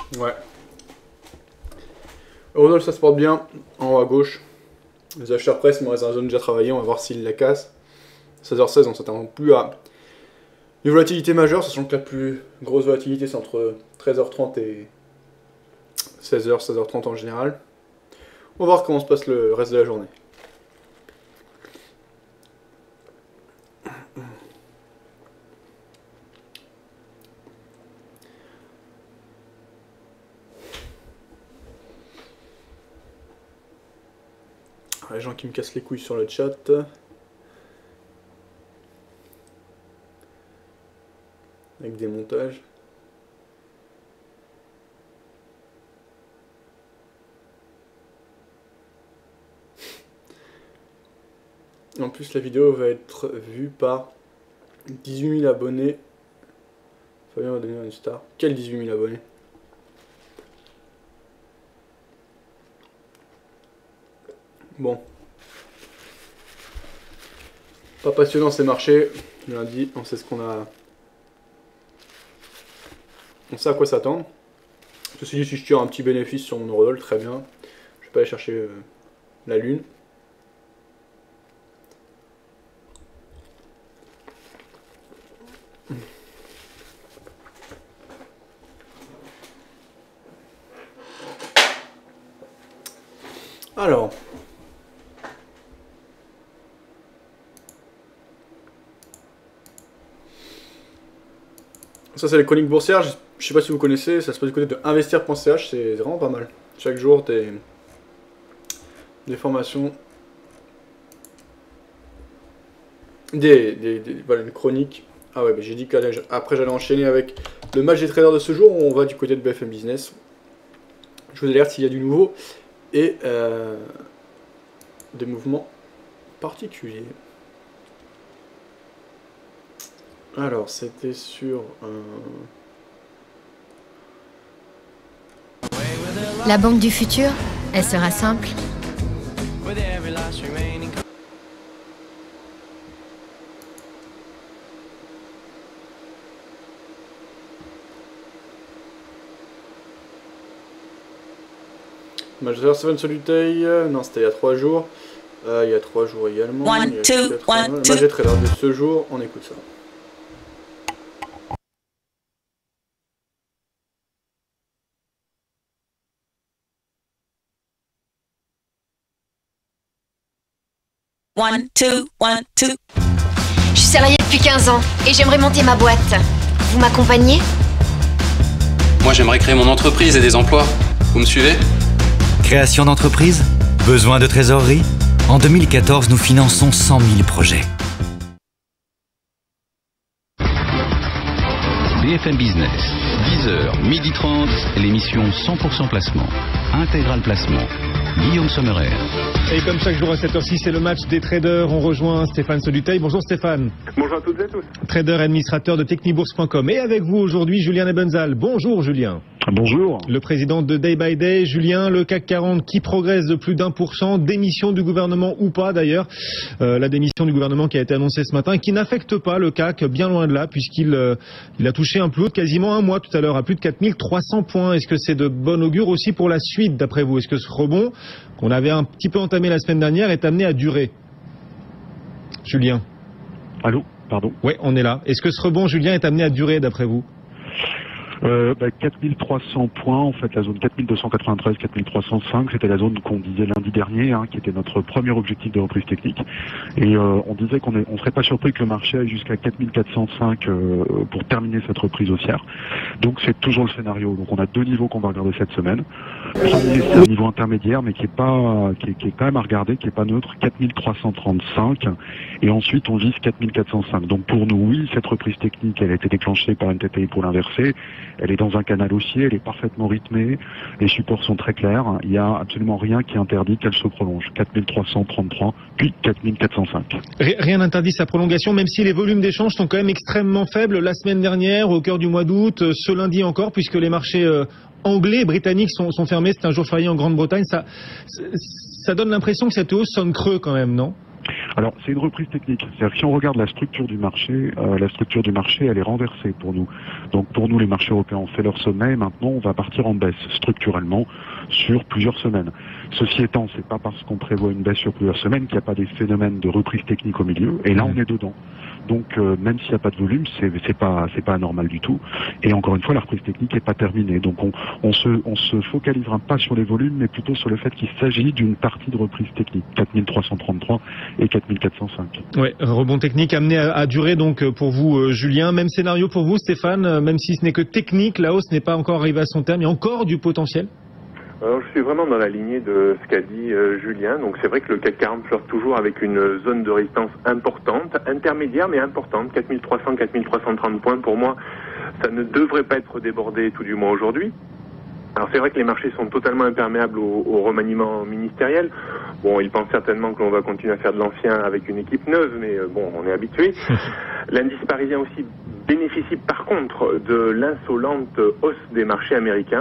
S1: Ouais. Rodolphe, ça se porte bien. En haut à gauche. Les acheteurs presse, mais reste dans la zone déjà travaillée. On va voir s'ils la cassent. 16h16, on s'attend plus à une volatilité majeure, sachant que la plus grosse volatilité c'est entre 13h30 et 16h, 16h30 en général. On va voir comment se passe le reste de la journée. Les gens qui me cassent les couilles sur le chat. Avec des montages. En plus, la vidéo va être vue par 18 000 abonnés. Fabien va devenir une star. Quel 18 000 abonnés? Bon. Pas passionnant ces marchés. Lundi, on sait ce qu'on a. On sait à quoi s'attendre. Ceci dit, si je tire un petit bénéfice sur mon Eurodollar, très bien. Je vais pas aller chercher la lune. Alors. Ça c'est les chroniques boursières, je sais pas si vous connaissez, ça se passe du côté de investir.ch, c'est vraiment pas mal. Chaque jour des formations, voilà, une chronique. Ah ouais, bah j'ai dit qu'après j'allais enchaîner avec le match des traders de ce jour, on va du côté de BFM Business. Je vous alerte s'il y a du nouveau et des mouvements particuliers. Alors, c'était sur
S13: La banque du futur, elle sera simple.
S1: Major 7 Solutei, non c'était il y a 3 jours. Il y a 3 jours également. Match des traders de ce jour, on écoute ça.
S13: One, two. Je suis salarié depuis 15 ans et j'aimerais monter ma boîte. Vous m'accompagnez?
S14: Moi, j'aimerais créer mon entreprise et des emplois. Vous me suivez?
S15: Création d'entreprise? Besoin de trésorerie? En 2014, nous finançons 100 000 projets.
S16: BFM Business, 10h, 12h30, l'émission 100% placement. Intégral placement. Guillaume Sommerer.
S17: Et comme chaque jour à cette heure-ci, c'est le match des traders. On rejoint Stéphane Solutei. Bonjour Stéphane.
S18: Bonjour à toutes et à tous.
S17: Trader et administrateur de Technibourse.com. Et avec vous aujourd'hui, Julien Nebenzal. Bonjour Julien.
S18: Bonjour.
S17: Le président de Day by Day. Julien, le CAC 40 qui progresse de plus d'1%. Démission du gouvernement ou pas d'ailleurs. La démission du gouvernement qui a été annoncée ce matin et qui n'affecte pas le CAC, bien loin de là, puisqu'il a touché un plus haut de quasiment un mois tout à l'heure, à plus de 4300 points. Est-ce que c'est de bon augure aussi pour la suite d'après vous? Est-ce que ce rebond qu'on avait un petit peu entamé la semaine dernière est amené à durer? Julien.
S18: Allô, pardon.
S17: Oui, on est là. Est-ce que ce rebond, Julien, est amené à durer d'après vous?
S18: 4300 points, en fait la zone 4293, 4305, c'était la zone qu'on disait lundi dernier, qui était notre premier objectif de reprise technique. Et on disait qu'on ne serait pas surpris que le marché aille jusqu'à 4405 pour terminer cette reprise haussière. Donc c'est toujours le scénario. Donc on a deux niveaux qu'on va regarder cette semaine. C'est un niveau intermédiaire, mais qui est quand même à regarder, qui est pas neutre, 4335. Et ensuite on vise 4405. Donc pour nous, oui, cette reprise technique, elle a été déclenchée par une TPI pour l'inverser. Elle est dans un canal haussier, elle est parfaitement rythmée, les supports sont très clairs, il n'y a absolument rien qui interdit qu'elle se prolonge. 4333, puis 4405.
S17: Rien n'interdit sa prolongation, même si les volumes d'échanges sont quand même extrêmement faibles. La semaine dernière, au cœur du mois d'août, ce lundi encore, puisque les marchés anglais et britanniques sont fermés, c'est un jour férié en Grande-Bretagne, ça donne l'impression que cette hausse sonne creux quand même, non ?
S18: Alors, c'est une reprise technique. C'est-à-dire que si on regarde la structure du marché, elle est renversée pour nous. Donc, pour nous, les marchés européens ont fait leur sommet et maintenant, on va partir en baisse structurellement sur plusieurs semaines. Ceci étant, c'est pas parce qu'on prévoit une baisse sur plusieurs semaines qu'il n'y a pas des phénomènes de reprise technique au milieu. Et là, on est dedans. Donc, même s'il n'y a pas de volume, c'est pas anormal du tout. Et encore une fois, la reprise technique n'est pas terminée. Donc, on se focalisera pas sur les volumes, mais plutôt sur le fait qu'il s'agit d'une partie de reprise technique. 4333 et 4405.
S17: Ouais, rebond technique amené à durer donc pour vous, Julien. Même scénario pour vous, Stéphane. Même si ce n'est que technique, la hausse n'est pas encore arrivée à son terme. Il y a encore du potentiel.
S19: Alors, je suis vraiment dans la lignée de ce qu'a dit Julien. Donc c'est vrai que le CAC 40 flirte toujours avec une zone de résistance importante, intermédiaire mais importante, 4300, 4330 points. Pour moi, ça ne devrait pas être débordé, tout du moins aujourd'hui. Alors c'est vrai que les marchés sont totalement imperméables au remaniement ministériel. Bon, ils pensent certainement que l'on va continuer à faire de l'ancien avec une équipe neuve, mais bon, on est habitué. L'indice parisien aussi bénéficie par contre de l'insolente hausse des marchés américains.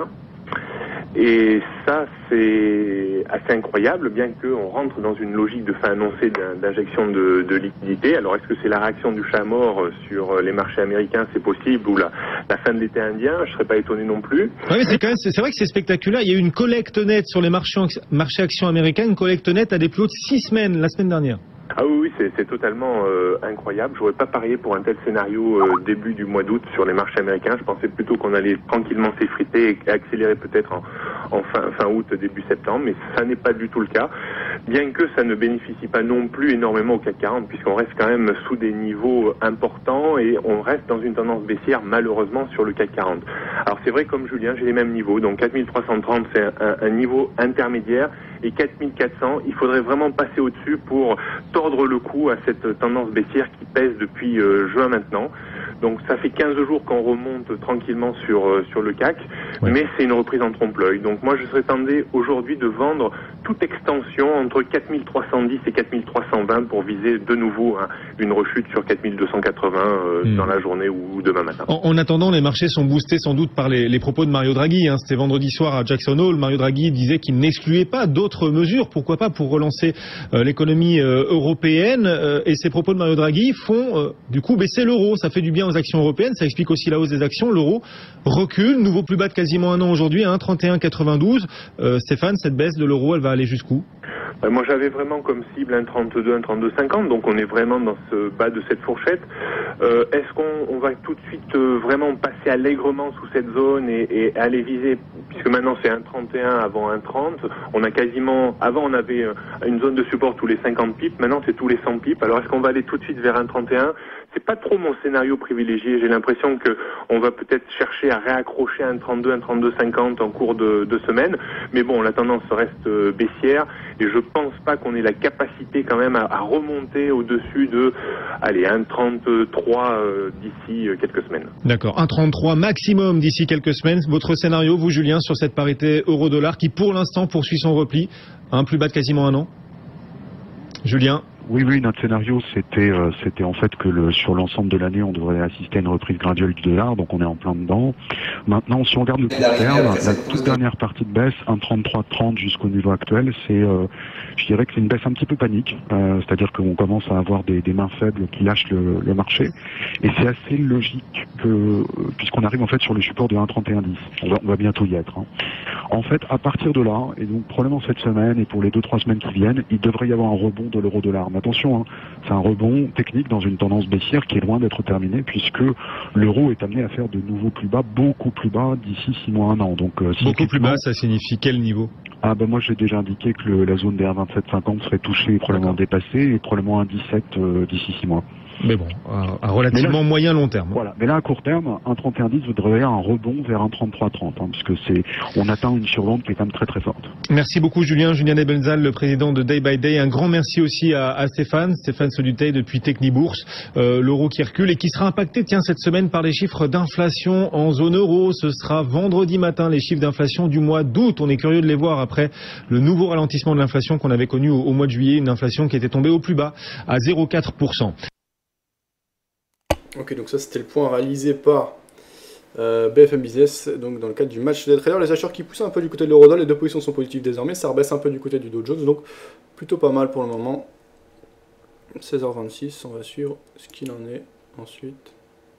S19: Et ça, c'est assez incroyable, bien qu'on rentre dans une logique de fin annoncée d'injection de liquidités. Alors, est-ce que c'est la réaction du chat mort sur les marchés américains, c'est possible, ou la fin de l'été indien? Je ne serais pas étonné non plus.
S17: Oui, c'est vrai que c'est spectaculaire. Il y a eu une collecte nette sur les marchés actions américains, une collecte nette à des plus hauts de 6 semaines, la semaine dernière.
S19: Ah oui, c'est totalement incroyable. Je n'aurais pas parié pour un tel scénario début du mois d'août sur les marchés américains. Je pensais plutôt qu'on allait tranquillement s'effriter et accélérer peut-être en fin août, début septembre, mais ça n'est pas du tout le cas. Bien que ça ne bénéficie pas non plus énormément au CAC 40, puisqu'on reste quand même sous des niveaux importants et on reste dans une tendance baissière malheureusement sur le CAC 40. Alors c'est vrai, comme Julien, j'ai les mêmes niveaux. Donc 4330, c'est un niveau intermédiaire, et 4400, il faudrait vraiment passer au-dessus pour tordre le cou à cette tendance baissière qui pèse depuis juin maintenant. Donc ça fait 15 jours qu'on remonte tranquillement sur le CAC, mais c'est une reprise en trompe-l'œil. Donc moi je serais tenté aujourd'hui de vendre toute extension entre 4310 et 4320 pour viser de nouveau une rechute sur 4280 dans la journée ou demain matin.
S17: En attendant, les marchés sont boostés sans doute par les propos de Mario Draghi. C'était vendredi soir à Jackson Hole. Mario Draghi disait qu'il n'excluait pas d'autres mesures, pourquoi pas, pour relancer l'économie européenne. Et ces propos de Mario Draghi font du coup baisser l'euro. Ça fait du bien aux actions européennes, ça explique aussi la hausse des actions. L'euro recule, nouveau plus bas de quasiment un an aujourd'hui, à 1,3192. Stéphane, cette baisse de l'euro, elle va aller jusqu'où?
S19: Moi j'avais vraiment comme cible 1,32, 1,3250, donc on est vraiment dans ce bas de cette fourchette. Est-ce qu'on va tout de suite vraiment passer allègrement sous cette zone et aller viser, puisque maintenant c'est 1,31 avant 1,30, on a quasiment, avant on avait une zone de support tous les 50 pips, maintenant c'est tous les 100 pips, alors est-ce qu'on va aller tout de suite vers 1,31? C'est pas trop mon scénario privilégié, j'ai l'impression que on va peut-être chercher à réaccrocher 1,32, 1,3250 en cours de semaine, mais bon, la tendance reste baissière, et je pense pas qu'on ait la capacité quand même à remonter au-dessus de, allez, 1,33 d'ici quelques semaines.
S17: D'accord, 1,33 maximum d'ici quelques semaines. Votre scénario, vous Julien, sur cette parité euro-dollar qui pour l'instant poursuit son repli, à un plus bas de quasiment un an? Julien?
S18: Oui, notre scénario, c'était en fait que sur l'ensemble de l'année, on devrait assister à une reprise graduelle du dollar, donc on est en plein dedans. Maintenant, si on regarde le court terme, la toute dernière partie de baisse, 1,3330 jusqu'au niveau actuel, je dirais que c'est une baisse un petit peu panique, c'est-à-dire qu'on commence à avoir des mains faibles qui lâchent le marché, et c'est assez logique puisqu'on arrive en fait sur le support de 1,3110. On va bientôt y être. En fait, à partir de là, et donc probablement cette semaine et pour les 2-3 semaines qui viennent, il devrait y avoir un rebond de l'euro-dollar. Mais attention, c'est un rebond technique dans une tendance baissière qui est loin d'être terminée, puisque l'euro est amené à faire de nouveaux plus bas, beaucoup plus bas d'ici 6 mois, 1 an. Donc,
S17: beaucoup plus bas, ça signifie quel niveau?
S18: Moi j'ai déjà indiqué que la zone des 1,2750 serait touchée et probablement dépassée, et probablement 1,17 d'ici 6 mois.
S17: Mais bon, à relativement moyen long terme.
S18: Voilà, mais là à court terme, 1,3110 voudrait un rebond vers 1,3330, puisque on atteint une survente qui est quand même très très forte.
S17: Merci beaucoup Julien Ebenzal, le président de Day by Day. Un grand merci aussi à Stéphane Soluteil depuis Technibourse. L'euro qui recule et qui sera impacté, cette semaine par les chiffres d'inflation en zone euro. Ce sera vendredi matin, les chiffres d'inflation du mois d'août. On est curieux de les voir après le nouveau ralentissement de l'inflation qu'on avait connu au mois de juillet, une inflation qui était tombée au plus bas à 0,4%.
S1: Ok, donc ça c'était le point réalisé par BFM Business, donc dans le cadre du match des traders. Les acheteurs qui poussent un peu du côté de l'eurodoll, les deux positions sont positives désormais, ça rebaisse un peu du côté du Dow Jones, donc plutôt pas mal pour le moment. 16h26, on va suivre ce qu'il en est ensuite.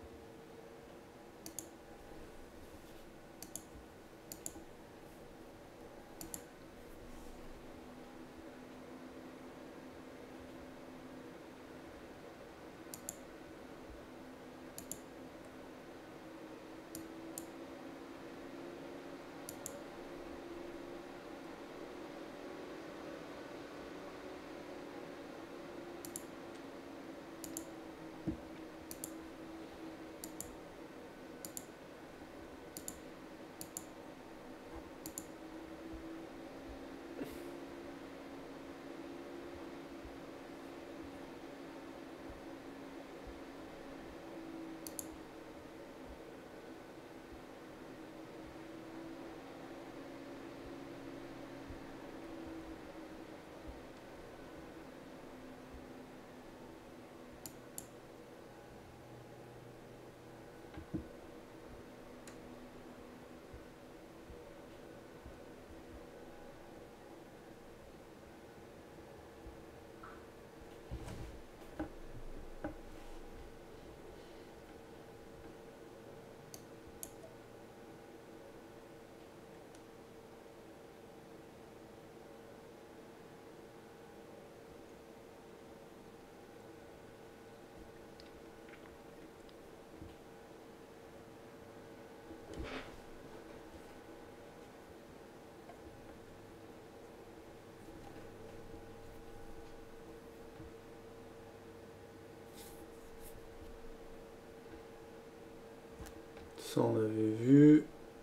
S1: Ça on avait vu.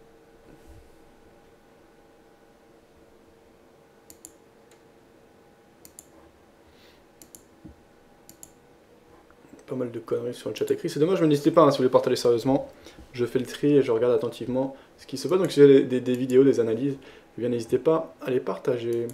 S1: Pas mal de conneries sur le chat écrit. C'est dommage, mais n'hésitez pas hein, si vous voulez partager sérieusement. Je fais le tri et je regarde attentivement ce qui se passe. Donc si vous avez des vidéos, des analyses, eh bien n'hésitez pas à les partager.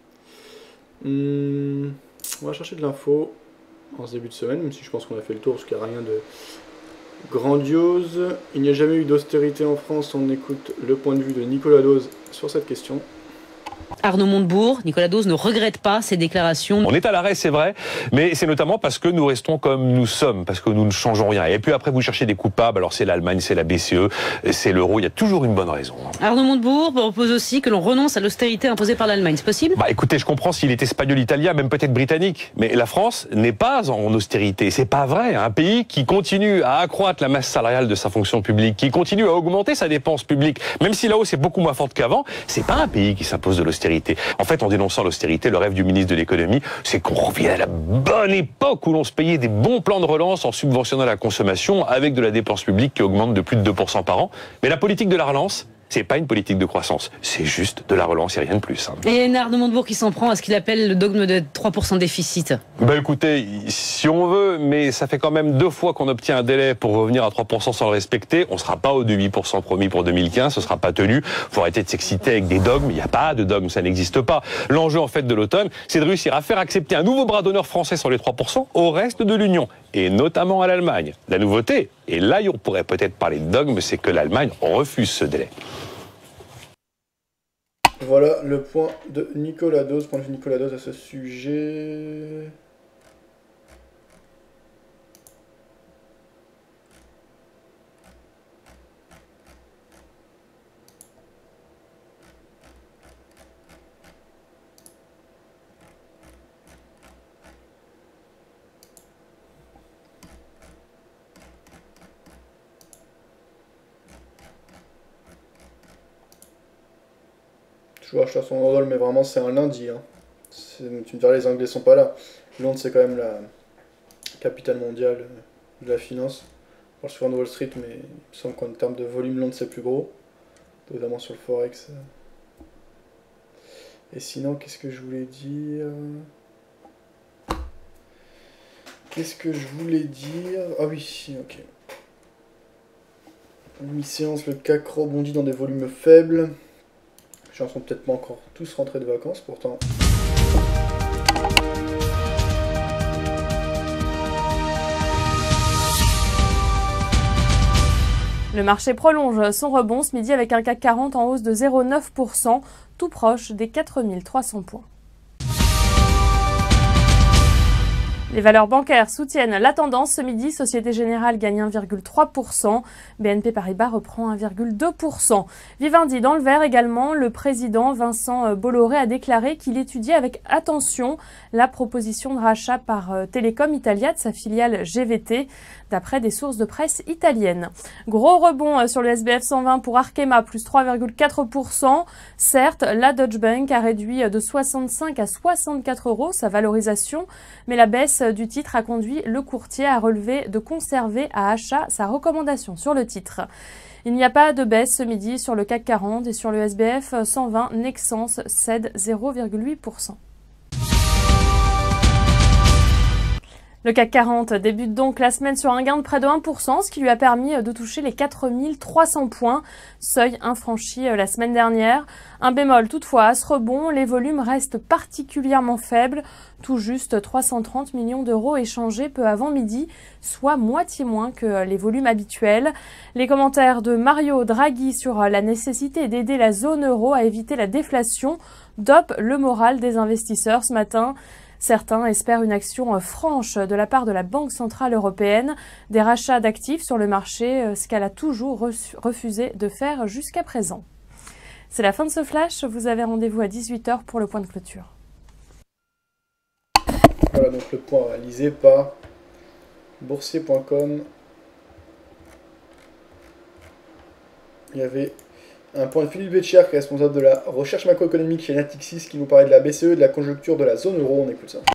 S1: On va chercher de l'info en ce début de semaine, même si je pense qu'on a fait le tour parce qu'il n'y a rien de grandiose. Il n'y a jamais eu d'austérité en France. On écoute le point de vue de Nicolas Dose sur cette question.
S6: Arnaud Montebourg, Nicolas Dose ne regrette pas ces déclarations.
S20: On est à l'arrêt, c'est vrai, mais c'est notamment parce que nous restons comme nous sommes, parce que nous ne changeons rien. Et puis après, vous cherchez des coupables, alors c'est l'Allemagne, c'est la BCE, c'est l'euro, il y a toujours une bonne raison.
S6: Arnaud Montebourg propose aussi que l'on renonce à l'austérité imposée par l'Allemagne, c'est possible?
S20: Bah écoutez, je comprends s'il est espagnol, italien, même peut-être britannique, mais la France n'est pas en austérité, c'est pas vrai. Un pays qui continue à accroître la masse salariale de sa fonction publique, qui continue à augmenter sa dépense publique, même si la hausse est beaucoup moins forte qu'avant, c'est pas un pays qui s'impose de l'austérité. En fait, en dénonçant l'austérité, le rêve du ministre de l'économie, c'est qu'on revienne à la bonne époque où l'on se payait des bons plans de relance en subventionnant la consommation avec de la dépense publique qui augmente de plus de 2% par an. Mais la politique de la relance, c'est pas une politique de croissance, c'est juste de la relance et rien de plus. Hein.
S6: Et Arnaud Montebourg qui s'en prend à ce qu'il appelle le dogme de 3% de déficit.
S20: Bah écoutez, si on veut, mais ça fait quand même 2 fois qu'on obtient un délai pour revenir à 3% sans le respecter. On sera pas au de 8% promis pour 2015, ce sera pas tenu. Faut arrêter de s'exciter avec des dogmes, il n'y a pas de dogme, ça n'existe pas. L'enjeu en fait de l'automne, c'est de réussir à faire accepter un nouveau bras d'honneur français sur les 3% au reste de l'Union, et notamment à l'Allemagne. La nouveauté, et là on pourrait peut-être parler de dogme, c'est que l'Allemagne refuse ce délai.
S1: Voilà le point de Nicolas Dose, point de vue Nicolas Dose à ce sujet. Je vois, je suis à son rôle, mais vraiment c'est un lundi. Hein. Tu me diras, les Anglais sont pas là. Londres, c'est quand même la capitale mondiale de la finance. Je parle souvent de Wall Street, mais il me semble qu'en termes de volume, Londres c'est plus gros, notamment sur le Forex. Et sinon, qu'est-ce que je voulais dire? Ah oui, ok. Mi-séance, le CAC rebondit dans des volumes faibles. Les gens sont peut-être pas encore tous rentrés de vacances, pourtant.
S21: Le marché prolonge son rebond ce midi avec un CAC 40 en hausse de 0,9%, tout proche des 4300 points. Les valeurs bancaires soutiennent la tendance. Ce midi, Société Générale gagne 1,3%. BNP Paribas reprend 1,2%. Vivendi dans le vert également. Le président Vincent Bolloré a déclaré qu'il étudiait avec attention la proposition de rachat par Telecom Italia de sa filiale GVT, d'après des sources de presse italiennes. Gros rebond sur le SBF 120 pour Arkema, plus 3,4%. Certes, la Deutsche Bank a réduit de 65 à 64 € sa valorisation, mais la baisse du titre a conduit le courtier à relever de conserver à achat sa recommandation sur le titre. Il n'y a pas de baisse ce midi sur le CAC 40 et sur le SBF 120, Nexans cède 0,8%. Le CAC 40 débute donc la semaine sur un gain de près de 1%, ce qui lui a permis de toucher les 4300 points, seuil infranchi la semaine dernière. Un bémol toutefois à ce rebond, les volumes restent particulièrement faibles, tout juste 330 millions d'euros échangés peu avant midi, soit moitié moins que les volumes habituels. Les commentaires de Mario Draghi sur la nécessité d'aider la zone euro à éviter la déflation dopent le moral des investisseurs ce matin. Certains espèrent une action franche de la part de la Banque Centrale Européenne, des rachats d'actifs sur le marché, ce qu'elle a toujours refusé de faire jusqu'à présent. C'est la fin de ce flash, vous avez rendez-vous à 18 h pour le point de clôture.
S1: Voilà donc le point réalisé par boursier.com. Il y avait un point de Philippe Béchier, responsable de la recherche macroéconomique chez Natixis, qui nous parlait de la BCE et de la conjoncture de la zone euro. On écoute ça.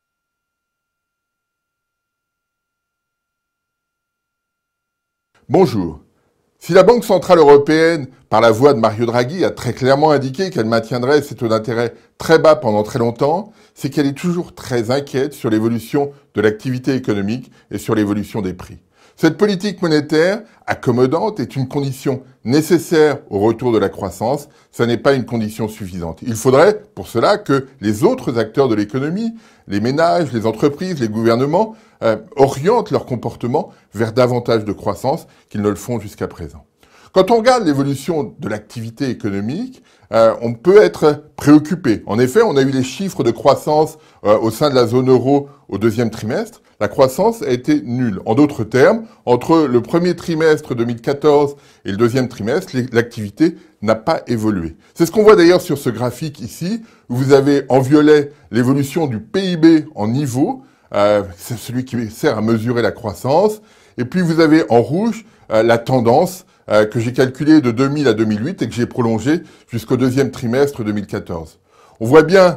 S2: Bonjour. Si la Banque Centrale Européenne, par la voix de Mario Draghi, a très clairement indiqué qu'elle maintiendrait ses taux d'intérêt très bas pendant très longtemps, c'est qu'elle est toujours très inquiète sur l'évolution de l'activité économique et sur l'évolution des prix. Cette politique monétaire accommodante est une condition nécessaire au retour de la croissance, ça n'est pas une condition suffisante. Il faudrait, pour cela, que les autres acteurs de l'économie, les ménages, les entreprises, les gouvernements, orientent leur comportement vers davantage de croissance qu'ils ne le font jusqu'à présent. Quand on regarde l'évolution de l'activité économique, on peut être préoccupé. En effet, on a eu les chiffres de croissance au sein de la zone euro au deuxième trimestre. La croissance a été nulle. En d'autres termes, entre le premier trimestre 2014 et le deuxième trimestre, l'activité n'a pas évolué. C'est ce qu'on voit d'ailleurs sur ce graphique ici, où vous avez en violet l'évolution du PIB en niveau, c'est celui qui sert à mesurer la croissance, et puis vous avez en rouge la tendance que j'ai calculée de 2000 à 2008 et que j'ai prolongée jusqu'au deuxième trimestre 2014. On voit bien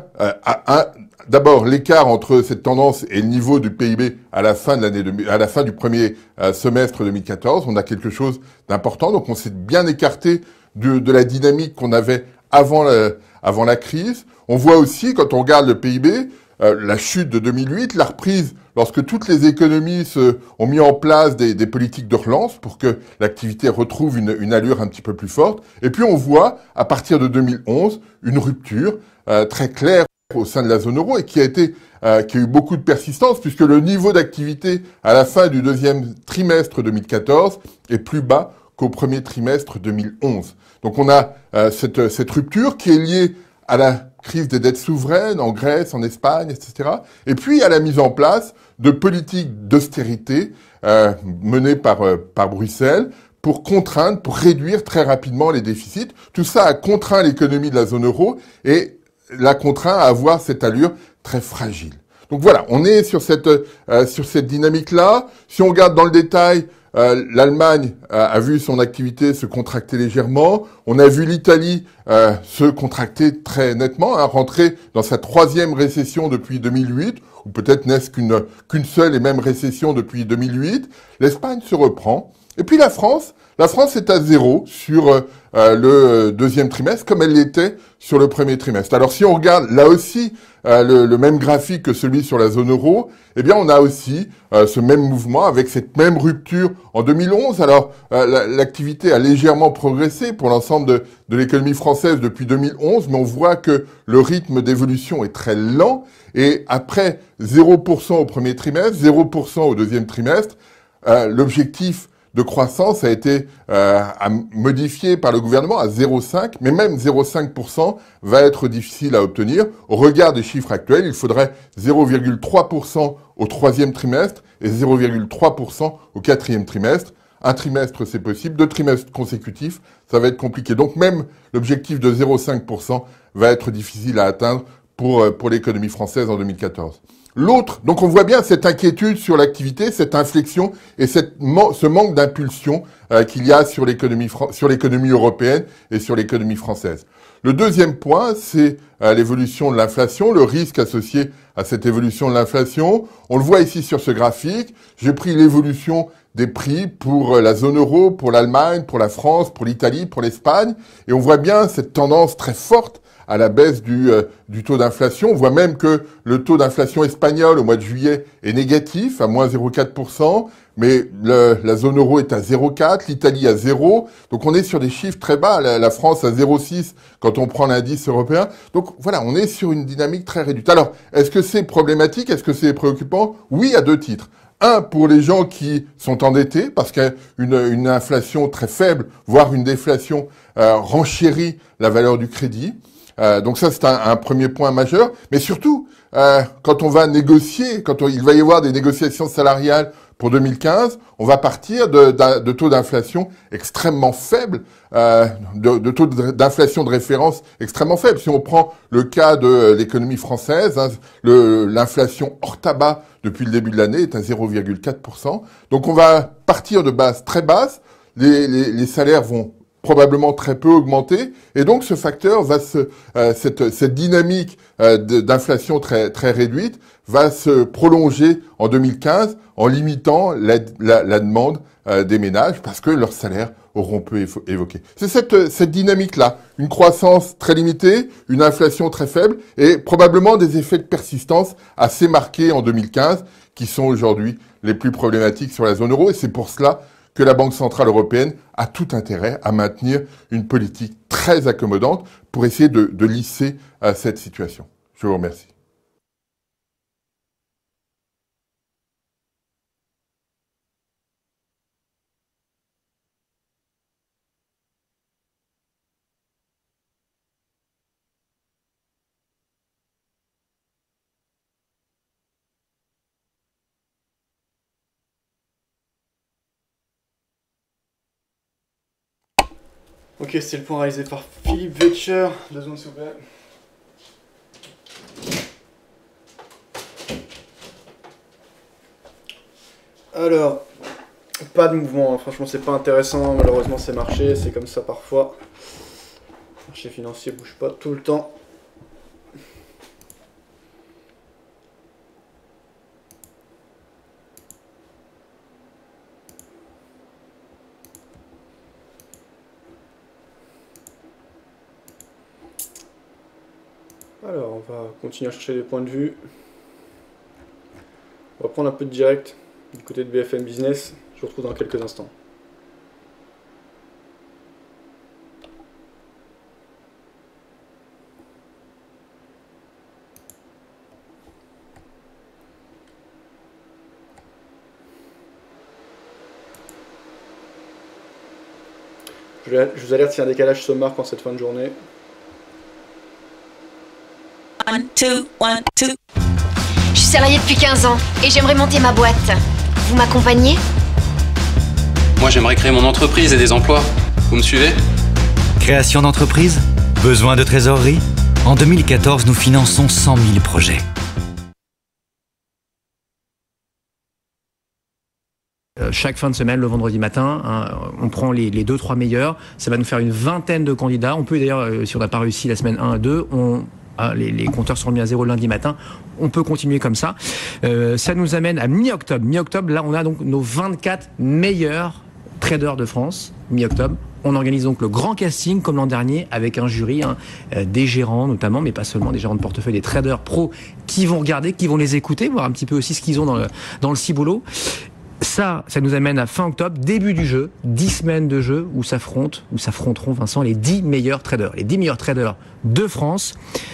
S2: d'abord l'écart entre cette tendance et le niveau du PIB à la fin du premier semestre 2014. On a quelque chose d'important, donc on s'est bien écarté de la dynamique qu'on avait avant la crise. On voit aussi, quand on regarde le PIB, la chute de 2008, la reprise lorsque toutes les économies ont mis en place des politiques de relance pour que l'activité retrouve une allure un petit peu plus forte. Et puis on voit, à partir de 2011, une rupture très claire au sein de la zone euro et qui a eu beaucoup de persistance puisque le niveau d'activité à la fin du deuxième trimestre 2014 est plus bas qu'au premier trimestre 2011. Donc on a cette rupture qui est liée à la crise des dettes souveraines en Grèce, en Espagne, etc. Et puis à la mise en place de politiques d'austérité menées par Bruxelles pour contraindre, pour réduire très rapidement les déficits. Tout ça a contraint l'économie de la zone euro et l'a contraint à avoir cette allure très fragile. Donc voilà, on est sur cette dynamique-là. Si on regarde dans le détail, l'Allemagne a vu son activité se contracter légèrement. On a vu l'Italie se contracter très nettement, rentrer dans sa troisième récession depuis 2008, ou peut-être n'est-ce qu'une seule et même récession depuis 2008. L'Espagne se reprend. Et puis la France est à zéro sur le deuxième trimestre, comme elle l'était sur le premier trimestre. Alors si on regarde là aussi le même graphique que celui sur la zone euro, eh bien on a aussi ce même mouvement avec cette même rupture en 2011. Alors l'activité a légèrement progressé pour l'ensemble de l'économie française depuis 2011, mais on voit que le rythme d'évolution est très lent et après 0% au premier trimestre, 0% au deuxième trimestre, l'objectif de croissance a été modifié par le gouvernement à 0,5, mais même 0,5% va être difficile à obtenir. Au regard des chiffres actuels, il faudrait 0,3% au troisième trimestre et 0,3% au quatrième trimestre. Un trimestre, c'est possible. 2 trimestres consécutifs, ça va être compliqué. Donc même l'objectif de 0,5% va être difficile à atteindre pour l'économie française en 2014. L'autre, donc on voit bien cette inquiétude sur l'activité, cette inflexion et ce manque d'impulsion qu'il y a sur l'économie européenne et sur l'économie française. Le deuxième point, c'est l'évolution de l'inflation, le risque associé à cette évolution de l'inflation. On le voit ici sur ce graphique. J'ai pris l'évolution des prix pour la zone euro, pour l'Allemagne, pour la France, pour l'Italie, pour l'Espagne. Et on voit bien cette tendance très forte à la baisse du taux d'inflation. On voit même que le taux d'inflation espagnol au mois de juillet est négatif, à moins 0,4%, mais la zone euro est à 0,4%, l'Italie à 0%. Donc on est sur des chiffres très bas, la France à 0,6% quand on prend l'indice européen. Donc voilà, on est sur une dynamique très réduite. Alors, est-ce que c'est problématique? Est-ce que c'est préoccupant? Oui, à 2 titres. Un, pour les gens qui sont endettés, parce qu'une inflation très faible, voire une déflation, renchérit la valeur du crédit. Donc ça, c'est un premier point majeur. Mais surtout, quand on va négocier, il va y avoir des négociations salariales pour 2015, on va partir de taux d'inflation extrêmement faibles, de taux d'inflation de référence extrêmement faibles. Si on prend le cas de l'économie française, l'inflation hors tabac depuis le début de l'année est à 0,4%. Donc on va partir de bases très basses, les salaires vont probablement très peu augmenter, et donc ce facteur va cette dynamique d'inflation très très réduite va se prolonger en 2015 en limitant la demande des ménages parce que leurs salaires auront peu évoqué. C'est cette dynamique-là, une croissance très limitée, une inflation très faible et probablement des effets de persistance assez marqués en 2015 qui sont aujourd'hui les plus problématiques sur la zone euro, et c'est pour cela que la Banque Centrale Européenne a tout intérêt à maintenir une politique très accommodante pour essayer de lisser cette situation. Je vous remercie.
S1: Ok, c'est le point réalisé par Philippe Vetcher. 2 secondes s'il vous plaît. Alors, pas de mouvement, hein. Franchement c'est pas intéressant, malheureusement c'est marché, c'est comme ça parfois. Le marché financier bouge pas tout le temps. Alors, on va continuer à chercher des points de vue. On va prendre un peu de direct du côté de BFM Business. Je vous retrouve dans quelques instants. Je vous alerte s'il y a un décalage se marque en cette fin de journée.
S13: 1, 2, 1, 2. Je suis salarié depuis 15 ans et j'aimerais monter ma boîte. Vous m'accompagnez?
S14: Moi, j'aimerais créer mon entreprise et des emplois. Vous me suivez?
S15: Création d'entreprise? Besoin de trésorerie? En 2014, nous finançons 100 000 projets.
S3: Chaque fin de semaine, le vendredi matin, on prend les 2-3 meilleurs. Ça va nous faire une vingtaine de candidats. On peut d'ailleurs, si on n'a pas réussi la semaine 1 et 2, les compteurs sont remis à 0 lundi matin. On peut continuer comme ça. Ça nous amène à mi-octobre. Mi-octobre, là, on a donc nos 24 meilleurs traders de France. Mi-octobre. On organise donc le grand casting comme l'an dernier avec un jury, des gérants notamment, mais pas seulement, des gérants de portefeuille, des traders pros qui vont regarder, qui vont les écouter, voir un petit peu aussi ce qu'ils ont dans le ciboulot. Ça nous amène à fin octobre, début du jeu, 10 semaines de jeu où s'affronteront, Vincent, les 10 meilleurs traders. Les 10 meilleurs traders de France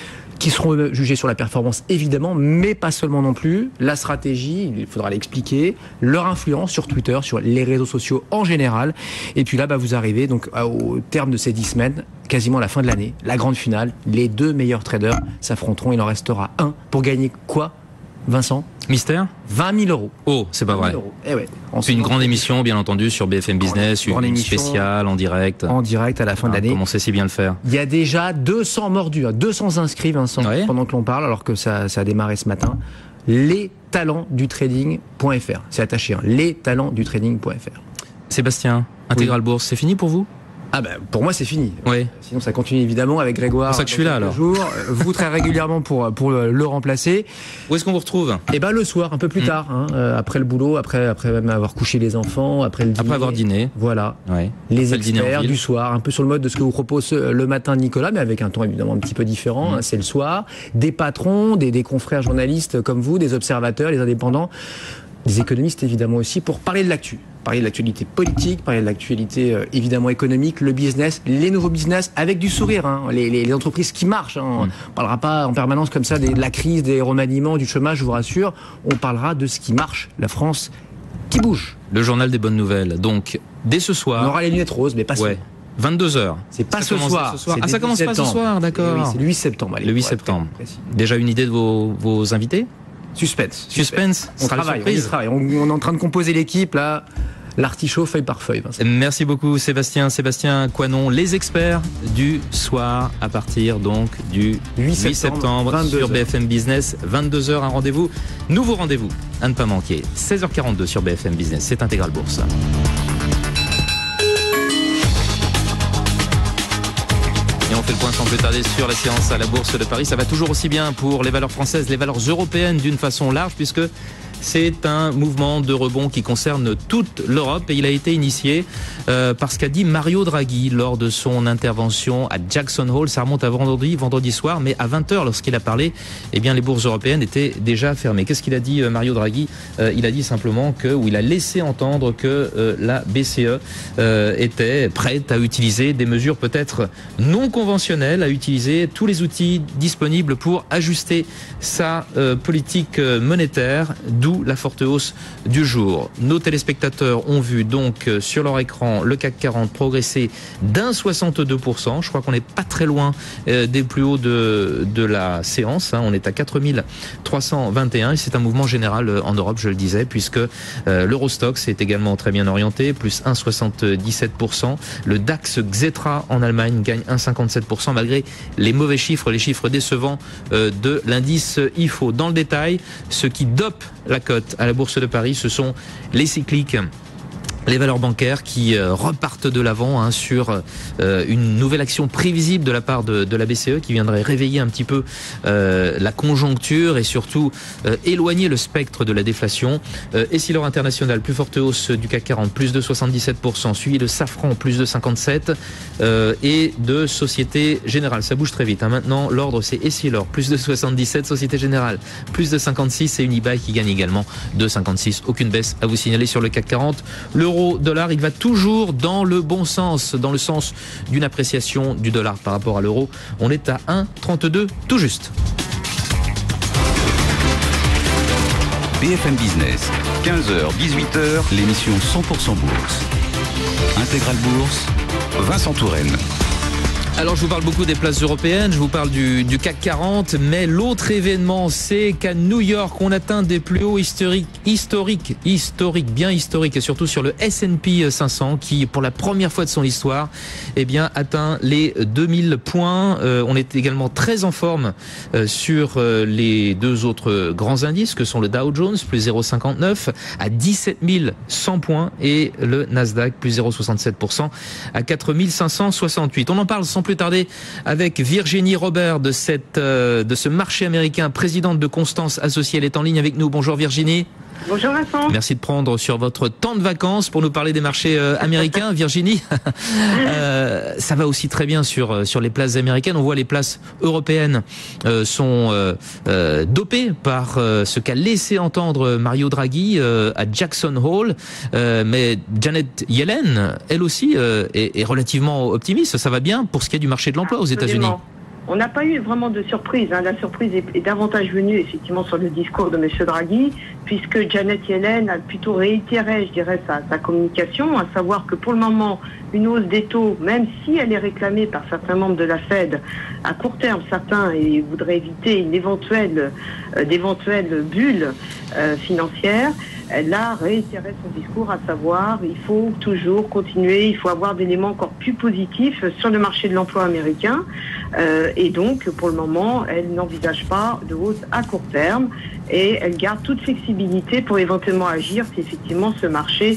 S3: qui seront jugés sur la performance évidemment, mais pas seulement non plus. La stratégie, il faudra l'expliquer, leur influence sur Twitter, sur les réseaux sociaux en général. Et puis là, vous arrivez donc au terme de ces 10 semaines, quasiment à la fin de l'année, la grande finale. Les 2 meilleurs traders s'affronteront. Il en restera un pour gagner quoi, Vincent?
S4: Mystère?
S3: 20 000 euros.
S4: Oh, c'est pas vrai.
S3: Eh ouais.
S4: C'est une grande émission, bien entendu, sur BFM Business, une spéciale en direct.
S3: En direct à la fin de l'année.
S4: Comment on sait si bien le faire.
S3: Il y a déjà 200 mordus, 200 inscrits, Vincent, pendant que l'on parle, alors que ça a démarré ce matin. Lestalentdutrading.fr. C'est attaché, lestalentdutrading.fr.
S4: Sébastien, Intégral Bourse, c'est fini pour vous?
S3: Pour moi c'est fini.
S4: Oui.
S3: Sinon ça continue évidemment avec Grégoire.
S4: C'est pour ça que je suis là alors.
S3: Vous très régulièrement pour le remplacer.
S4: Où est-ce qu'on vous retrouve?
S3: Le soir, un peu plus tard, après le boulot, après même avoir couché les enfants, après le dîner.
S4: Après avoir dîné.
S3: Voilà.
S4: Ouais.
S3: Les experts du soir, un peu sur le mode de ce que vous propose le matin Nicolas, mais avec un ton évidemment un petit peu différent. C'est le soir. Des patrons, des confrères journalistes comme vous, des observateurs, les indépendants, des économistes évidemment aussi, pour parler de l'actu. Parler de l'actualité politique, parler de l'actualité évidemment économique, le business, les nouveaux business avec du sourire, les entreprises qui marchent. On ne parlera pas en permanence comme ça de la crise, des remaniements, du chômage, je vous rassure. On parlera de ce qui marche, la France qui bouge.
S4: Le journal des bonnes nouvelles. Donc, dès ce soir...
S3: On aura les lunettes roses, mais pas ce
S4: 22h.
S3: C'est pas ce soir.
S4: Ça commence pas ce soir, d'accord.
S3: Oui, c'est le 8 septembre. Allez,
S4: le 8 septembre. Déjà une idée de vos invités?
S3: Suspense.
S4: On travaille. On
S3: est en train de composer l'équipe là. L'artichaut feuille par feuille. Vincent.
S4: Merci beaucoup Sébastien Coinon, les experts du soir à partir donc du 8 septembre sur BFM Business, 22h, un rendez-vous, nouveau rendez-vous à ne pas manquer, 16h42 sur BFM Business, c'est Intégral Bourse. Et on fait le point sans plus tarder sur la séance à la Bourse de Paris. Ça va toujours aussi bien pour les valeurs françaises, les valeurs européennes d'une façon large, puisque c'est un mouvement de rebond qui concerne toute l'Europe et il a été initié par ce qu'a dit Mario Draghi lors de son intervention à Jackson Hole. Ça remonte à vendredi soir, mais à 20h lorsqu'il a parlé, les bourses européennes étaient déjà fermées. Qu'est-ce qu'il a dit Mario Draghi? Il a dit simplement il a laissé entendre que la BCE était prête à utiliser des mesures peut-être non conventionnelles, à utiliser tous les outils disponibles pour ajuster sa politique monétaire, d'où la forte hausse du jour. Nos téléspectateurs ont vu donc sur leur écran le CAC 40 progresser d'1,62%. Je crois qu'on n'est pas très loin des plus hauts de la séance. On est à 4321 et c'est un mouvement général en Europe, je le disais, puisque l'Eurostoxx est également très bien orienté, plus 1,77%. Le DAX Xetra en Allemagne gagne 1,57% malgré les mauvais chiffres, les chiffres décevants de l'indice IFO. Dans le détail, ce qui dope la cote à la Bourse de Paris, ce sont les cycliques, les valeurs bancaires qui repartent de l'avant sur une nouvelle action prévisible de la part de la BCE qui viendrait réveiller un petit peu la conjoncture et surtout éloigner le spectre de la déflation. Essilor International, plus forte hausse du CAC 40, plus de 77%, suivi de Safran, plus de 57%, et de Société Générale. Ça bouge très vite. Maintenant, l'ordre, c'est Essilor, plus de 77%, Société Générale, plus de 56%, et Unibail qui gagne également de 56%. Aucune baisse à vous signaler sur le CAC 40. L'euro-dollar, il va toujours dans le bon sens, dans le sens d'une appréciation du dollar par rapport à l'euro. On est à 1,32 tout juste.
S16: BFM Business, 15h, 18h, l'émission 100% Bourse. Intégral Bourse, Vincent Touraine.
S4: Alors je vous parle beaucoup des places européennes, je vous parle du CAC 40, mais l'autre événement, c'est qu'à New York, on atteint des plus hauts historiques, bien historiques, et surtout sur le S&P 500, qui pour la première fois de son histoire, atteint les 2000 points. On est également très en forme sur les deux autres grands indices, que sont le Dow Jones, plus 0,59 à 17 100 points, et le Nasdaq, plus 0,67% à 4 568. On en parle sans plus tarder avec Virginie Robert de ce marché américain, présidente de Constance Associés. Elle est en ligne avec nous. Bonjour Virginie.
S22: Bonjour Vincent.
S4: Merci de prendre sur votre temps de vacances pour nous parler des marchés américains. Virginie, ça va aussi très bien sur les places américaines. On voit les places européennes sont dopées par ce qu'a laissé entendre Mario Draghi à Jackson Hole. Mais Janet Yellen, elle aussi, est relativement optimiste. Ça va bien pour ce qui est du marché de l'emploi aux États-Unis.
S7: On n'a pas eu vraiment de surprise. La surprise est davantage venue effectivement sur le discours de M. Draghi, puisque Janet Yellen a plutôt réitéré, je dirais, sa communication, à savoir que pour le moment, une hausse des taux, même si elle est réclamée par certains membres de la Fed, à court terme, certains voudraient éviter une d'éventuelles bulles financières. Elle a réitéré son discours, à savoir il faut toujours continuer, il faut avoir des éléments encore plus positifs sur le marché de l'emploi américain. Et donc, pour le moment, elle n'envisage pas de hausse à court terme et elle garde toute flexibilité pour éventuellement agir si effectivement ce marché,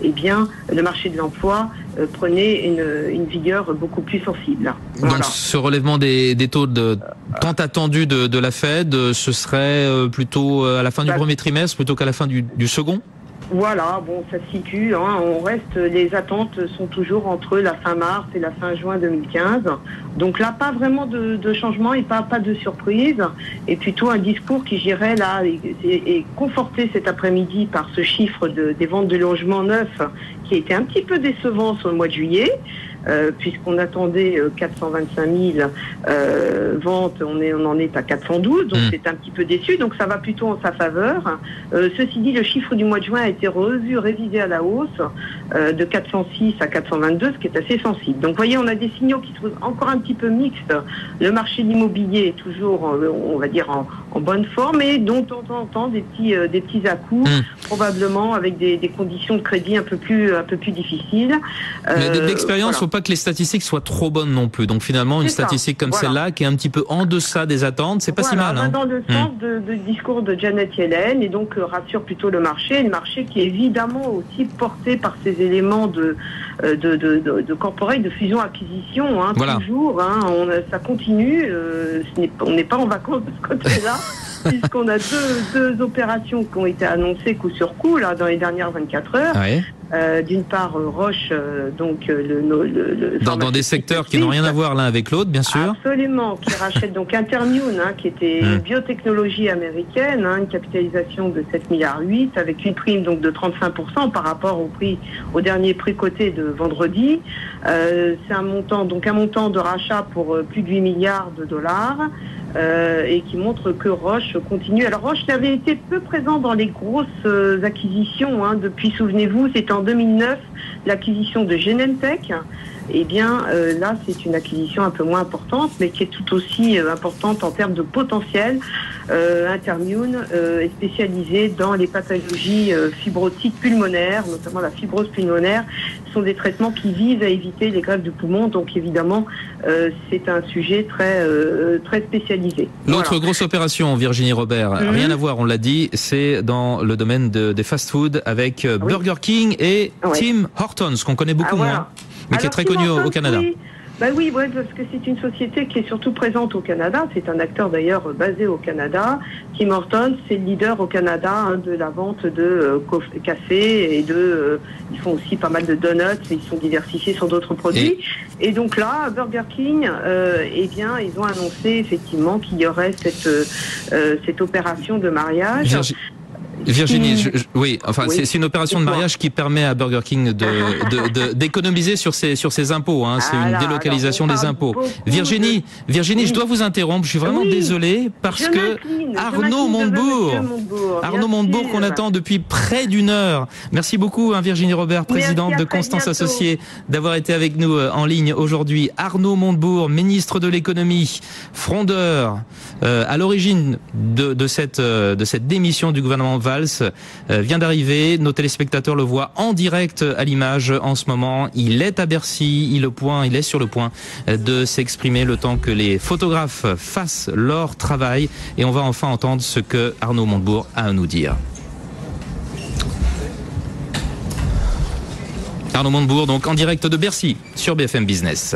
S7: le marché de l'emploi prenait une vigueur beaucoup plus sensible. Voilà.
S4: Donc ce relèvement des taux tant attendu de la Fed, ce serait plutôt à la fin du premier trimestre plutôt qu'à la fin du second ?
S7: Voilà, bon, ça se situe, les attentes sont toujours entre la fin mars et la fin juin 2015. Donc là, pas vraiment de changement et pas de surprise. Et plutôt un discours qui, j'irais là, est conforté cet après-midi par ce chiffre des ventes de logements neufs qui a été un petit peu décevant sur le mois de juillet. Puisqu'on attendait 425 000 ventes, on en est à 412, donc c'est un petit peu déçu, donc ça va plutôt en sa faveur. Ceci dit, le chiffre du mois de juin a été révisé à la hausse de 406 à 422, ce qui est assez sensible. Donc vous voyez, on a des signaux qui sont encore un petit peu mixtes. Le marché de l'immobilier est toujours, on va dire, en bonne forme, et dont on entend des petits à-coups, probablement avec des conditions de crédit un peu plus difficiles.
S4: Mais d'expérience, faut pas que les statistiques soient trop bonnes non plus. Donc finalement, une statistique comme celle-là, qui est un petit peu en deçà des attentes, c'est pas si mal.
S7: Dans le sens de discours de Janet Yellen, et donc rassure plutôt le marché qui est évidemment aussi porté par ces éléments de corporate, de fusion-acquisition, toujours. Ça continue. On n'est pas en vacances de ce côté-là. Puisqu'on a deux opérations qui ont été annoncées coup sur coup là dans les dernières 24 heures. Oui. D'une part, Roche, donc
S4: dans des secteurs qui n'ont rien à voir l'un avec l'autre, bien sûr.
S7: Absolument, qui rachète donc Intermune, qui était une biotechnologie américaine, une capitalisation de 7,8 milliards, avec une prime donc de 35% par rapport au dernier prix coté de vendredi. C'est un montant de rachat pour plus de 8 milliards de dollars. Et qui montre que Roche continue. Alors Roche avait été peu présent dans les grosses acquisitions depuis, souvenez-vous, c'était en 2009 l'acquisition de Genentech. Eh bien là c'est une acquisition un peu moins importante, mais qui est tout aussi importante en termes de potentiel. Intermune est spécialisée dans les pathologies fibrotiques pulmonaires, notamment la fibrose pulmonaire. Ce sont des traitements qui visent à éviter les greffes de poumons, donc évidemment c'est un sujet très spécialisé.
S4: L'autre grosse opération, Virginie Robert, rien à voir, on l'a dit, c'est dans le domaine des fast-food avec Burger King et Tim Hortons, qu'on connaît beaucoup moins, mais qui est très connu au Canada.
S7: Oui, parce que c'est une société qui est surtout présente au Canada. C'est un acteur d'ailleurs basé au Canada. Tim Hortons, c'est le leader au Canada de la vente de café et ils font aussi pas mal de donuts. Et ils sont diversifiés sur d'autres produits. Et donc là, Burger King, ils ont annoncé effectivement qu'il y aurait cette opération de mariage.
S4: Virginie, c'est une opération de mariage qui permet à Burger King d'économiser sur ses impôts. C'est une délocalisation des impôts. Virginie, je dois vous interrompre. Je suis vraiment désolé parce que Arnaud Montebourg, qu'on attend depuis près d'une heure. Merci beaucoup, Virginie Robert, présidente de Constance Associés, d'avoir été avec nous en ligne aujourd'hui. Arnaud Montebourg, ministre de l'économie, frondeur, à l'origine de cette démission du gouvernement Valls, vient d'arriver. Nos téléspectateurs le voient en direct à l'image en ce moment. Il est à Bercy, il est sur le point de s'exprimer le temps que les photographes fassent leur travail. Et on va enfin entendre ce que Arnaud Montebourg a à nous dire. Arnaud Montebourg, donc en direct de Bercy sur BFM Business.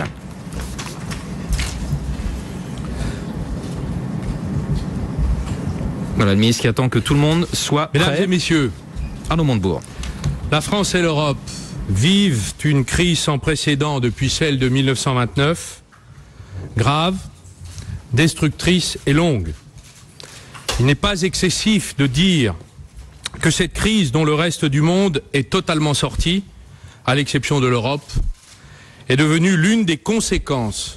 S4: Voilà, le ministre qui attend que tout le monde soit prêt.
S22: Mesdames et messieurs,
S4: Arnaud Montebourg.
S22: La France et l'Europe vivent une crise sans précédent depuis celle de 1929, grave, destructrice et longue. Il n'est pas excessif de dire que cette crise, dont le reste du monde est totalement sorti, à l'exception de l'Europe, est devenue l'une des conséquences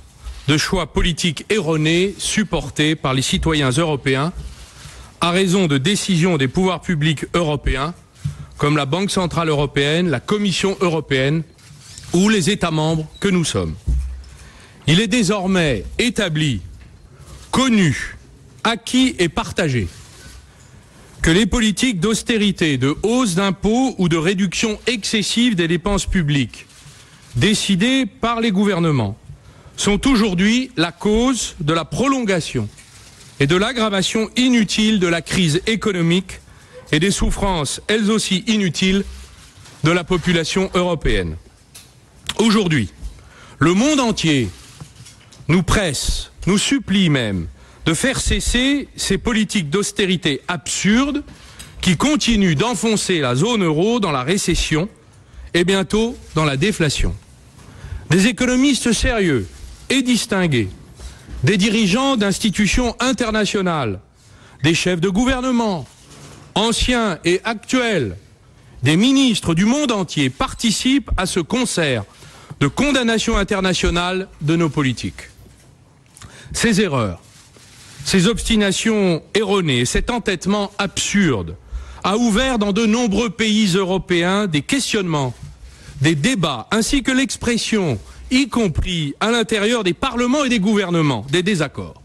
S22: de choix politiques erronés supportés par les citoyens européens à raison de décisions des pouvoirs publics européens comme la Banque centrale européenne, la Commission européenne ou les États membres que nous sommes. Il est désormais établi, connu, acquis et partagé que les politiques d'austérité, de hausse d'impôts ou de réduction excessive des dépenses publiques décidées par les gouvernements sont aujourd'hui la cause de la prolongation et de l'aggravation inutile de la crise économique et des souffrances, elles aussi inutiles, de la population européenne. Aujourd'hui, le monde entier nous presse, nous supplie même, de faire cesser ces politiques d'austérité absurdes qui continuent d'enfoncer la zone euro dans la récession et bientôt dans la déflation. Des économistes sérieux et distingués, des dirigeants d'institutions internationales, des chefs de gouvernement, anciens et actuels, des ministres du monde entier participent à ce concert de condamnation internationale de nos politiques. Ces erreurs, ces obstinations erronées, cet entêtement absurde a ouvert dans de nombreux pays européens des questionnements, des débats, ainsi que l'expression, y compris à l'intérieur des parlements et des gouvernements, des désaccords.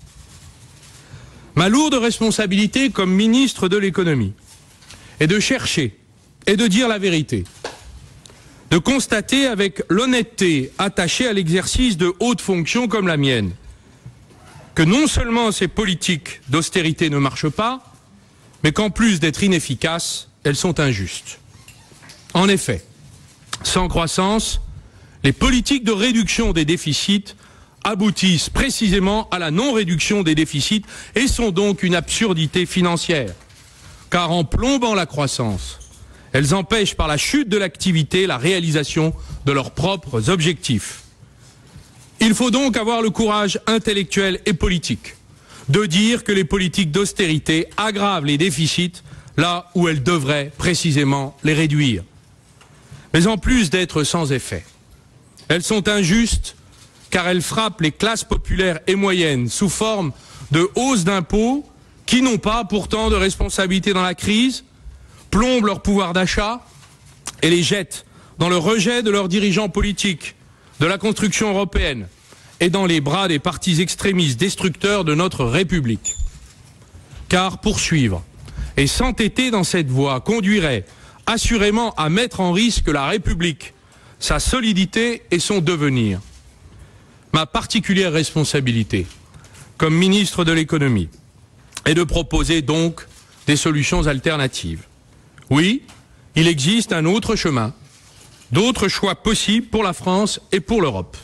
S22: Ma lourde responsabilité comme ministre de l'économie est de chercher et de dire la vérité, de constater avec l'honnêteté attachée à l'exercice de hautes fonctions comme la mienne, que non seulement ces politiques d'austérité ne marchent pas, mais qu'en plus d'être inefficaces, elles sont injustes. En effet, sans croissance, les politiques de réduction des déficits aboutissent précisément à la non-réduction des déficits et sont donc une absurdité financière. Car en plombant la croissance, elles empêchent par la chute de l'activité la réalisation de leurs propres objectifs. Il faut donc avoir le courage intellectuel et politique de dire que les politiques d'austérité aggravent les déficits là où elles devraient précisément les réduire. Mais en plus d'être sans effet, elles sont injustes car elles frappent les classes populaires et moyennes sous forme de hausses d'impôts qui n'ont pas pourtant de responsabilité dans la crise, plombent leur pouvoir d'achat et les jettent dans le rejet de leurs dirigeants politiques, de la construction européenne et dans les bras des partis extrémistes destructeurs de notre République. Car poursuivre et s'entêter dans cette voie conduirait assurément à mettre en risque la République, sa solidité et son devenir. Ma particulière responsabilité, comme ministre de l'économie, est de proposer donc des solutions alternatives. Oui, il existe un autre chemin, d'autres choix possibles pour la France et pour l'Europe.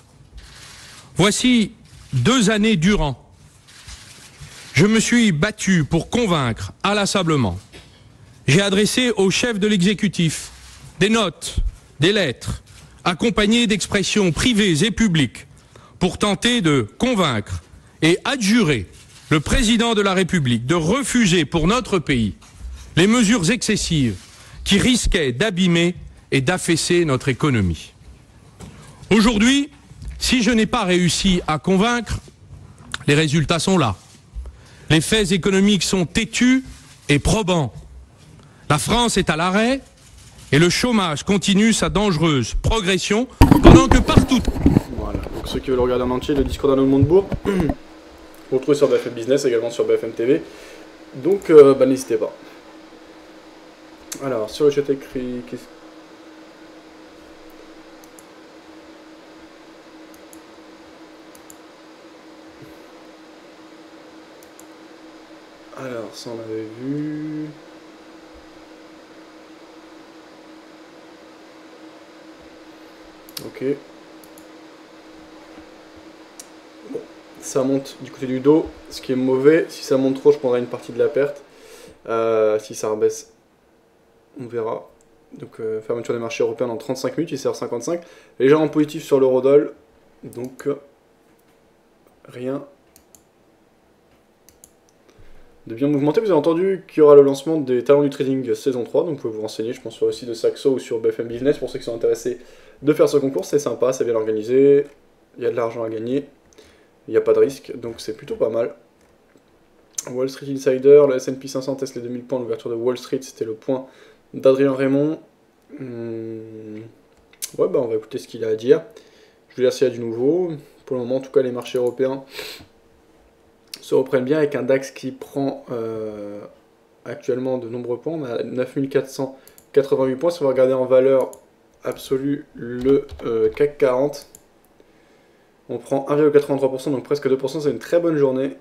S22: Voici 2 années durant, je me suis battu pour convaincre inlassablement. J'ai adressé au chef de l'exécutif des notes, des lettres, accompagnées d'expressions privées et publiques pour tenter de convaincre et adjurer le président de la République de refuser pour notre pays les mesures excessives qui risquaient d'abîmer et d'affaisser notre économie. Aujourd'hui, si je n'ai pas réussi à convaincre, les résultats sont là. Les faits économiques sont têtus et probants. La France est à l'arrêt et le chômage continue sa dangereuse progression pendant que partout...
S1: Voilà, donc ceux qui veulent regarder en entier le discours d'Arnaud Montebourg, vous retrouvez sur BFM Business, également sur BFM TV, donc n'hésitez pas. Alors, sur le chat écrit... Alors, ça on avait vu... Ok. Bon, ça monte du côté du dos, ce qui est mauvais. Si ça monte trop, je prendrai une partie de la perte. Si ça rebaisse, on verra. Donc, fermeture des marchés européens dans 35 minutes, ICR55. Légèrement positif sur l'eurodoll. Donc, rien de bien mouvementé. Vous avez entendu qu'il y aura le lancement des talents du trading saison 3. Donc, vous pouvez vous renseigner, je pense, sur le site de Saxo ou sur BFM Business pour ceux qui sont intéressés de faire ce concours. C'est sympa, c'est bien organisé. Il y a de l'argent à gagner. il n'y a pas de risque, donc c'est plutôt pas mal. Wall Street Insider, le S&P 500 teste les 2000 points, l'ouverture de Wall Street, c'était le point d'Adrien Raymond. Ouais, bah on va écouter ce qu'il a à dire. Je vais dire s'il y a du nouveau. Pour le moment, en tout cas, les marchés européens se reprennent bien avec un DAX qui prend actuellement de nombreux points. On a 9488 points. Si on va regarder en valeur absolue le CAC 40, on prend 1,83%, donc presque 2%. C'est une très bonne journée.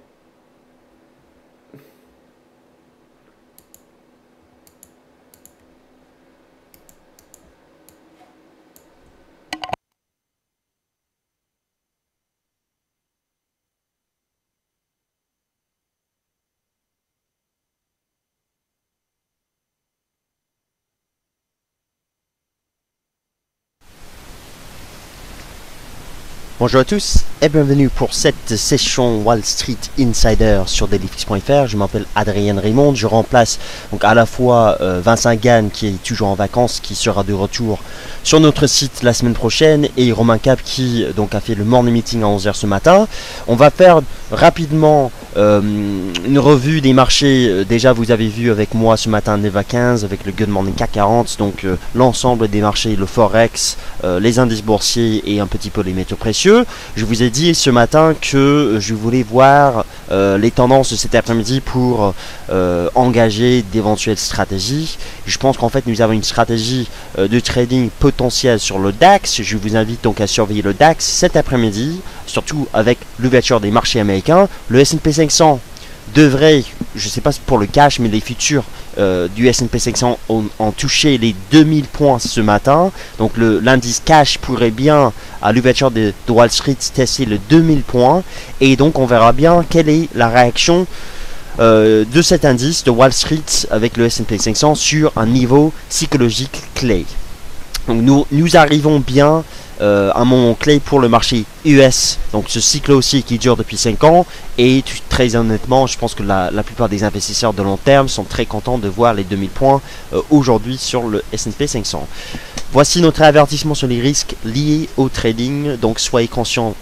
S5: Bonjour à tous et bienvenue pour cette session Wall Street Insider sur dailyfix.fr. Je m'appelle Adrien Raymond, je remplace donc à la fois Vincent Gann qui est toujours en vacances, qui sera de retour sur notre site la semaine prochaine, et Romain Cap qui donc a fait le morning meeting à 11h ce matin. On va faire rapidement une revue des marchés. Déjà vous avez vu avec moi ce matin 9h15 avec le Good Morning CAC 40, donc l'ensemble des marchés, le Forex, les indices boursiers et un petit peu les métaux précieux. Je vous ai dit ce matin que je voulais voir les tendances de cet après-midi pour engager d'éventuelles stratégies. Je pense qu'en fait nous avons une stratégie de trading potentielle sur le DAX. Je vous invite donc à surveiller le DAX cet après-midi, surtout avec l'ouverture des marchés américains. Le S&P 500 devrait, je ne sais pas pour le cash, mais les futurs du S&P 500 ont touché les 2000 points ce matin. Donc l'indice cash pourrait bien, à l'ouverture de Wall Street, tester le 2000 points. Et donc on verra bien quelle est la réaction de cet indice de Wall Street avec le S&P 500 sur un niveau psychologique clé. Donc nous arrivons bien un moment clé pour le marché US, donc ce cycle aussi qui dure depuis 5 ans, et très honnêtement je pense que la plupart des investisseurs de long terme sont très contents de voir les 2000 points aujourd'hui sur le S&P 500. Voici notre avertissement sur les risques liés au trading, donc soyez conscients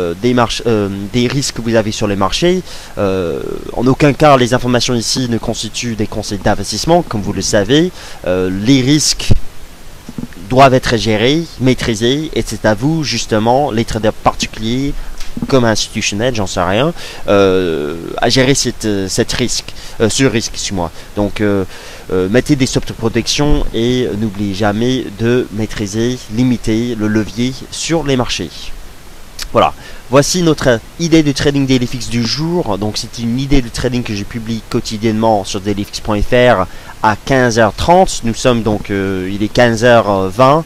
S5: des risques que vous avez sur les marchés. En aucun cas les informations ici ne constituent des conseils d'investissement, comme vous le savez. Les risques doivent être gérés, maîtrisés, et c'est à vous justement, les traders particuliers comme institutionnels, j'en sais rien, à gérer ce risque, excuse-moi. Donc mettez des stop de protection et n'oubliez jamais de maîtriser, limiter le levier sur les marchés. Voilà, voici notre idée de trading dailyfix du jour. Donc c'est une idée de trading que je publie quotidiennement sur dailyfix.fr à 15h30. Nous sommes donc, il est 15h20,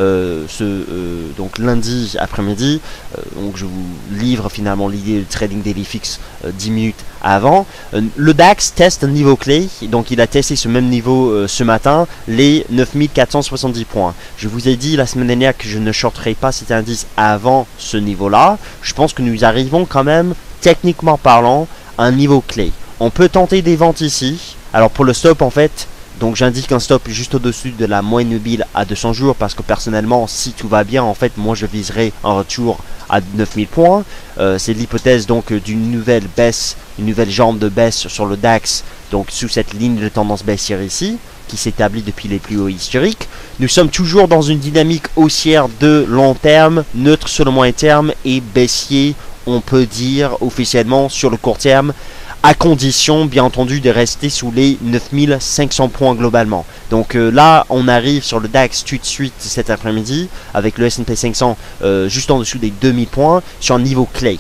S5: donc lundi après-midi. Donc je vous livre finalement l'idée de trading dailyfix 10 minutes avant. Le DAX teste un niveau clé, donc il a testé ce même niveau ce matin, les 9470 points. Je vous ai dit la semaine dernière que je ne shorterai pas cet indice avant ce niveau-là. Je pense que nous arrivons quand même, techniquement parlant, à un niveau clé. On peut tenter des ventes ici. Alors pour le stop en fait, donc j'indique un stop juste au-dessus de la moyenne mobile à 200 jours parce que personnellement, si tout va bien, en fait, moi je viserai un retour à 9000 points. C'est l'hypothèse donc d'une nouvelle baisse, une nouvelle jambe de baisse sur le DAX, donc sous cette ligne de tendance baissière ici, qui s'établit depuis les plus hauts historiques. Nous sommes toujours dans une dynamique haussière de long terme, neutre sur le moyen terme et baissier, on peut dire officiellement sur le court terme, à condition bien entendu de rester sous les 9500 points globalement. Donc là on arrive sur le DAX tout de suite cet après-midi avec le S&P 500 juste en dessous des 2000 points sur un niveau clé.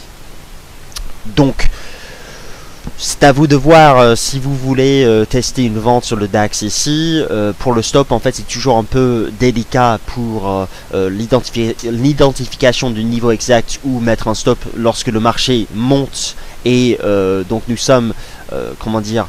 S5: Donc c'est à vous de voir si vous voulez tester une vente sur le DAX ici. Pour le stop en fait c'est toujours un peu délicat pour l'identification du niveau exact où mettre un stop lorsque le marché monte. Et donc nous sommes, comment dire,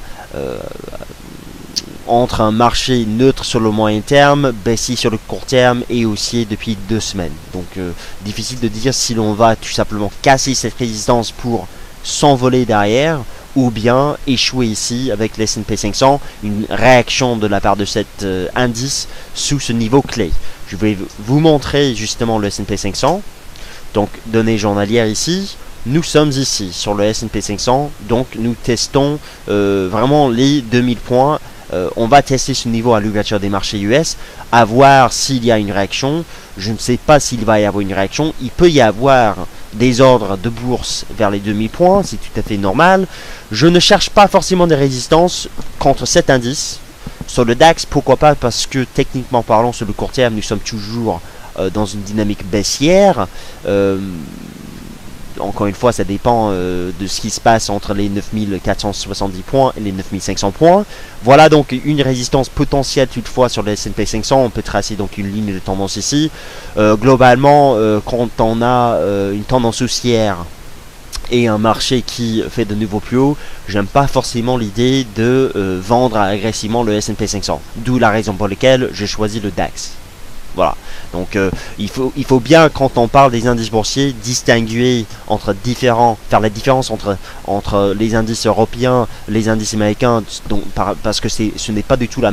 S5: entre un marché neutre sur le moyen terme, baissier sur le court terme et haussier depuis 2 semaines. Donc difficile de dire si l'on va tout simplement casser cette résistance pour s'envoler derrière ou bien échouer ici avec le S&P 500, une réaction de la part de cet indice sous ce niveau clé. Je vais vous montrer justement le S&P 500, donc données journalières ici. nous sommes ici sur le S&P 500, donc nous testons vraiment les 2000 points. On va tester ce niveau à l'ouverture des marchés US, à voir s'il y a une réaction. Je ne sais pas s'il va y avoir une réaction. Il peut y avoir des ordres de bourse vers les 2000 points, c'est tout à fait normal. Je ne cherche pas forcément des résistances contre cet indice. Sur le DAX, pourquoi pas, parce que techniquement parlant, sur le court terme, nous sommes toujours dans une dynamique baissière. Encore une fois, ça dépend de ce qui se passe entre les 9470 points et les 9500 points. Voilà donc une résistance potentielle toutefois sur le S&P 500. On peut tracer donc une ligne de tendance ici. Globalement, quand on a une tendance haussière et un marché qui fait de nouveaux plus hauts, j'aime pas forcément l'idée de vendre agressivement le S&P 500. D'où la raison pour laquelle j'ai choisi le DAX. Voilà, donc il faut bien, quand on parle des indices boursiers, distinguer entre faire la différence entre les indices européens, les indices américains, donc, parce que ce n'est pas du tout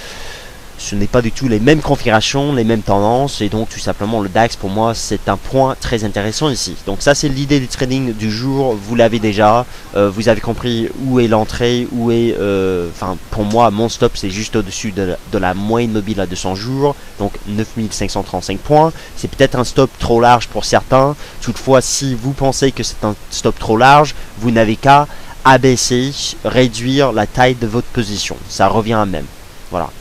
S5: les mêmes configurations, les mêmes tendances, et donc tout simplement le DAX pour moi c'est un point très intéressant ici. Donc ça c'est l'idée du trading du jour, vous l'avez déjà, vous avez compris où est l'entrée, où est, enfin pour moi mon stop c'est juste au-dessus de la moyenne mobile à 200 jours, donc 9535 points. C'est peut-être un stop trop large pour certains, toutefois si vous pensez que c'est un stop trop large, vous n'avez qu'à abaisser, réduire la taille de votre position, ça revient à même, voilà.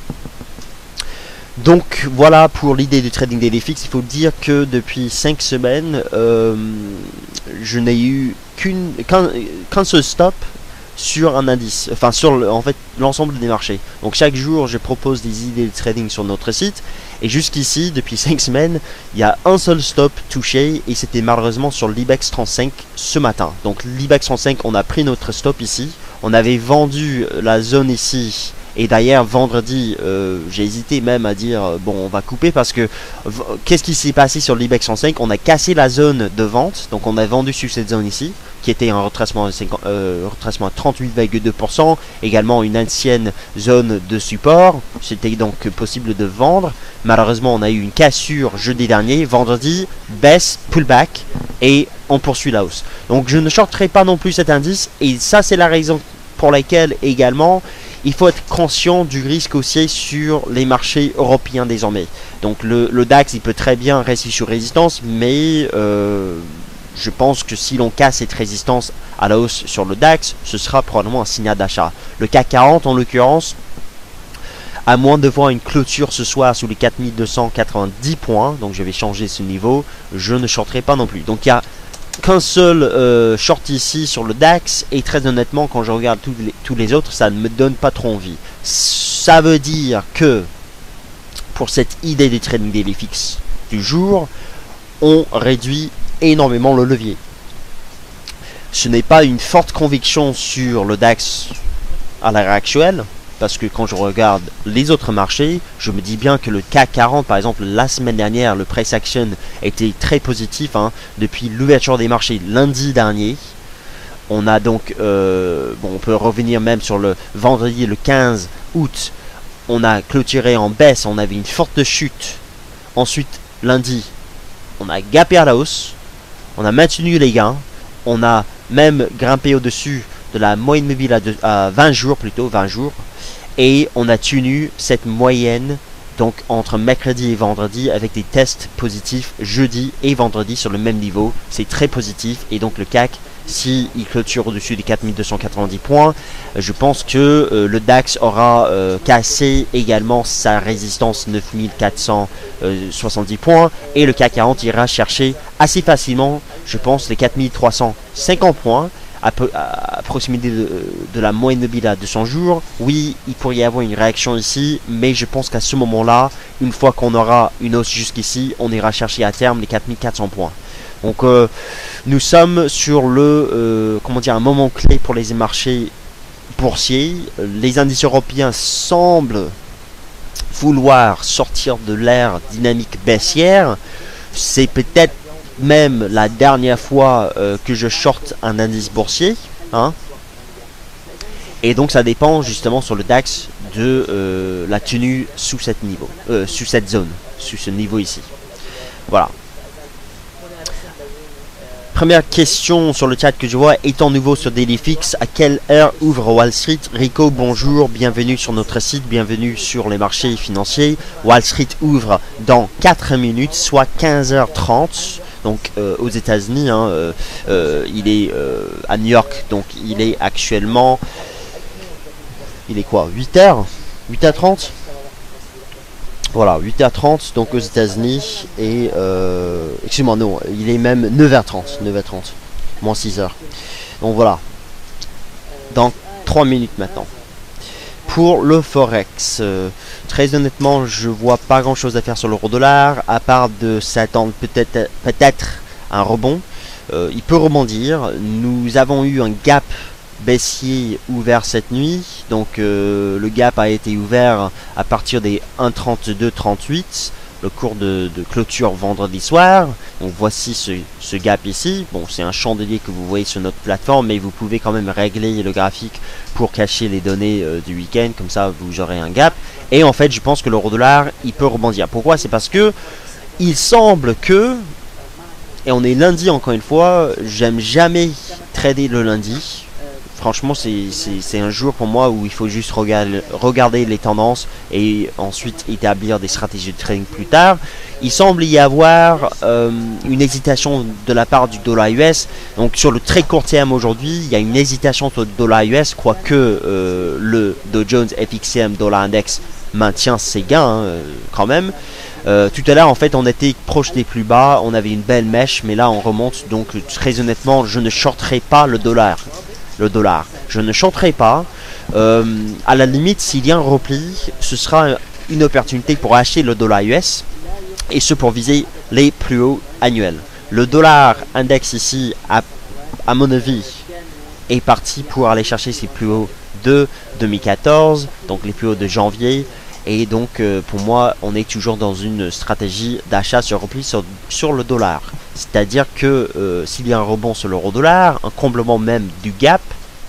S5: Donc voilà pour l'idée du trading daily fix. Il faut dire que depuis 5 semaines, je n'ai eu qu'un seul stop sur un indice, enfin sur en fait l'ensemble des marchés. Donc chaque jour je propose des idées de trading sur notre site, et jusqu'ici depuis 5 semaines il y a un seul stop touché, et c'était malheureusement sur l'IBEX 35 ce matin. Donc l'IBEX 35, on a pris notre stop ici, on avait vendu la zone ici. Et d'ailleurs vendredi j'ai hésité même à dire bon on va couper, parce que qu'est-ce qui s'est passé sur l'IBEX 105? On a cassé la zone de vente, donc on a vendu sur cette zone ici qui était un retracement à 38,2%, également une ancienne zone de support, c'était donc possible de vendre. Malheureusement on a eu une cassure jeudi dernier, vendredi baisse, pullback, et on poursuit la hausse. Donc je ne shorterai pas non plus cet indice, et ça c'est la raison pour laquelle également il faut être conscient du risque haussier sur les marchés européens désormais. Donc le DAX il peut très bien rester sur résistance, mais je pense que si l'on casse cette résistance à la hausse sur le DAX, ce sera probablement un signal d'achat. Le CAC 40 en l'occurrence, à moins de voir une clôture ce soir sous les 4290 points, donc je vais changer ce niveau, je ne shorterai pas non plus. Donc il y a qu'un seul short ici sur le DAX, et très honnêtement quand je regarde tous les autres, ça ne me donne pas trop envie. Ça veut dire que pour cette idée des trading daily fix du jour, on réduit énormément le levier. Ce n'est pas une forte conviction sur le DAX à l'heure actuelle, parce que quand je regarde les autres marchés, je me dis bien que le CAC 40, par exemple, la semaine dernière, le price action était très positif, hein, depuis l'ouverture des marchés lundi dernier. On a donc, bon, on peut revenir même sur le vendredi, le 15 août, on a clôturé en baisse, on avait une forte chute. Ensuite, lundi, on a gapé à la hausse, on a maintenu les gains, on a même grimpé au-dessus de la moyenne mobile à 20 jours, plutôt 20 jours. Et on a tenu cette moyenne donc entre mercredi et vendredi avec des tests positifs jeudi et vendredi sur le même niveau. C'est très positif, et donc le CAC, s'il clôture au-dessus des 4290 points, je pense que le DAX aura cassé également sa résistance 9470 points, et le CAC 40 ira chercher assez facilement, je pense, les 4350 points. À proximité de la moyenne mobile à 200 jours. Oui, il pourrait y avoir une réaction ici, mais je pense qu'à ce moment-là, une fois qu'on aura une hausse jusqu'ici, on ira chercher à terme les 4400 points. Donc nous sommes sur le comment dire, un moment clé pour les marchés boursiers. Les indices européens semblent vouloir sortir de l'ère dynamique baissière. C'est peut-être même la dernière fois que je short un indice boursier, hein. Et donc ça dépend justement sur le DAX de la tenue sous cette niveau, sous cette zone, sous ce niveau ici. Voilà. Première question sur le chat que je vois, étant nouveau sur DailyFix, à quelle heure ouvre Wall Street? Rico, bonjour, bienvenue sur notre site, bienvenue sur les marchés financiers. Wall Street ouvre dans 4 minutes, soit 15h30. Donc aux États-Unis, il est à New York, donc il est actuellement, il est quoi, 8h 8h30. Voilà, 8h30 donc aux États-Unis et excusez-moi, non, il est même 9h30, moins 6h. Donc voilà, dans 3 minutes maintenant. Pour le Forex, très honnêtement, je vois pas grand chose à faire sur l'euro-dollar, à part de s'attendre peut-être un rebond. Il peut rebondir. Nous avons eu un gap baissier ouvert cette nuit, donc le gap a été ouvert à partir des 1,3238, le cours de clôture vendredi soir. Donc voici ce gap ici. Bon, c'est un chandelier que vous voyez sur notre plateforme, mais vous pouvez quand même régler le graphique pour cacher les données du week-end, comme ça vous aurez un gap. Et en fait, je pense que l'euro-dollar, il peut rebondir. Pourquoi? C'est parce que il semble que, et on est lundi encore une fois, j'aime jamais trader le lundi. Franchement, c'est un jour pour moi où il faut juste regarder les tendances et ensuite établir des stratégies de trading plus tard. Il semble y avoir une hésitation de la part du dollar US. Donc sur le très court terme aujourd'hui, il y a une hésitation sur le dollar US, quoique le Dow Jones FXM Dollar Index maintient ses gains quand même. Tout à l'heure, en fait, on était proche des plus bas, on avait une belle mèche, mais là on remonte. Donc très honnêtement, je ne shorterai pas le dollar. Je ne chanterai pas. À la limite, s'il y a un repli, ce sera une opportunité pour acheter le dollar US, et ce pour viser les plus hauts annuels. Le dollar index ici, à mon avis, est parti pour aller chercher ses plus hauts de 2014, donc les plus hauts de janvier. Et donc pour moi, on est toujours dans une stratégie d'achat sur repli sur le dollar. C'est-à-dire que s'il y a un rebond sur l'euro-dollar, un comblement même du gap,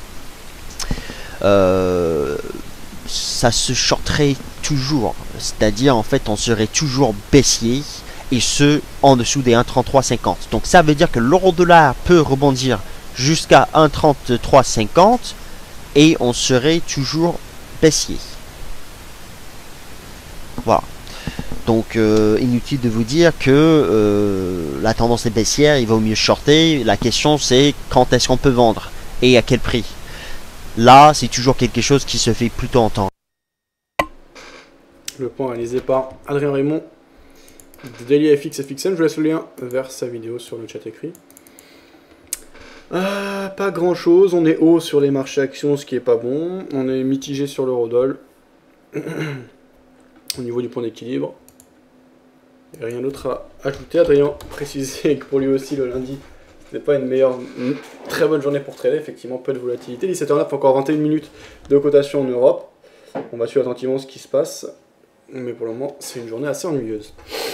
S5: ça se shorterait toujours. C'est-à-dire en fait on serait toujours baissier, et ce en dessous des 1,3350. Donc ça veut dire que l'euro-dollar peut rebondir jusqu'à 1,3350 et on serait toujours baissier. Voilà. Donc inutile de vous dire que la tendance est baissière, il vaut mieux shorter. La question c'est quand est-ce qu'on peut vendre et à quel prix. Là c'est toujours quelque chose qui se fait plutôt en temps.
S1: Le point réalisé par Adrien Raymond de Daily FX FXM. Je vous laisse le lien vers sa vidéo sur le chat écrit. Pas grand chose, on est haut sur les marchés actions, ce qui est pas bon. On est mitigé sur l'eurodoll. Au niveau du point d'équilibre, il n'y a rien d'autre à ajouter. Adrien précisait que pour lui aussi le lundi ce n'est pas une très bonne journée pour trader, effectivement peu de volatilité. 17h09, encore 21 minutes de cotation en Europe. On va suivre attentivement ce qui se passe, mais pour le moment c'est une journée assez ennuyeuse.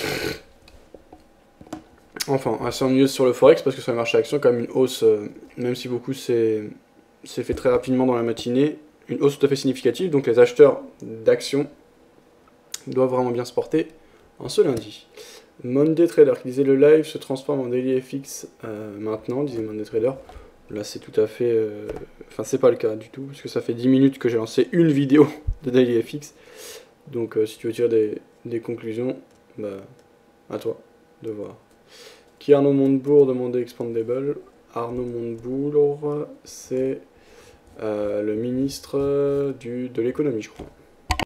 S1: Enfin, assez ennuyeuse sur le Forex, parce que sur les marchés actions, quand même une hausse, même si beaucoup s'est fait très rapidement dans la matinée, une hausse tout à fait significative. Donc les acheteurs d'actions doivent vraiment bien se porter en ce lundi. Monday Trader qui disait le live se transforme en Daily FX maintenant, disait Monday Trader. Là c'est tout à fait... Enfin c'est pas le cas du tout, parce que ça fait 10 minutes que j'ai lancé une vidéo de Daily FX. Donc si tu veux tirer des conclusions, bah à toi de voir. Qui est Arnaud Montebourg demandait Expandable. Arnaud Montebourg, c'est le ministre de l'économie, je crois.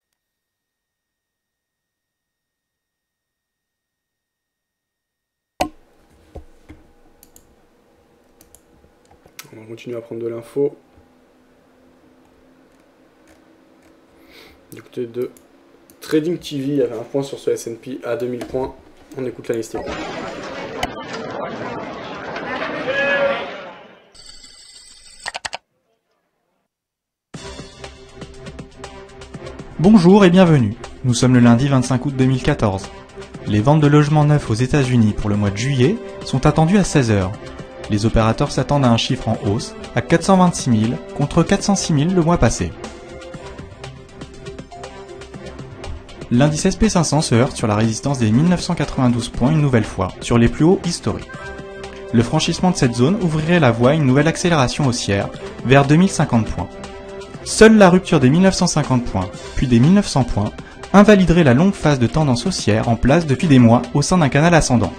S1: On va continuer à prendre de l'info. Du côté de Trading TV, il y avait un point sur ce S&P à 2000 points. On écoute la liste.
S8: Bonjour et bienvenue. Nous sommes le lundi 25 août 2014. Les ventes de logements neufs aux États-Unis pour le mois de juillet sont attendues à 16h. Les opérateurs s'attendent à un chiffre en hausse à 426 000 contre 406 000 le mois passé. L'indice SP500 se heurte sur la résistance des 1992 points une nouvelle fois, sur les plus hauts historiques. Le franchissement de cette zone ouvrirait la voie à une nouvelle accélération haussière, vers 2050 points. Seule la rupture des 1950 points, puis des 1900 points, invaliderait la longue phase de tendance haussière en place depuis des mois au sein d'un canal ascendant.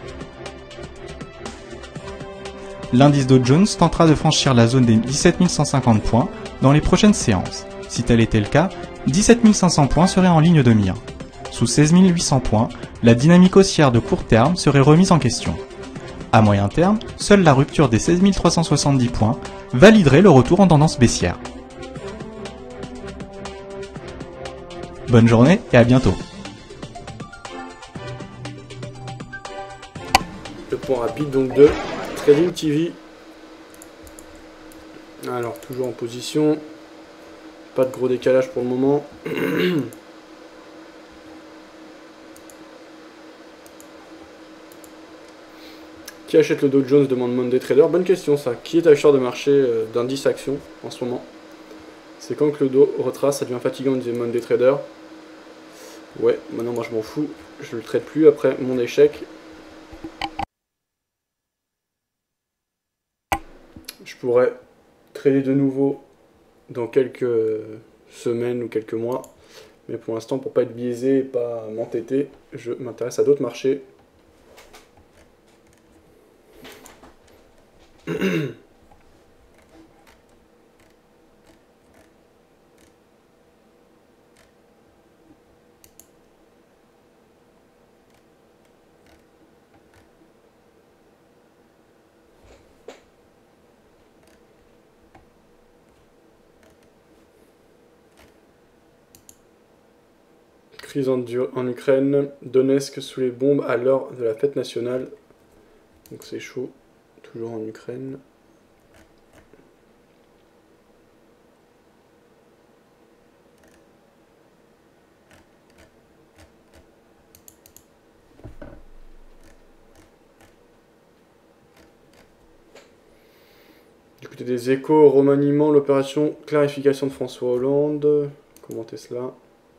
S8: L'indice Dow Jones tentera de franchir la zone des 17 150 points dans les prochaines séances. Si tel était le cas, 17 500 points seraient en ligne de mire. Sous 16 800 points, la dynamique haussière de court terme serait remise en question. À moyen terme, seule la rupture des 16 370 points validerait le retour en tendance baissière. Bonne journée et à bientôt.
S1: Le point rapide donc de Trading TV. Alors toujours en position. Pas de gros décalage pour le moment. Qui achète le Dow Jones, demande Monday Trader. Bonne question ça. Qui est acheteur de marché d'indice action en ce moment? C'est quand que le Dow retrace, ça devient fatigant, disait Monday Trader. Ouais, maintenant moi je m'en fous. Je le traite plus après mon échec. Je pourrais trader de nouveau dans quelques semaines ou quelques mois. Mais pour l'instant, pour pas être biaisé et pas m'entêter, je m'intéresse à d'autres marchés. Crise en Ukraine, Donetsk sous les bombes à l'heure de la fête nationale. Donc c'est chaud, toujours en Ukraine. Du côté des Échos, remaniement, l'opération clarification de François Hollande. Commentez cela.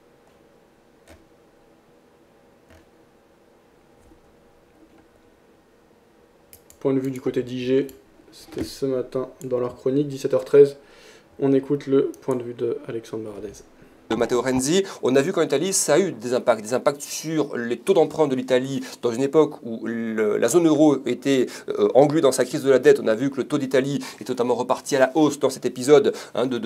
S1: Point de vue du côté d'IG, c'était ce matin dans leur chronique, 17h13. On écoute le point de vue de Alexandre Baradez.
S9: De Matteo Renzi, on a vu qu'en Italie, ça a eu des impacts sur les taux d'emprunt de l'Italie dans une époque où la zone euro était engluée dans sa crise de la dette. On a vu que le taux d'Italie est totalement reparti à la hausse dans cet épisode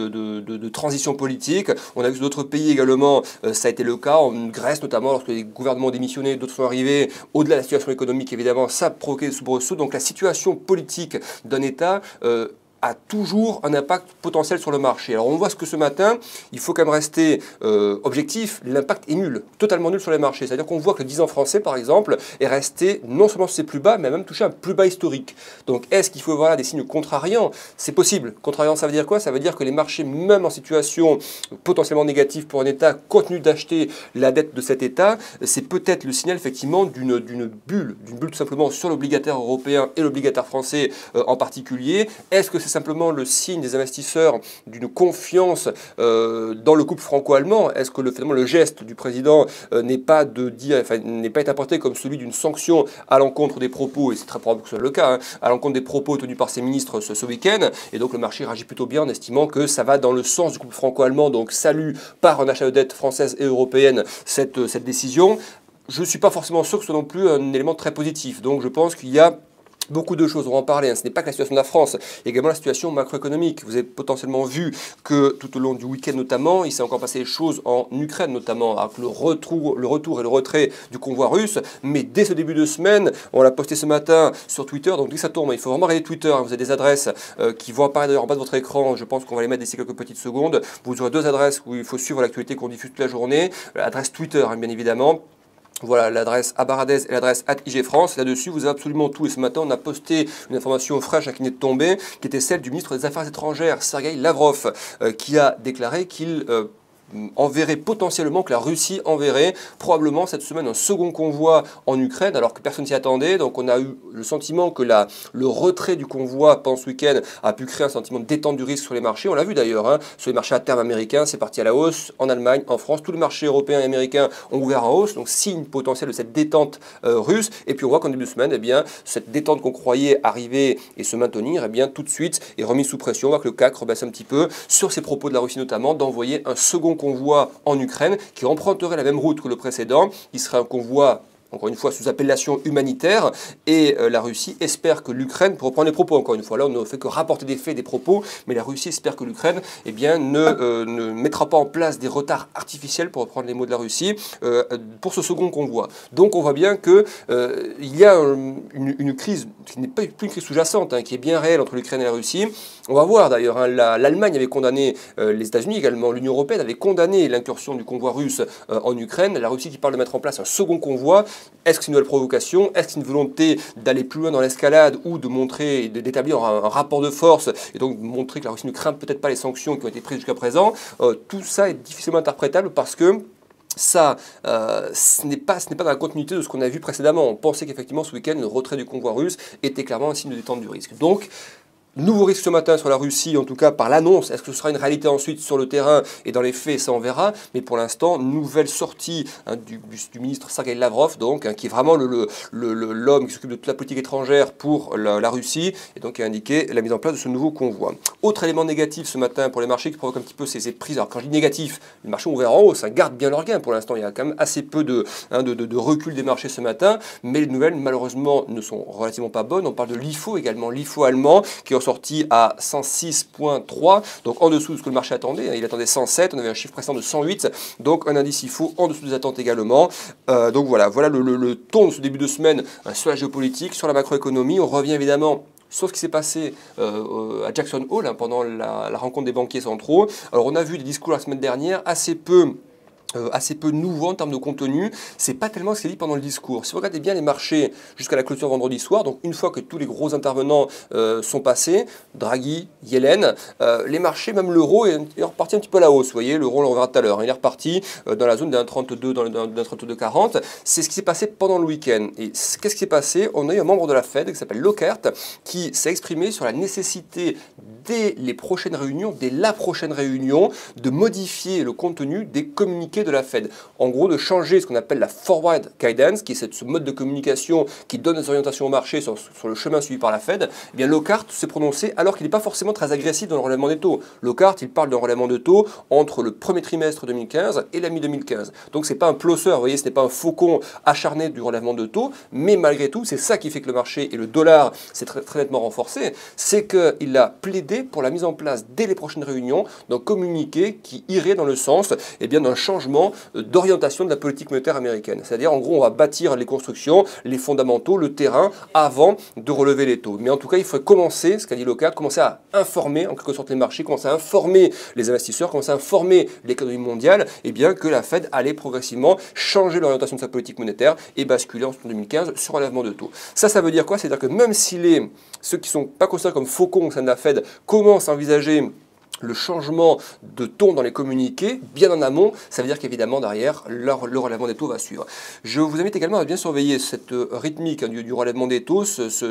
S9: de transition politique. On a vu que d'autres pays également, ça a été le cas, en Grèce notamment, lorsque les gouvernements démissionnaient, d'autres sont arrivés. Au-delà de la situation économique, évidemment, ça a provoqué des soubresauts. Donc la situation politique d'un État a toujours un impact potentiel sur le marché. Alors on voit que ce matin, il faut quand même rester objectif, l'impact est nul, totalement nul sur les marchés. C'est-à-dire qu'on voit que le 10 ans français, par exemple, est resté non seulement sur ses plus bas, mais a même touché un plus bas historique. Donc est-ce qu'il faut voir là des signes contrariants? C'est possible. Contrariant, ça veut dire quoi? Ça veut dire que les marchés, même en situation potentiellement négative pour un État, continuent d'acheter la dette de cet État. C'est peut-être le signal effectivement d'une bulle tout simplement sur l'obligataire européen et l'obligataire français en particulier. Est-ce que c'est simplement le signe des investisseurs d'une confiance dans le couple franco-allemand? Est-ce que finalement le geste du président n'est pas interprété comme celui d'une sanction à l'encontre des propos, et c'est très probable que ce soit le cas, à l'encontre des propos tenus par ses ministres ce week-end, et donc le marché réagit plutôt bien en estimant que ça va dans le sens du couple franco-allemand, donc salue par un achat de dette française et européenne cette décision. Je ne suis pas forcément sûr que ce soit non plus un élément très positif, donc je pense qu'il y a beaucoup de choses, on va en parler, ce n'est pas que la situation de la France, il y a également la situation macroéconomique. Vous avez potentiellement vu que tout au long du week-end notamment, il s'est encore passé des choses en Ukraine notamment, avec le retour et le retrait du convoi russe, mais dès ce début de semaine, on l'a posté ce matin sur Twitter, donc dès que ça tourne, il faut vraiment regarder Twitter, vous avez des adresses qui vont apparaître d'ailleurs en bas de votre écran, je pense qu'on va les mettre d'ici quelques petites secondes. Vous aurez deux adresses où il faut suivre l'actualité qu'on diffuse toute la journée, l'adresse Twitter bien évidemment. Voilà l'adresse @Baradez et l'adresse @IGFrance. Là-dessus, vous avez absolument tout. Et ce matin, on a posté une information fraîche qui venait de tomber, qui était celle du ministre des Affaires étrangères, Sergueï Lavrov, qui a déclaré qu'il enverrait potentiellement, que la Russie enverrait probablement cette semaine un second convoi en Ukraine, alors que personne s'y attendait. Donc on a eu le sentiment que le retrait du convoi pendant ce week-end a pu créer un sentiment de détente du risque sur les marchés. On l'a vu d'ailleurs, hein, sur les marchés à terme américains, c'est parti à la hausse, en Allemagne, en France, tous les marchés européens et américains ont ouvert en hausse, donc signe potentiel de cette détente russe. Et puis on voit qu'en début de semaine, eh bien, cette détente qu'on croyait arriver et se maintenir, eh bien, tout de suite est remise sous pression. On voit que le CAC rebaisse un petit peu sur ces propos de la Russie notamment, d'envoyer un second convoi en Ukraine qui emprunterait la même route que le précédent. Il serait un convoi, encore une fois, sous appellation humanitaire, et la Russie espère que l'Ukraine, pour reprendre les propos, encore une fois, là on ne fait que rapporter des faits, des propos, mais la Russie espère que l'Ukraine eh bien, ne mettra pas en place des retards artificiels, pour reprendre les mots de la Russie, pour ce second convoi. Donc on voit bien qu'il y a une crise qui n'est pas plus une crise sous-jacente, hein, qui est bien réelle entre l'Ukraine et la Russie. On va voir d'ailleurs, hein, l'Allemagne avait condamné, les États-Unis également, l'Union européenne avait condamné l'incursion du convoi russe en Ukraine, la Russie qui parle de mettre en place un second convoi. Est-ce que c'est une nouvelle provocation? Est-ce que c'est une volonté d'aller plus loin dans l'escalade ou de montrer, d'établir un rapport de force et donc montrer que la Russie ne craint peut-être pas les sanctions qui ont été prises jusqu'à présent? Tout ça est difficilement interprétable parce que ça, ce n'est pas dans la continuité de ce qu'on a vu précédemment. On pensait qu'effectivement ce week-end, le retrait du convoi russe était clairement un signe de détente du risque. Donc, nouveau risque ce matin sur la Russie, en tout cas par l'annonce. Est-ce que ce sera une réalité ensuite sur le terrain et dans les faits, ça on verra. Mais pour l'instant, nouvelle sortie du ministre Sergei Lavrov, donc, hein, qui est vraiment l'homme qui s'occupe de toute la politique étrangère pour la Russie, et donc qui a indiqué la mise en place de ce nouveau convoi. Autre élément négatif ce matin pour les marchés qui provoque un petit peu ces prises. Alors quand je dis négatif, les marchés ont ouvert en hausse, ça garde bien leur gain pour l'instant. Il y a quand même assez peu de recul des marchés ce matin, mais les nouvelles malheureusement ne sont relativement pas bonnes. On parle de l'IFO également, l'IFO allemand, qui est sorti à 106,3, donc en dessous de ce que le marché attendait. Il attendait 107, on avait un chiffre précédent de 108, donc un indice IFO en dessous des attentes également. Donc voilà le ton de ce début de semaine sur la géopolitique, sur la macroéconomie. On revient évidemment sur ce qui s'est passé à Jackson Hole, hein, pendant la rencontre des banquiers centraux. Alors on a vu des discours la semaine dernière assez peu nouveau en termes de contenu. C'est pas tellement ce qui est dit pendant le discours. Si vous regardez bien les marchés jusqu'à la clôture vendredi soir, donc une fois que tous les gros intervenants sont passés, Draghi, Yellen, les marchés, même l'euro est reparti un petit peu à la hausse. Vous voyez, l'euro, on le reverra tout à l'heure, il est reparti dans la zone d'un 32, d'un 32,40. C'est ce qui s'est passé pendant le week-end. Et qu'est-ce qui s'est passé? On a eu un membre de la Fed qui s'appelle Lockhart qui s'est exprimé sur la nécessité dès les prochaines réunions, dès la prochaine réunion, de modifier le contenu des communiqués de la Fed. En gros, de changer ce qu'on appelle la forward guidance, qui est ce mode de communication qui donne des orientations au marché sur le chemin suivi par la Fed. Eh bien, Lockhart s'est prononcé alors qu'il n'est pas forcément très agressif dans le relèvement des taux. Lockhart, il parle d'un relèvement de taux entre le premier trimestre 2015 et la mi-2015. Donc, c'est pas un plosseur, vous voyez, ce n'est pas un faucon acharné du relèvement de taux, mais malgré tout, c'est ça qui fait que le marché et le dollar s'est très, très nettement renforcé, c'est qu'il a plaidé pour la mise en place dès les prochaines réunions d'un communiqué qui irait dans le sens d'un changement d'orientation de la politique monétaire américaine. C'est-à-dire, en gros, on va bâtir les constructions, les fondamentaux, le terrain, avant de relever les taux. Mais en tout cas, il faut commencer, ce qu'a dit Lockhart, commencer à informer, en quelque sorte, les marchés, commencer à informer les investisseurs, commencer à informer l'économie mondiale, que la Fed allait progressivement changer l'orientation de sa politique monétaire et basculer en 2015 sur un relèvement de taux. Ça veut dire quoi? C'est-à-dire que même si ceux qui ne sont pas considérés comme faucons au sein de la Fed commencent à envisager le changement de ton dans les communiqués, bien en amont, ça veut dire qu'évidemment derrière, le relèvement des taux va suivre. Je vous invite également à bien surveiller cette rythmique du relèvement des taux,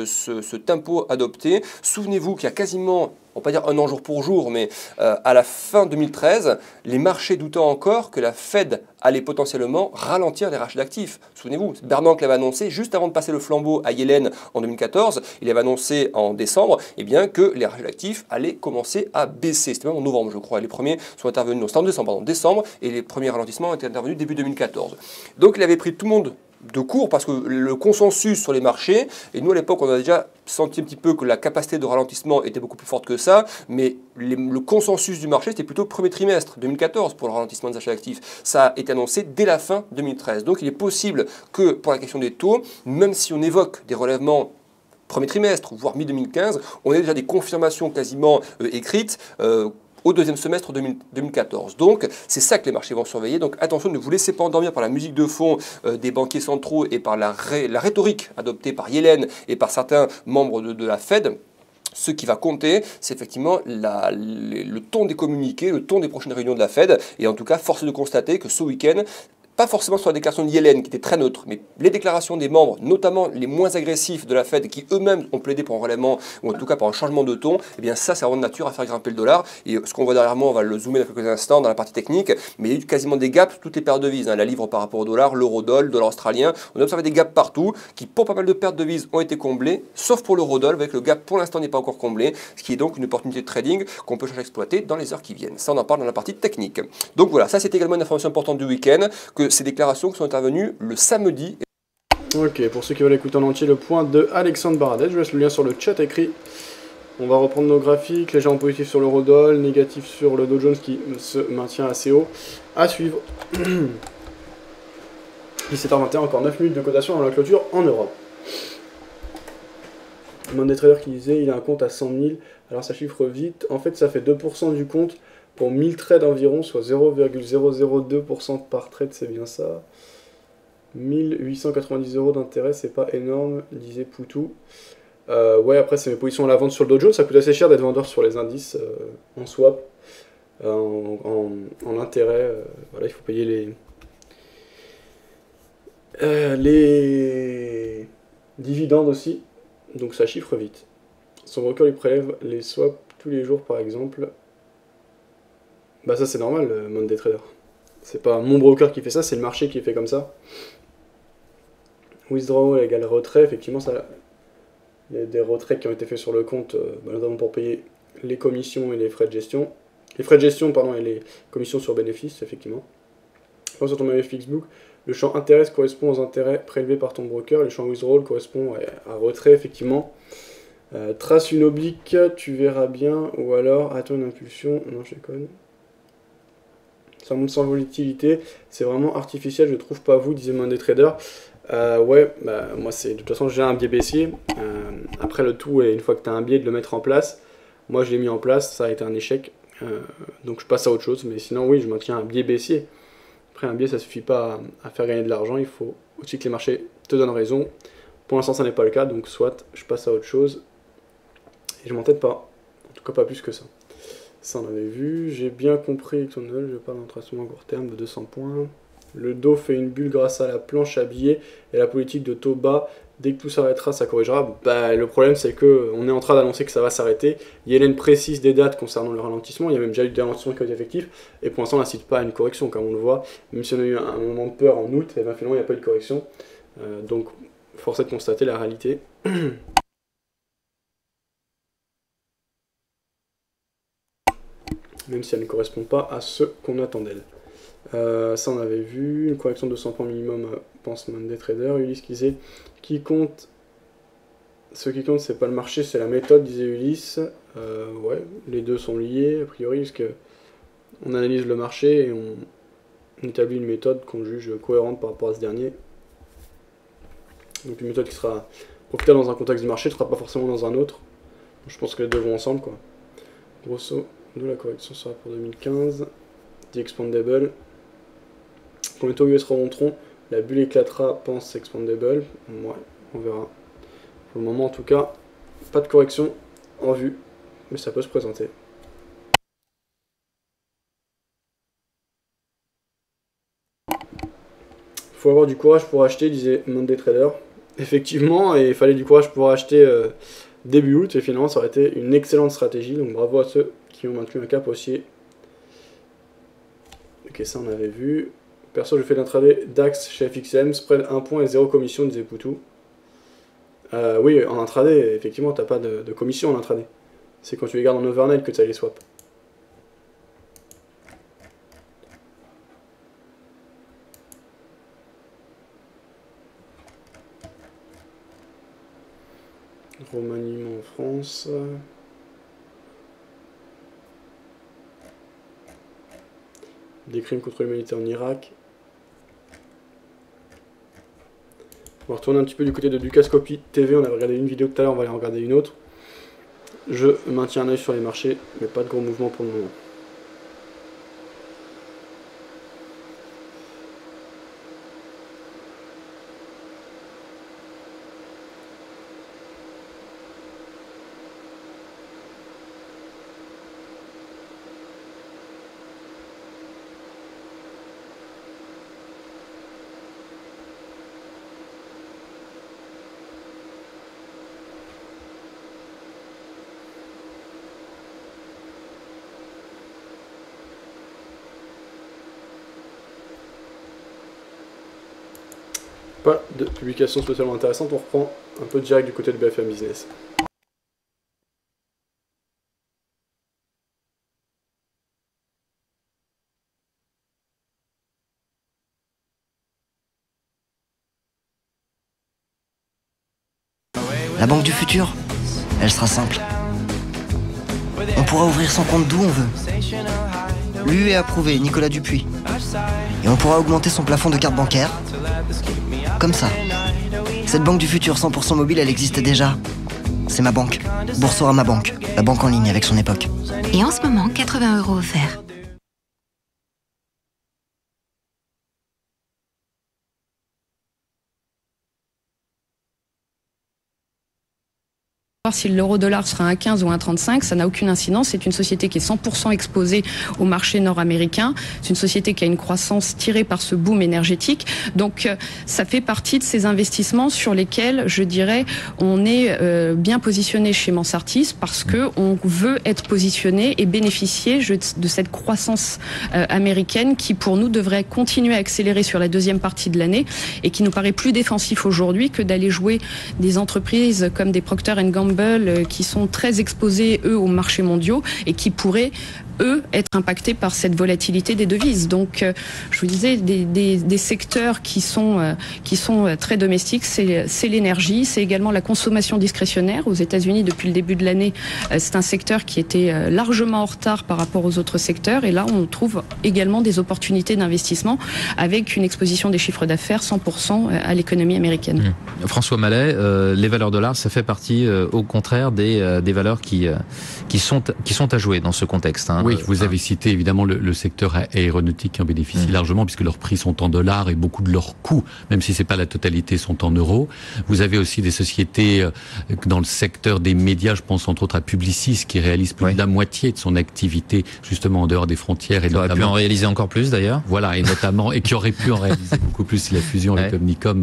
S9: ce tempo adopté. Souvenez-vous qu'il y a quasiment, on ne va pas dire un an jour pour jour, mais à la fin 2013, les marchés doutant encore que la Fed allait potentiellement ralentir les rachats d'actifs. Souvenez-vous, Bernanke l'avait annoncé juste avant de passer le flambeau à Yellen en 2014. Il avait annoncé en décembre que les rachats d'actifs allaient commencer à baisser. C'était même en novembre, je crois. Les premiers sont intervenus, non, c'était en décembre, et les premiers ralentissements étaient intervenus début 2014. Donc il avait pris tout le monde de court parce que le consensus sur les marchés, et nous à l'époque on a déjà senti un petit peu que la capacité de ralentissement était beaucoup plus forte que ça, mais le consensus du marché c'était plutôt le premier trimestre 2014 pour le ralentissement des achats actifs. Ça a été annoncé dès la fin 2013. Donc il est possible que pour la question des taux, même si on évoque des relèvements premier trimestre, voire mi-2015, on a déjà des confirmations quasiment écrites au deuxième semestre 2014. Donc, c'est ça que les marchés vont surveiller. Donc, attention, ne vous laissez pas endormir par la musique de fond des banquiers centraux et par la rhétorique adoptée par Yellen et par certains membres de la Fed. Ce qui va compter, c'est effectivement le ton des communiqués, le ton des prochaines réunions de la Fed. Et en tout cas, force est de constater que ce week-end, pas forcément sur la déclaration de Yellen qui était très neutre, mais les déclarations des membres, notamment les moins agressifs de la Fed, qui eux-mêmes ont plaidé pour un relèvement, ou en tout cas pour un changement de ton, eh bien ça, c'est vraiment de nature à faire grimper le dollar. Et ce qu'on voit derrière moi, on va le zoomer dans quelques instants dans la partie technique, mais il y a eu quasiment des gaps toutes les paires de devises. La livre par rapport au dollar, l'euro-dollar, le dollar australien, on a observé des gaps partout, qui pour pas mal de pertes de devises ont été comblées, sauf pour l'euro-dollar, avec le gap pour l'instant n'est pas encore comblé, ce qui est donc une opportunité de trading qu'on peut chercher à exploiter dans les heures qui viennent. Ça, on en parle dans la partie technique. Donc voilà, ça c'est également une information importante du week-end, que ces déclarations qui sont intervenus le samedi.
S1: Ok, pour ceux qui veulent écouter en entier le point de Alexandre Baradel, je vous laisse le lien sur le chat écrit. On va reprendre nos graphiques, légèrement positif sur l'eurodoll, négatif sur le Dow Jones qui se maintient assez haut. À suivre. 17h21, encore 9 minutes de cotation avant la clôture en Europe. Monday Trader qui disait il a un compte à 100 000, alors ça chiffre vite. En fait, ça fait 2% du compte pour 1000 trades environ, soit 0,002% par trade, c'est bien ça. 1890 € d'intérêt, c'est pas énorme, disait Poutou. Ouais, après, c'est mes positions à la vente sur le Dow Jones. Ça coûte assez cher d'être vendeur sur les indices en swap, en intérêt. Voilà, il faut payer les dividendes aussi. Donc ça chiffre vite. Son broker lui prélève les swaps tous les jours, par exemple. Bah, ça, c'est normal, Monday Trader. C'est pas mon broker qui fait ça, c'est le marché qui fait comme ça. Withdrawal égale retrait, effectivement, ça, il y a des retraits qui ont été faits sur le compte, notamment pour payer les commissions et les frais de gestion. Les frais de gestion, pardon, et les commissions sur bénéfices, effectivement. Quand sur ton FXbook, le champ intérêt correspond aux intérêts prélevés par ton broker, le champ withdrawal correspond à retrait, effectivement. Trace une oblique, tu verras bien, ou alors attends une impulsion, non je déconne. Ça monte sans volatilité, c'est vraiment artificiel, je trouve pas vous, disait Monday Trader. Ouais, bah, moi c'est de toute façon j'ai un biais baissier. Après le tout est une fois que tu as un biais de le mettre en place. Moi je l'ai mis en place, ça a été un échec. Donc je passe à autre chose, mais sinon oui je maintiens un biais baissier. Après un biais ça suffit pas à faire gagner de l'argent, il faut aussi que les marchés te donnent raison. Pour l'instant ça n'est pas le cas, donc soit je passe à autre chose. Et je m'entête pas, en tout cas pas plus que ça. Ça on avait vu, j'ai bien compris que ton je parle d'un tracement à court terme de 200 points. Le dos fait une bulle grâce à la planche à billets et la politique de taux bas. Dès que tout s'arrêtera, ça corrigera. Bah, le problème, c'est qu'on est en train d'annoncer que ça va s'arrêter. Yellen précise des dates concernant le ralentissement. Il y a même déjà eu des ralentissements qui ont été effectifs. Et pour l'instant, on n'incite pas à une correction, comme on le voit. Même si on a eu un moment de peur en août, et bien finalement, il n'y a pas eu de correction. Donc, force est de constater la réalité. Même si elle ne correspond pas à ce qu'on attend d'elle. Ça on avait vu, une correction de 100 points minimum, pense Monday Trader. Ulysse qui disait ce qui compte c'est pas le marché, c'est la méthode, disait Ulysse. Ouais, les deux sont liés a priori, parce que on analyse le marché et on établit une méthode qu'on juge cohérente par rapport à ce dernier. Donc une méthode qui sera profitable dans un contexte du marché ne sera pas forcément dans un autre. Donc, je pense que les deux vont ensemble quoi. Grosso modo la correction sera pour 2015. The Expandable. Quand les taux US remonteront, la bulle éclatera, pense Expandable. Ouais, on verra. Pour le moment, en tout cas, pas de correction en vue, mais ça peut se présenter. Il faut avoir du courage pour acheter, disait Monday Trader. Effectivement, et il fallait du courage pour acheter début août, et finalement, ça aurait été une excellente stratégie. Donc bravo à ceux qui ont maintenu un cap haussier. Ok, ça on avait vu. Perso, je fais l'intraday DAX chez FXM, spread 1 point et 0 commission, disait Poutou. Oui, en intraday, effectivement, t'as pas de commission en intraday. C'est quand tu les gardes en overnight que tu as les swaps. Remaniement en France. Des crimes contre l'humanité en Irak. On va retourner un petit peu du côté de Dukascopy TV. On avait regardé une vidéo tout à l'heure, on va aller en regarder une autre. Je maintiens un œil sur les marchés, mais pas de gros mouvements pour le moment. pas de publication spécialement intéressante, on reprend un peu direct du côté de BFM Business.
S10: La banque du futur, elle sera simple. On pourra ouvrir son compte d'où on veut. Lu et approuvé, Nicolas Dupuis. Et on pourra augmenter son plafond de carte bancaire. Comme ça. Cette banque du futur 100% mobile, elle existe déjà. C'est ma banque. Boursorama Banque. La banque en ligne avec son époque.
S13: Et en ce moment, 80 € offerts.
S11: Si l'euro-dollar sera à 1,15 ou à 1,35, ça n'a aucune incidence. C'est une société qui est 100% exposée au marché nord-américain. C'est une société qui a une croissance tirée par ce boom énergétique. Donc, ça fait partie de ces investissements sur lesquels, je dirais, on est bien positionné chez Mansartis parce que on veut être positionné et bénéficier de cette croissance américaine qui, pour nous, devrait continuer à accélérer sur la deuxième partie de l'année et qui nous paraît plus défensif aujourd'hui que d'aller jouer des entreprises comme des Procter & Gamble qui sont très exposés, eux, aux marchés mondiaux et qui pourraient, eux, être impactés par cette volatilité des devises. Donc, je vous disais, des secteurs qui sont très domestiques, c'est l'énergie, c'est également la consommation discrétionnaire. Aux États-Unis, depuis le début de l'année, c'est un secteur qui était largement en retard par rapport aux autres secteurs. Et là, on trouve également des opportunités d'investissement avec une exposition des chiffres d'affaires 100% à l'économie américaine.
S4: François Mallet, les valeurs dollars, ça fait partie, au contraire, des valeurs qui sont à jouer dans ce contexte. Hein.
S23: Oui, vous avez cité évidemment le secteur aéronautique qui en bénéficie largement puisque leurs prix sont en dollars et beaucoup de leurs coûts, même si c'est pas la totalité, sont en euros. Vous avez aussi des sociétés dans le secteur des médias, je pense entre autres à Publicis qui réalise plus de la moitié de son activité justement en dehors des frontières. Et
S4: qui aurait pu en réaliser encore plus d'ailleurs.
S23: Voilà, et notamment, et qui aurait pu en réaliser beaucoup plus si la fusion avec Omnicom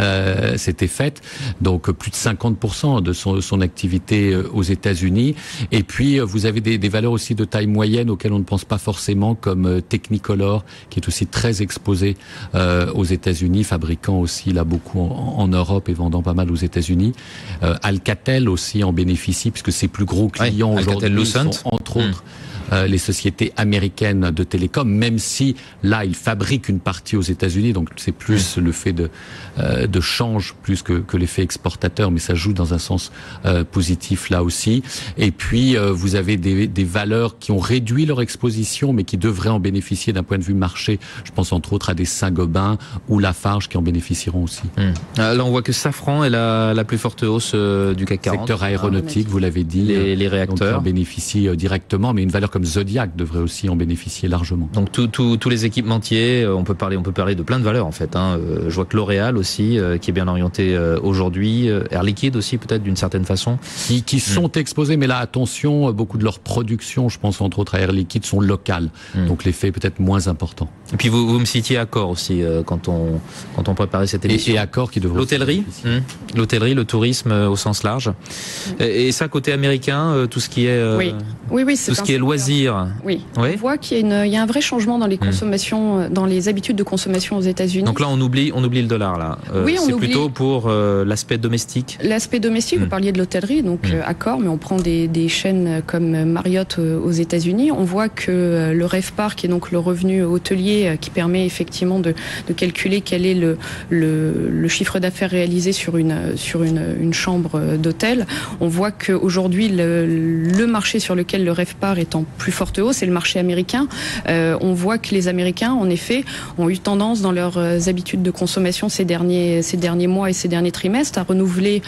S23: s'était faite. Donc plus de 50% de son activité aux États-Unis. Et puis vous avez des valeurs aussi de taille moyenne auxquelles on ne pense pas forcément, comme Technicolor, qui est aussi très exposé aux États-Unis, fabriquant aussi là beaucoup en Europe et vendant pas mal aux États-Unis. Alcatel aussi en bénéficie puisque ses plus gros clients aujourd'hui sont entre autres les sociétés américaines de télécom, même si là ils fabriquent une partie aux États-Unis, donc c'est plus le fait de change plus que l'effet exportateur, mais ça joue dans un sens positif là aussi. Et puis vous avez des valeurs qui ont réduit leur exposition, mais qui devraient en bénéficier d'un point de vue marché. Je pense entre autres à des Saint-Gobain ou Lafarge qui en bénéficieront aussi.
S4: Là on voit que Safran est la plus forte hausse du CAC 40.
S23: Secteur aéronautique, vous l'avez dit.
S4: Les réacteurs.
S23: Donc, en bénéficient directement, mais une valeur comme Zodiac devrait aussi en bénéficier largement.
S4: Donc tous les équipementiers, on peut parler de plein de valeurs en fait. Hein. Je vois que L'Oréal aussi, qui est bien orienté aujourd'hui, Air Liquide aussi peut-être d'une certaine façon.
S23: Qui sont exposés, mais là attention, beaucoup de leur production, je pense entre autres à Air Liquide, sont locales. Donc l'effet est peut-être moins important.
S4: Et puis vous me citiez Accor aussi quand on préparait cette émission.
S23: Et Accor qui devrait.
S4: L'hôtellerie, le tourisme au sens large. Et ça côté américain, tout ce qui est tout ce qui est loisirs.
S11: Oui. On voit qu'il y a un vrai changement dans les consommations, dans les habitudes de consommation aux États-Unis.
S4: Donc là on oublie le dollar là. C'est plutôt pour l'aspect domestique.
S11: L'aspect domestique, vous parliez de l'hôtellerie, donc Accor, mais on prend des chaînes comme Marriott aux États-Unis. On voit que le RevPAR, qui est donc le revenu hôtelier, qui permet effectivement de calculer quel est le chiffre d'affaires réalisé sur une chambre d'hôtel. On voit qu'aujourd'hui le marché sur lequel le RevPAR est en plus forte hausse, c'est le marché américain. On voit que les Américains, en effet, ont eu tendance dans leurs habitudes de consommation ces derniers mois et ces derniers trimestres à renouveler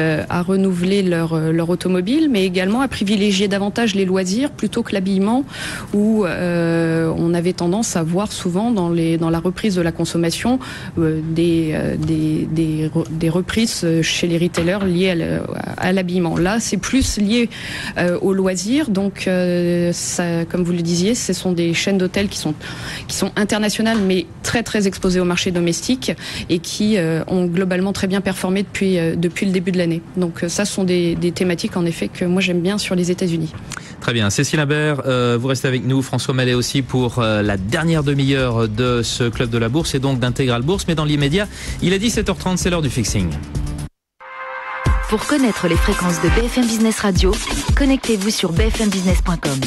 S11: leur automobile, mais également à privilégier davantage les loisirs plutôt que l'habillement, où on avait tendance à voir souvent dans la reprise de la consommation des reprises chez les retailers liées à l'habillement. Là, c'est plus lié aux loisirs, donc ça, comme vous le disiez, ce sont des chaînes d'hôtels qui sont internationales mais très très exposées au marché domestique et qui ont globalement très bien performé depuis le début de l'année. Donc ça, ce sont des thématiques en effet que moi j'aime bien sur les États-Unis.
S4: Très bien. Cécile Imbert, vous restez avec nous. François Mallet aussi pour la dernière demi-heure de ce Club de la Bourse et donc d'Intégral Bourse. Mais dans l'immédiat, il est 17h30, c'est l'heure du fixing.
S12: Pour connaître les fréquences de BFM Business Radio, connectez-vous sur bfmbusiness.com.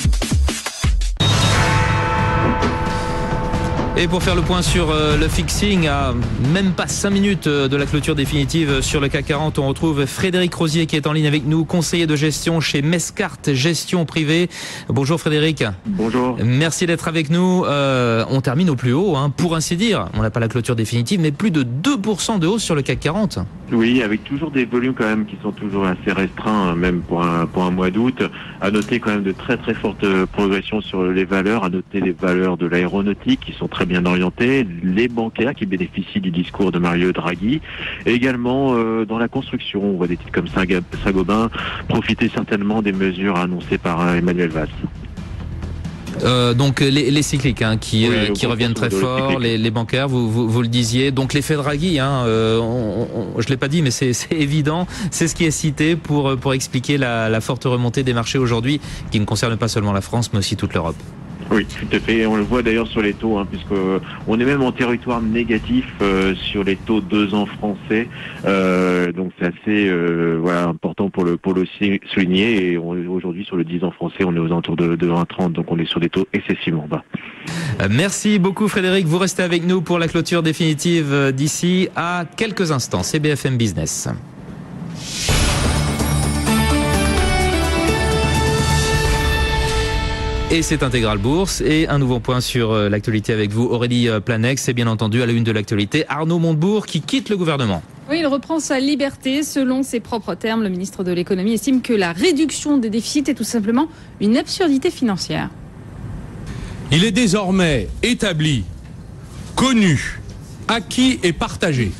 S4: Et pour faire le point sur le fixing, à même pas 5 minutes de la clôture définitive sur le CAC 40, on retrouve Frédéric Rosier qui est en ligne avec nous, conseiller de gestion chez Mescart Gestion Privée. Bonjour Frédéric.
S18: Bonjour.
S4: Merci d'être avec nous. On termine au plus haut, pour ainsi dire. On n'a pas la clôture définitive, mais plus de 2% de hausse sur le CAC 40.
S18: Oui, avec toujours des volumes quand même qui sont toujours assez restreints, même pour un mois d'août. À noter quand même de très très fortes progressions sur les valeurs. À noter les valeurs de l'aéronautique qui sont très bien orientés, les bancaires qui bénéficient du discours de Mario Draghi, et également dans la construction, on voit des titres comme Saint-Gobain profiter certainement des mesures annoncées par Emmanuel Valls.
S4: Donc les cycliques qui reviennent très fort, les bancaires, vous le disiez, donc l'effet Draghi, je l'ai pas dit mais c'est évident, c'est ce qui est cité pour expliquer la forte remontée des marchés aujourd'hui, qui ne concerne pas seulement la France mais aussi toute l'Europe.
S18: Oui, tout à fait. Et on le voit d'ailleurs sur les taux, puisque on est même en territoire négatif sur les taux 2 ans français. Donc c'est assez important pour le souligner. Et aujourd'hui sur le 10 ans français, on est aux alentours de 1,30. Donc on est sur des taux excessivement bas.
S4: Merci beaucoup Frédéric. Vous restez avec nous pour la clôture définitive d'ici à quelques instants. C'est BFM Business. Et c'est Intégral Bourse et un nouveau point sur l'actualité avec vous, Aurélie Planex, et bien entendu à la une de l'actualité, Arnaud Montebourg qui quitte le gouvernement.
S19: Oui, il reprend sa liberté. Selon ses propres termes, le ministre de l'économie estime que la réduction des déficits est tout simplement une absurdité financière.
S22: Il est désormais établi, connu, acquis et partagé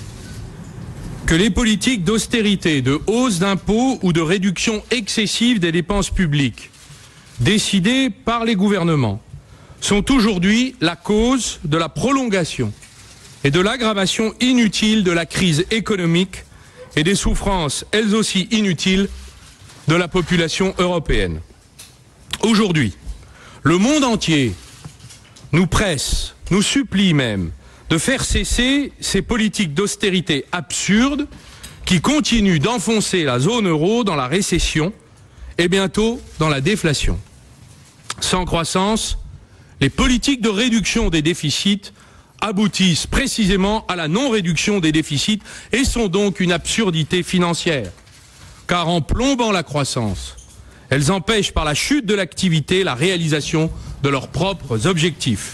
S22: que les politiques d'austérité, de hausse d'impôts ou de réduction excessive des dépenses publiques décidées par les gouvernements sont aujourd'hui la cause de la prolongation et de l'aggravation inutile de la crise économique et des souffrances, elles aussi inutiles, de la population européenne. Aujourd'hui, le monde entier nous presse, nous supplie même, de faire cesser ces politiques d'austérité absurdes qui continuent d'enfoncer la zone euro dans la récession et bientôt dans la déflation. Sans croissance, les politiques de réduction des déficits aboutissent précisément à la non-réduction des déficits et sont donc une absurdité financière. Car en plombant la croissance, elles empêchent par la chute de l'activité la réalisation de leurs propres objectifs.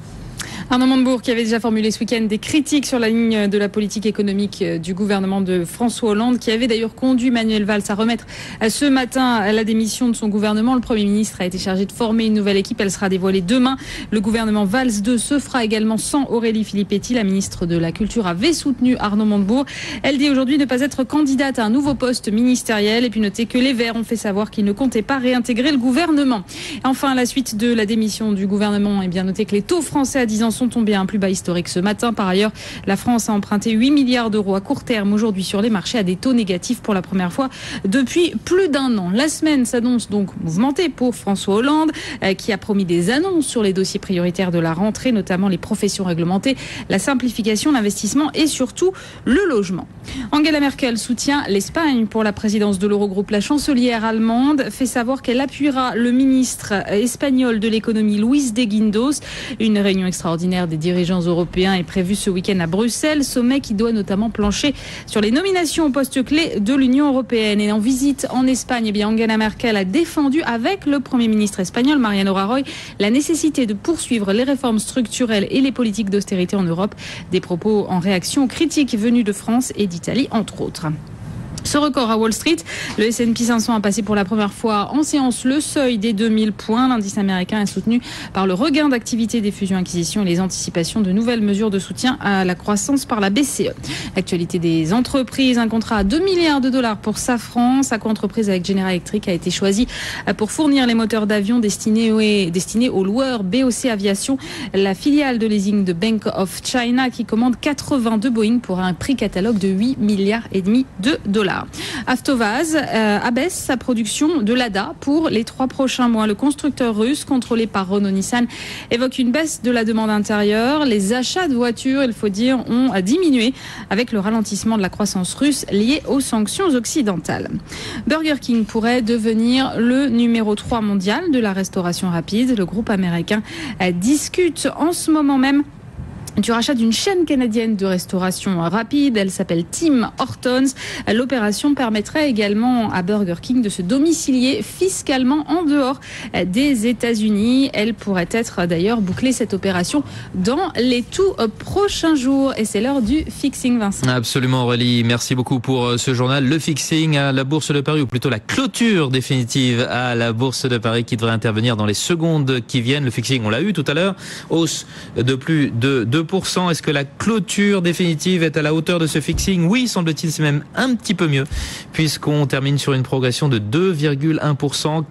S19: Arnaud Montebourg qui avait déjà formulé ce week-end des critiques sur la ligne de la politique économique du gouvernement de François Hollande, qui avait d'ailleurs conduit Manuel Valls à remettre ce matin la démission de son gouvernement. Le Premier ministre a été chargé de former une nouvelle équipe, elle sera dévoilée demain. Le gouvernement Valls 2 se fera également sans Aurélie Filippetti. La ministre de la Culture avait soutenu Arnaud Montebourg. Elle dit aujourd'hui ne pas être candidate à un nouveau poste ministériel, et puis noter que les Verts ont fait savoir qu'ils ne comptaient pas réintégrer le gouvernement. Enfin, à la suite de la démission du gouvernement, et bien noter que les taux français à 10 ans sont tombés à un plus bas historique ce matin. Par ailleurs, la France a emprunté 8 milliards d'euros à court terme aujourd'hui sur les marchés à des taux négatifs pour la première fois depuis plus d'un an. La semaine s'annonce donc mouvementée pour François Hollande qui a promis des annonces sur les dossiers prioritaires de la rentrée, notamment les professions réglementées, la simplification, l'investissement et surtout le logement. Angela Merkel soutient l'Espagne pour la présidence de l'Eurogroupe. La chancelière allemande fait savoir qu'elle appuiera le ministre espagnol de l'économie Luis de Guindos. Une réunion extraordinaire des dirigeants européens est prévue ce week-end à Bruxelles, sommet qui doit notamment plancher sur les nominations aux postes clés de l'Union européenne. Et en visite en Espagne, Angela Merkel a défendu avec le Premier ministre espagnol Mariano Rajoy la nécessité de poursuivre les réformes structurelles et les politiques d'austérité en Europe. Des propos en réaction aux critiques venues de France et d'Italie, entre autres. Ce record à Wall Street, le S&P 500 a passé pour la première fois en séance le seuil des 2000 points. L'indice américain est soutenu par le regain d'activité des fusions-acquisitions et les anticipations de nouvelles mesures de soutien à la croissance par la BCE. L'actualité des entreprises, un contrat à 2 milliards de dollars pour Safran. Sa coentreprise avec General Electric a été choisie pour fournir les moteurs d'avion destinés aux loueurs BOC Aviation, la filiale de leasing de Bank of China qui commande 82 Boeing pour un prix catalogue de 8 milliards et demi de dollars. $. Avtovaz abaisse sa production de Lada pour les 3 prochains mois. Le constructeur russe, contrôlé par Renault-Nissan, évoque une baisse de la demande intérieure. Les achats de voitures, il faut dire, ont diminué avec le ralentissement de la croissance russe liée aux sanctions occidentales. Burger King pourrait devenir le numéro 3 mondial de la restauration rapide. Le groupe américain discute en ce moment même du rachat d'une chaîne canadienne de restauration rapide. Elle s'appelle Tim Hortons. L'opération permettrait également à Burger King de se domicilier fiscalement en dehors des États-Unis. Elle pourrait être d'ailleurs bouclée, cette opération, dans les tout prochains jours. Et c'est l'heure du fixing, Vincent.
S4: Absolument, Aurélie. Merci beaucoup pour ce journal. Le fixing à la Bourse de Paris, ou plutôt la clôture définitive à la Bourse de Paris, qui devrait intervenir dans les secondes qui viennent. Le fixing, on l'a eu tout à l'heure, hausse de plus de 2%. Est-ce que la clôture définitive est à la hauteur de ce fixing? Oui, semble-t-il, c'est même un petit peu mieux, puisqu'on termine sur une progression de 2,1%,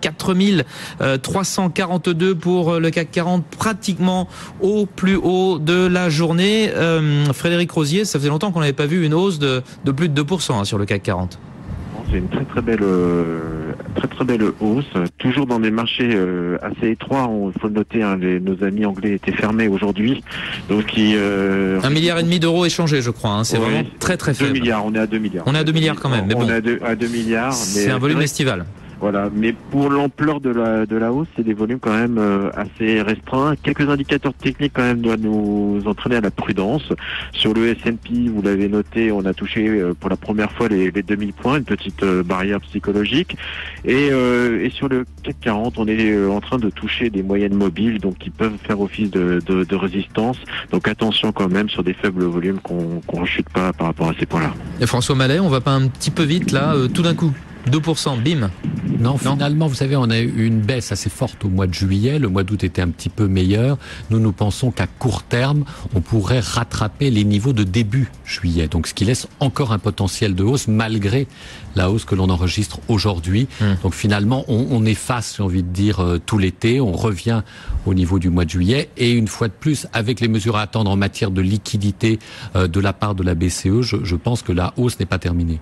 S4: 4342 pour le CAC 40, pratiquement au plus haut de la journée. Frédéric Rosier, ça faisait longtemps qu'on n'avait pas vu une hausse de plus de 2% sur le CAC 40.
S18: C'est une très belle hausse, toujours dans des marchés assez étroits. Il faut le noter, nos amis anglais étaient fermés aujourd'hui, donc
S4: 1,5 milliard d'euros échangés, je crois. C'est vraiment très faible.
S18: 2 milliards, on est à 2 milliards.
S4: On est à 2 milliards quand même, mais bon.
S18: On est à 2 milliards.
S4: C'est un volume estival.
S18: Voilà, mais pour l'ampleur de la hausse, c'est des volumes quand même assez restreints. Quelques indicateurs techniques quand même doivent nous entraîner à la prudence. Sur le S&P, vous l'avez noté, on a touché pour la première fois les 2000 points, une petite barrière psychologique. Et sur le CAC 40, on est en train de toucher des moyennes mobiles, donc qui peuvent faire office de résistance. Donc attention quand même sur des faibles volumes qu'on rechute pas par rapport à ces points-là.
S4: Et François Mallet, on va pas un petit peu vite là, tout d'un coup? 2%, bim.
S23: Non, finalement, vous savez, on a eu une baisse assez forte au mois de juillet. Le mois d'août était un petit peu meilleur. Nous pensons qu'à court terme, on pourrait rattraper les niveaux de début juillet. Donc, ce qui laisse encore un potentiel de hausse malgré la hausse que l'on enregistre aujourd'hui. Donc, finalement, on efface, j'ai envie de dire, tout l'été. On revient au niveau du mois de juillet. Et une fois de plus, avec les mesures à attendre en matière de liquidité de la part de la BCE, je pense que la hausse n'est pas terminée.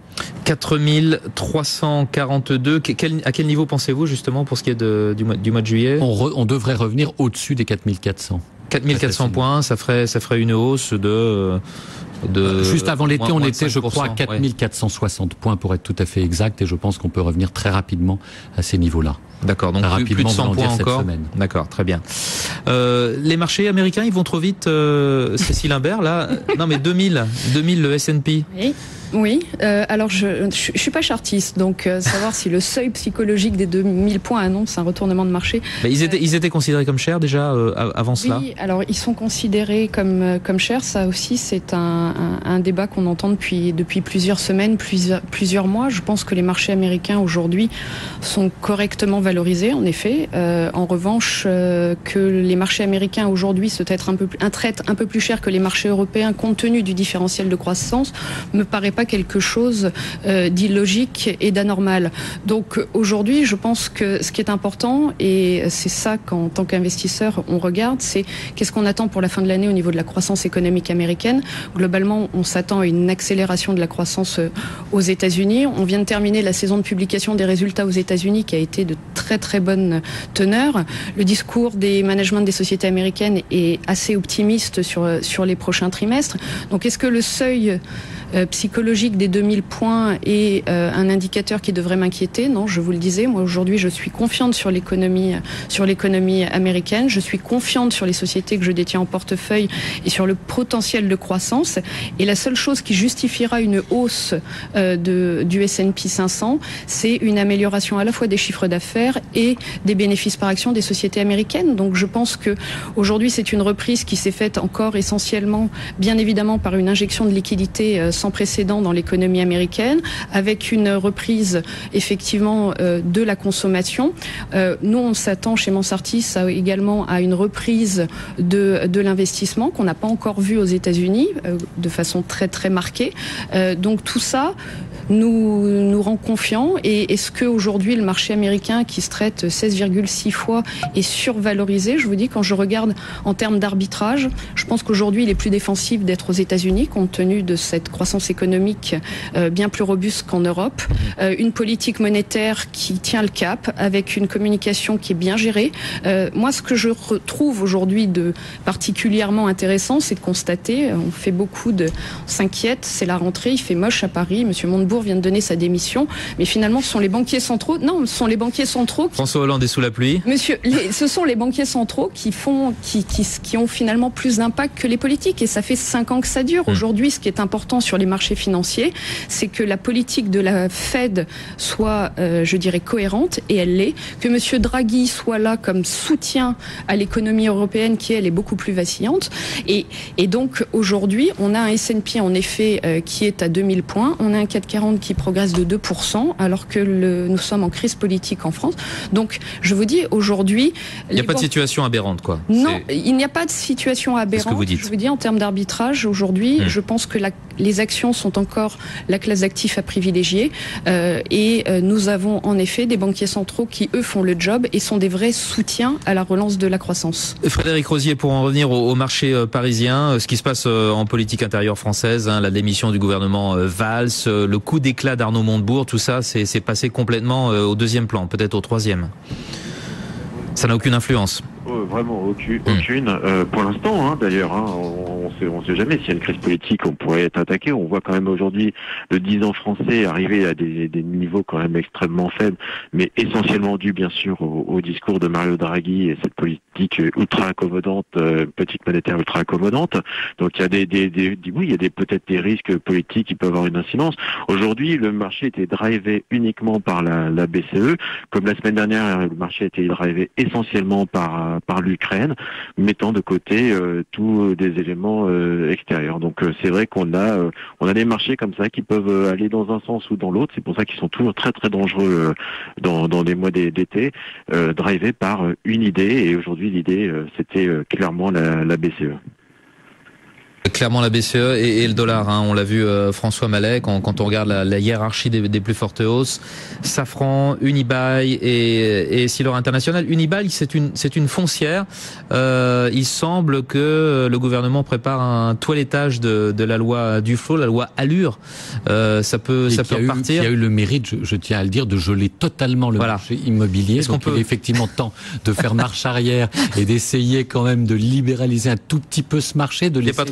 S4: 4342. À quel niveau pensez-vous justement pour ce qui est du mois de juillet?
S23: On devrait revenir au-dessus des 4400.
S4: 4400 points, ça ferait une hausse de
S23: juste avant l'été, on était, je
S4: 5%,
S23: crois, à 4460 points pour être tout à fait exact, et je pense qu'on peut revenir très rapidement à ces niveaux-là.
S4: D'accord, donc plus de 100 points encore. D'accord, très bien. Les marchés américains, ils vont trop vite, Cécile Imbert, là. Non, mais 2000 le S&P.
S11: Oui, alors je suis pas chartiste, donc savoir si le seuil psychologique des 2000 points annonce un retournement de marché.
S4: Mais ils étaient considérés comme chers déjà avant cela.
S11: Oui, alors ils sont considérés comme chers. Ça aussi, c'est un débat qu'on entend depuis plusieurs semaines, plusieurs mois. Je pense que les marchés américains aujourd'hui sont correctement valorisés, en effet. En revanche, que les marchés américains aujourd'hui se traitent un peu plus cher que les marchés européens, compte tenu du différentiel de croissance, me paraît pas quelque chose d'illogique et d'anormal. Donc aujourd'hui, je pense que ce qui est important, et c'est ça qu'en tant qu'investisseur on regarde, c'est qu'est-ce qu'on attend pour la fin de l'année au niveau de la croissance économique américaine. Globalement, on s'attend à une accélération de la croissance aux États-Unis. On vient de terminer la saison de publication des résultats aux États-Unis qui a été de très bonne teneur. Le discours des managements des sociétés américaines est assez optimiste sur les prochains trimestres. Donc est-ce que le seuil psychologique des 2000 points est un indicateur qui devrait m'inquiéter? Non, je vous le disais, moi aujourd'hui je suis confiante sur l'économie américaine, je suis confiante sur les sociétés que je détiens en portefeuille et sur le potentiel de croissance, et la seule chose qui justifiera une hausse du S&P 500, c'est une amélioration à la fois des chiffres d'affaires et des bénéfices par action des sociétés américaines. Donc je pense que aujourd'hui c'est une reprise qui s'est faite encore essentiellement, bien évidemment, par une injection de liquidité sans précédent dans l'économie américaine, avec une reprise effectivement de la consommation. Nous, on s'attend chez Mansartis également à une reprise de l'investissement qu'on n'a pas encore vu aux États-Unis de façon très marquée. Donc tout ça nous rend confiants. Et est-ce qu'aujourd'hui le marché américain qui se traite 16,6 fois est survalorisé? Je vous dis, quand je regarde en termes d'arbitrage, je pense qu'aujourd'hui il est plus défensif d'être aux États-Unis compte tenu de cette croissance économique bien plus robuste qu'en Europe. Une politique monétaire qui tient le cap avec une communication qui est bien gérée. Moi, ce que je retrouve aujourd'hui de particulièrement intéressant, c'est de constater, on fait beaucoup de... On s'inquiète, c'est la rentrée, il fait moche à Paris, Monsieur Montebourg vient de donner sa démission, mais finalement ce sont les banquiers centraux, non, ce sont les banquiers centraux...
S4: François Hollande est sous la pluie.
S11: Monsieur, ce sont les banquiers centraux qui ont finalement plus d'impact que les politiques, et ça fait 5 ans que ça dure. Aujourd'hui, ce qui est important sur les marchés financiers, c'est que la politique de la Fed soit, je dirais, cohérente, et elle l'est, que Monsieur Draghi soit là comme soutien à l'économie européenne qui, elle, est beaucoup plus vacillante. Et donc, aujourd'hui, on a un S&P, en effet, qui est à 2000 points. On a un CAC 40 qui progresse de 2%, alors que nous sommes en crise politique en France. Donc, je vous dis, aujourd'hui...
S4: Il n'y a pas de situation aberrante, quoi.
S11: Non, il n'y a pas de situation aberrante.
S4: C'est ce que vous dites.
S11: Je vous dis, en termes d'arbitrage, aujourd'hui, je pense que les actions sont encore la classe d'actifs à privilégier. Et nous avons, en effet, des banquiers centraux qui, eux, font le job et sont des vrais soutiens à la relance de la croissance.
S4: Frédéric Rosier, pour en revenir au marché parisien, ce qui se passe en politique intérieure française, la démission du gouvernement Valls, le coup d'éclat d'Arnaud Montebourg, tout ça, c'est passé complètement au deuxième plan, peut-être au troisième. Ça n'a aucune influence.
S18: Vraiment aucune. Pour l'instant, d'ailleurs, on sait jamais s'il y a une crise politique, on pourrait être attaqué. On voit quand même aujourd'hui le 10 ans français arriver à des niveaux quand même extrêmement faibles, mais essentiellement dû bien sûr au discours de Mario Draghi et cette politique ultra accommodante, politique monétaire ultra accommodante. Donc il y a peut-être des risques politiques qui peuvent avoir une incidence. Aujourd'hui, le marché était drivé uniquement par la BCE, comme la semaine dernière, le marché a été drivé essentiellement par l'Ukraine, mettant de côté tous des éléments extérieurs. Donc c'est vrai qu'on a des marchés comme ça qui peuvent aller dans un sens ou dans l'autre. C'est pour ça qu'ils sont toujours très très dangereux dans les mois d'été, drivés par une idée. Et aujourd'hui, l'idée, c'était clairement la BCE.
S4: Clairement la BCE et le dollar, on l'a vu François Mallet, quand on regarde la hiérarchie des plus fortes hausses, Safran, Unibail et Essilor International. Unibail, c'est une foncière. Il semble que le gouvernement prépare un toilettage de la loi Duflot, la loi Allure. Ça peut repartir.
S23: Il y a eu le mérite, je tiens à le dire, de geler totalement le marché immobilier. Donc il est effectivement temps de faire marche arrière et d'essayer quand même de libéraliser un tout petit peu ce marché, de laisser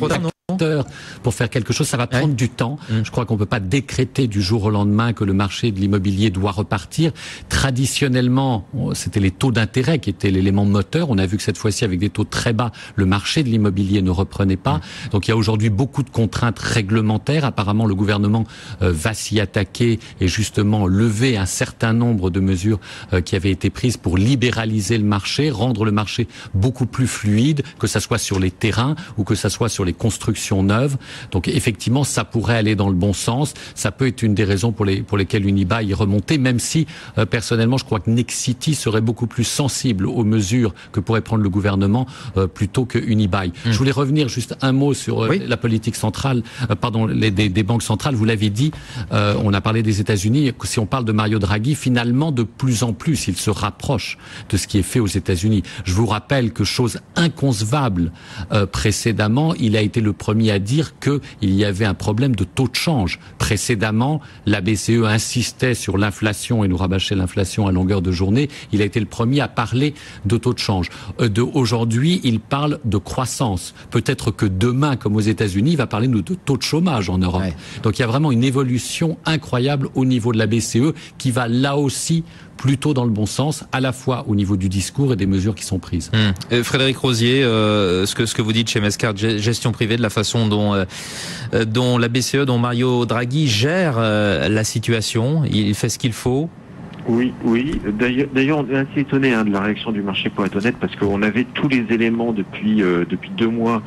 S23: pour faire quelque chose. Ça va prendre du temps. Je crois qu'on peut pas décréter du jour au lendemain que le marché de l'immobilier doit repartir. Traditionnellement, c'était les taux d'intérêt qui étaient l'élément moteur. On a vu que cette fois-ci, avec des taux très bas, le marché de l'immobilier ne reprenait pas. Donc il y a aujourd'hui beaucoup de contraintes réglementaires. Apparemment, le gouvernement va s'y attaquer et justement lever un certain nombre de mesures qui avaient été prises pour libéraliser le marché, rendre le marché beaucoup plus fluide, que ça soit sur les terrains ou que ça soit sur les constructions neuves. Donc effectivement, ça pourrait aller dans le bon sens. Ça peut être une des raisons pour lesquelles Unibail est remonté, même si personnellement, je crois que Nexity serait beaucoup plus sensible aux mesures que pourrait prendre le gouvernement plutôt que Unibail. Je voulais revenir juste un mot sur la politique centrale, des banques centrales. Vous l'avez dit, on a parlé des États-Unis. Si on parle de Mario Draghi, finalement, de plus en plus, il se rapproche de ce qui est fait aux États-Unis. Je vous rappelle que, chose inconcevable précédemment, il a été le premier à dire qu'il y avait un problème de taux de change. Précédemment, la BCE insistait sur l'inflation et nous rabâchait l'inflation à longueur de journée. Il a été le premier à parler de taux de change. Aujourd'hui, il parle de croissance. Peut-être que demain, comme aux États-Unis, il va parler de taux de chômage en Europe. Donc il y a vraiment une évolution incroyable au niveau de la BCE qui va là aussi plutôt dans le bon sens, à la fois au niveau du discours et des mesures qui sont prises.
S4: Frédéric Rosier, ce que vous dites chez Mescart, gestion privée, de la façon dont la BCE, dont Mario Draghi gère la situation, il fait ce qu'il faut.
S18: Oui. D'ailleurs, on est assez étonné de la réaction du marché, pour être honnête, parce qu'on avait tous les éléments depuis 2 mois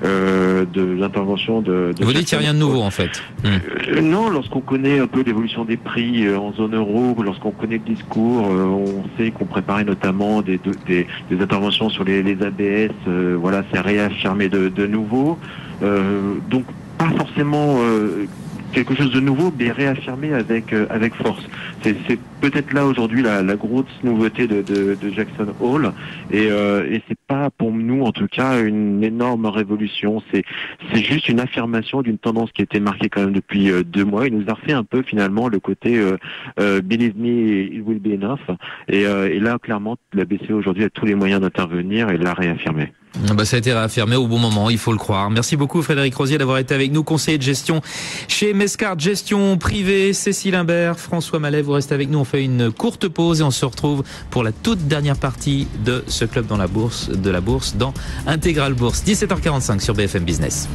S18: de l'intervention de
S4: vous dites qu'il n'y a rien de nouveau, en fait.
S18: Non, lorsqu'on connaît un peu l'évolution des prix en zone euro, lorsqu'on connaît le discours, on sait qu'on préparait notamment des interventions sur les ABS. C'est réaffirmé de nouveau. Donc, pas forcément quelque chose de nouveau, mais réaffirmé avec force. C'est peut-être là aujourd'hui la grosse nouveauté de Jackson Hole, et c'est pas pour nous en tout cas une énorme révolution. C'est juste une affirmation d'une tendance qui a été marquée quand même depuis 2 mois. Il nous a refait un peu finalement le côté Believe me, it will be enough. Et là clairement la BCE aujourd'hui a tous les moyens d'intervenir et de la réaffirmer.
S4: Bah, ça a été réaffirmé au bon moment, il faut le croire. Merci beaucoup Frédéric Rosier d'avoir été avec nous, conseiller de gestion chez Mescart Gestion Privée. Cécile Imbert, François Mallet, vous restez avec nous. On fait une courte pause et on se retrouve pour la toute dernière partie de ce club dans la bourse, dans Intégral Bourse. 17h45 sur BFM Business.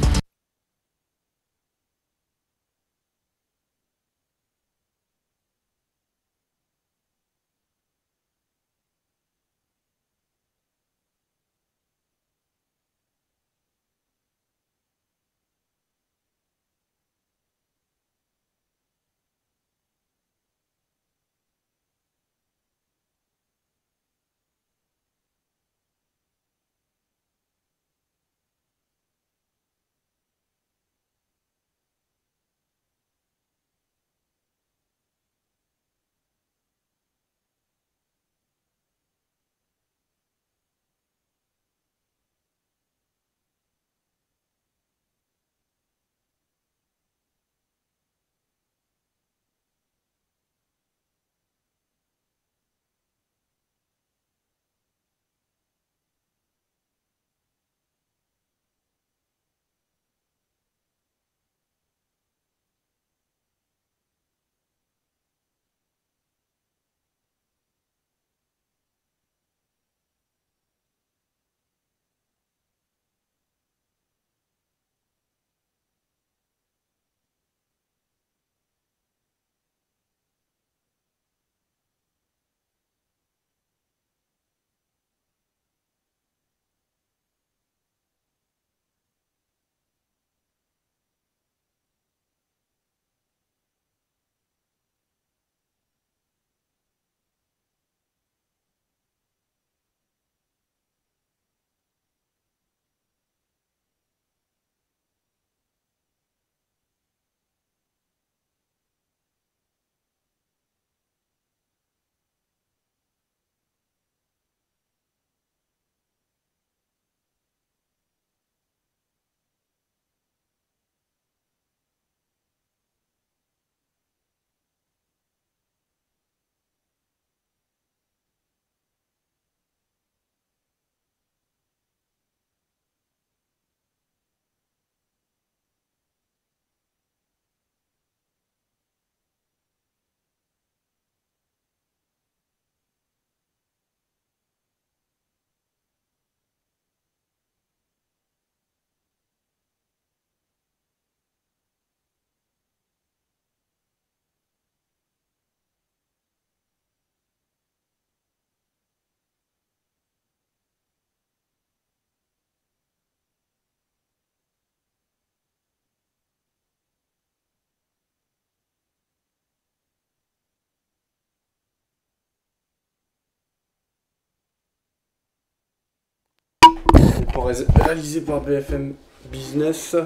S1: Réalisé par BFM Business.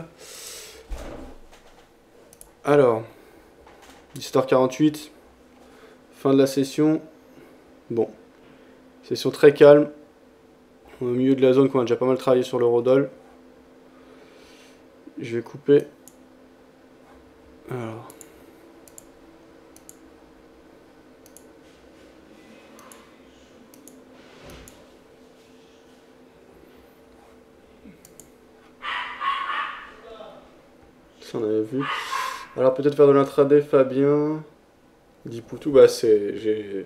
S1: Alors, 17h48, fin de la session. Bon, session très calme. On est au milieu de la zone qu'on a déjà pas mal travaillé sur l'eurodoll. Je vais couper. Alors. Ça on avait vu. Alors peut-être faire de l'intraday, Fabien. Dit Poutou, bah j'ai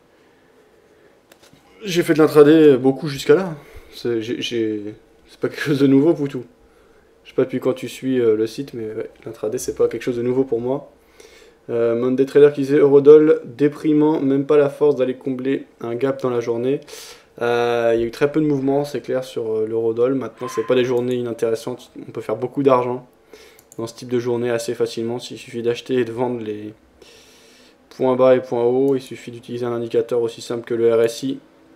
S1: fait de l'intraday beaucoup jusqu'à là. C'est pas quelque chose de nouveau, Poutou. Je sais pas depuis quand tu suis le site, mais ouais, l'intraday c'est pas quelque chose de nouveau pour moi. Monday Trader qui disait Eurodoll déprimant, même pas la force d'aller combler un gap dans la journée. Il y a eu très peu de mouvements, c'est clair, sur l'Eurodoll. Maintenant, c'est pas des journées inintéressantes. On peut faire beaucoup d'argent dans ce type de journée assez facilement. Il suffit d'acheter et de vendre les points bas et points hauts. Il suffit d'utiliser un indicateur aussi simple que le RSI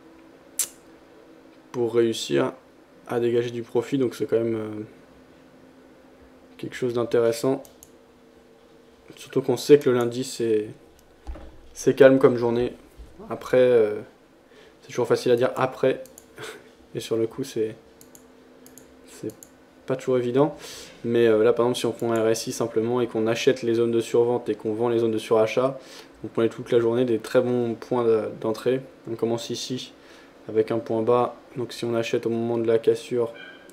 S1: pour réussir à dégager du profit. Donc c'est quand même quelque chose d'intéressant. Surtout qu'on sait que le lundi, c'est calme comme journée. Après, c'est toujours facile à dire après. Et sur le coup, c'est pas toujours évident. Mais là, par exemple, si on prend un RSI simplement et qu'on achète les zones de survente et qu'on vend les zones de surachat, on prend toute la journée des très bons points d'entrée. On commence ici avec un point bas. Donc si on achète au moment de la cassure,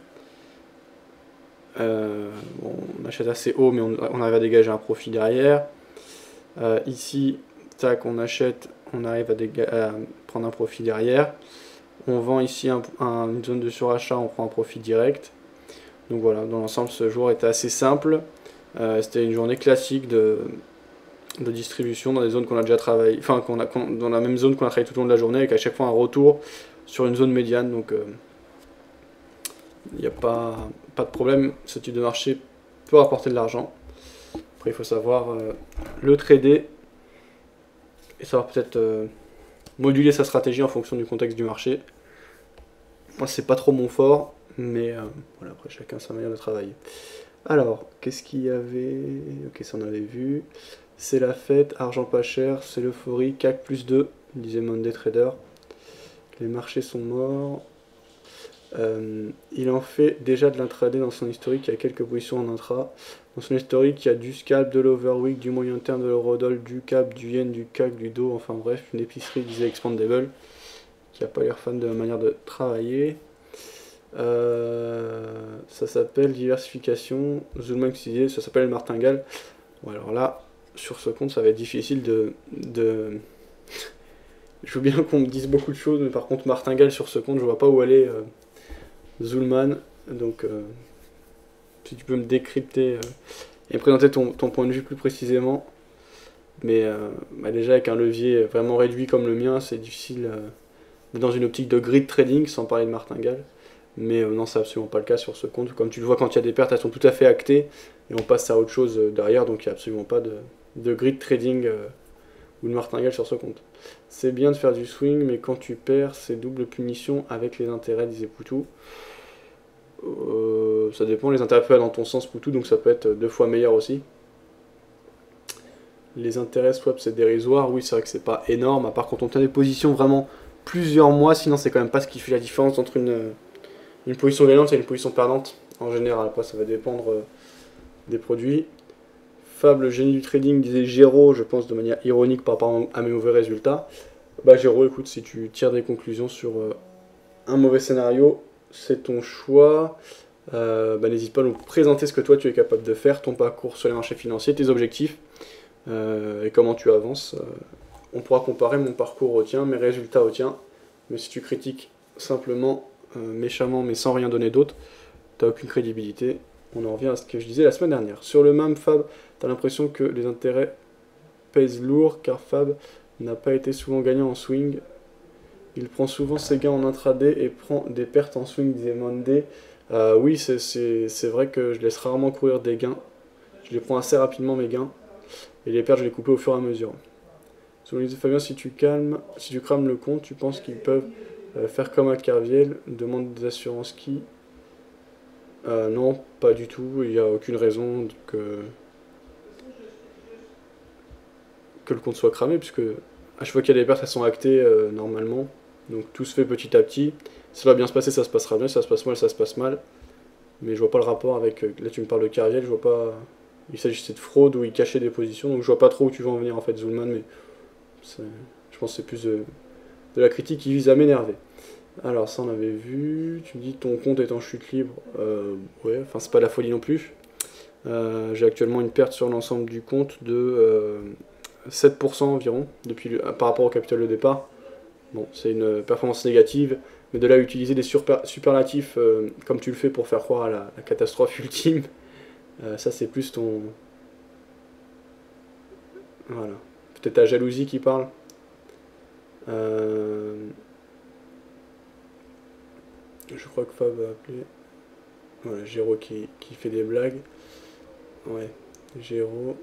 S1: bon, on achète assez haut, mais on arrive à dégager un profit derrière. Ici, tac, on achète, on arrive à prendre un profit derrière. On vend ici une zone de surachat, on prend un profit direct. Donc voilà, dans l'ensemble, ce jour était assez simple. C'était une journée classique de distribution dans des zones qu'on a déjà travaillé, enfin dans la même zone qu'on a travaillé tout au long de la journée, avec à chaque fois un retour sur une zone médiane. Donc il n'y a pas de problème, ce type de marché peut rapporter de l'argent. Après il faut savoir le trader et savoir peut-être moduler sa stratégie en fonction du contexte du marché. Moi c'est pas trop mon fort, mais voilà, après chacun sa manière de travailler. Alors, qu'est-ce qu'il y avait? Ok, ça on avait vu. C'est la fête, argent pas cher, c'est l'euphorie, CAC plus 2, disait Monday Trader. Les marchés sont morts. Il en fait déjà de l'intraday dans son historique, il y a quelques positions en intra. Dans son historique, il y a du scalp, de l'overweek, du moyen terme, de l'eurodoll, du cap, du yen, du CAC, du do, enfin bref, une épicerie, disait Expandable, qui n'a pas l'air fan de la manière de travailler. Ça s'appelle diversification, Zulman qui disait, ça s'appelle martingale. Bon, alors là, sur ce compte, ça va être difficile de... Je veux bien qu'on me dise beaucoup de choses, mais par contre, martingale sur ce compte, je vois pas où aller Zulman. Donc, si tu peux me décrypter et me présenter ton point de vue plus précisément. Mais déjà, avec un levier vraiment réduit comme le mien, c'est difficile dans une optique de grid trading, sans parler de martingale. Mais non, c'est absolument pas le cas sur ce compte. Comme tu le vois, quand il y a des pertes, elles sont tout à fait actées et on passe à autre chose derrière, donc il n'y a absolument pas de grid trading ou de martingale sur ce compte. C'est bien de faire du swing, mais quand tu perds, c'est double punition avec les intérêts, disait Poutou. Ça dépend, les intérêts peuvent aller dans ton sens, Poutou, donc ça peut être 2 fois meilleur aussi. Les intérêts swap, c'est dérisoire, oui, c'est vrai que c'est pas énorme, à part quand on tient des positions vraiment plusieurs mois, sinon c'est quand même pas ce qui fait la différence entre une position gagnante et une position perdante en général. Après ça va dépendre des produits. Fab, le génie du trading, disait Géraud, je pense de manière ironique par rapport à mes mauvais résultats. Bah Géraud, écoute, si tu tires des conclusions sur un mauvais scénario, c'est ton choix. N'hésite pas à nous présenter ce que toi tu es capable de faire, ton parcours sur les marchés financiers, tes objectifs et comment tu avances. On pourra comparer mon parcours au tien, mes résultats au tien. Mais si tu critiques simplement méchamment mais sans rien donner d'autre, t'as aucune crédibilité. On en revient à ce que je disais la semaine dernière. Sur le même Fab, t'as l'impression que les intérêts pèsent lourd car Fab n'a pas été souvent gagnant en swing. Il prend souvent ses gains en intraday et prend des pertes en swing, disait Monday. Oui, c'est vrai que je laisse rarement courir des gains. Je les prends assez rapidement mes gains. Et les pertes, je les coupe au fur et à mesure. Selon disait Fabien, si tu crames le compte, tu penses qu'ils peuvent faire comme à Kerviel, demande des assurances qui... non, pas du tout, il n'y a aucune raison que le compte soit cramé, puisque à chaque fois qu'il y a des pertes, elles sont actées normalement, donc tout se fait petit à petit. Ça va bien se passer, ça se passera bien, si ça se passe mal, ça se passe mal, mais je vois pas le rapport avec... Là tu me parles de Kerviel, je vois pas... Il s'agissait de fraude où il cachait des positions, donc je vois pas trop où tu veux en venir en fait, Zulman, mais je pense que c'est plus de la critique qui vise à m'énerver. Alors ça on avait vu, tu me dis ton compte est en chute libre, ouais, enfin c'est pas de la folie non plus. J'ai actuellement une perte sur l'ensemble du compte de 7% environ, par rapport au capital de départ. Bon, c'est une performance négative, mais de là à utiliser des superlatifs comme tu le fais pour faire croire à la catastrophe ultime, ça c'est plus ton... Voilà. Peut-être ta jalousie qui parle. Je crois que Fab a appelé. Voilà, Géraud qui fait des blagues. Ouais, Géraud.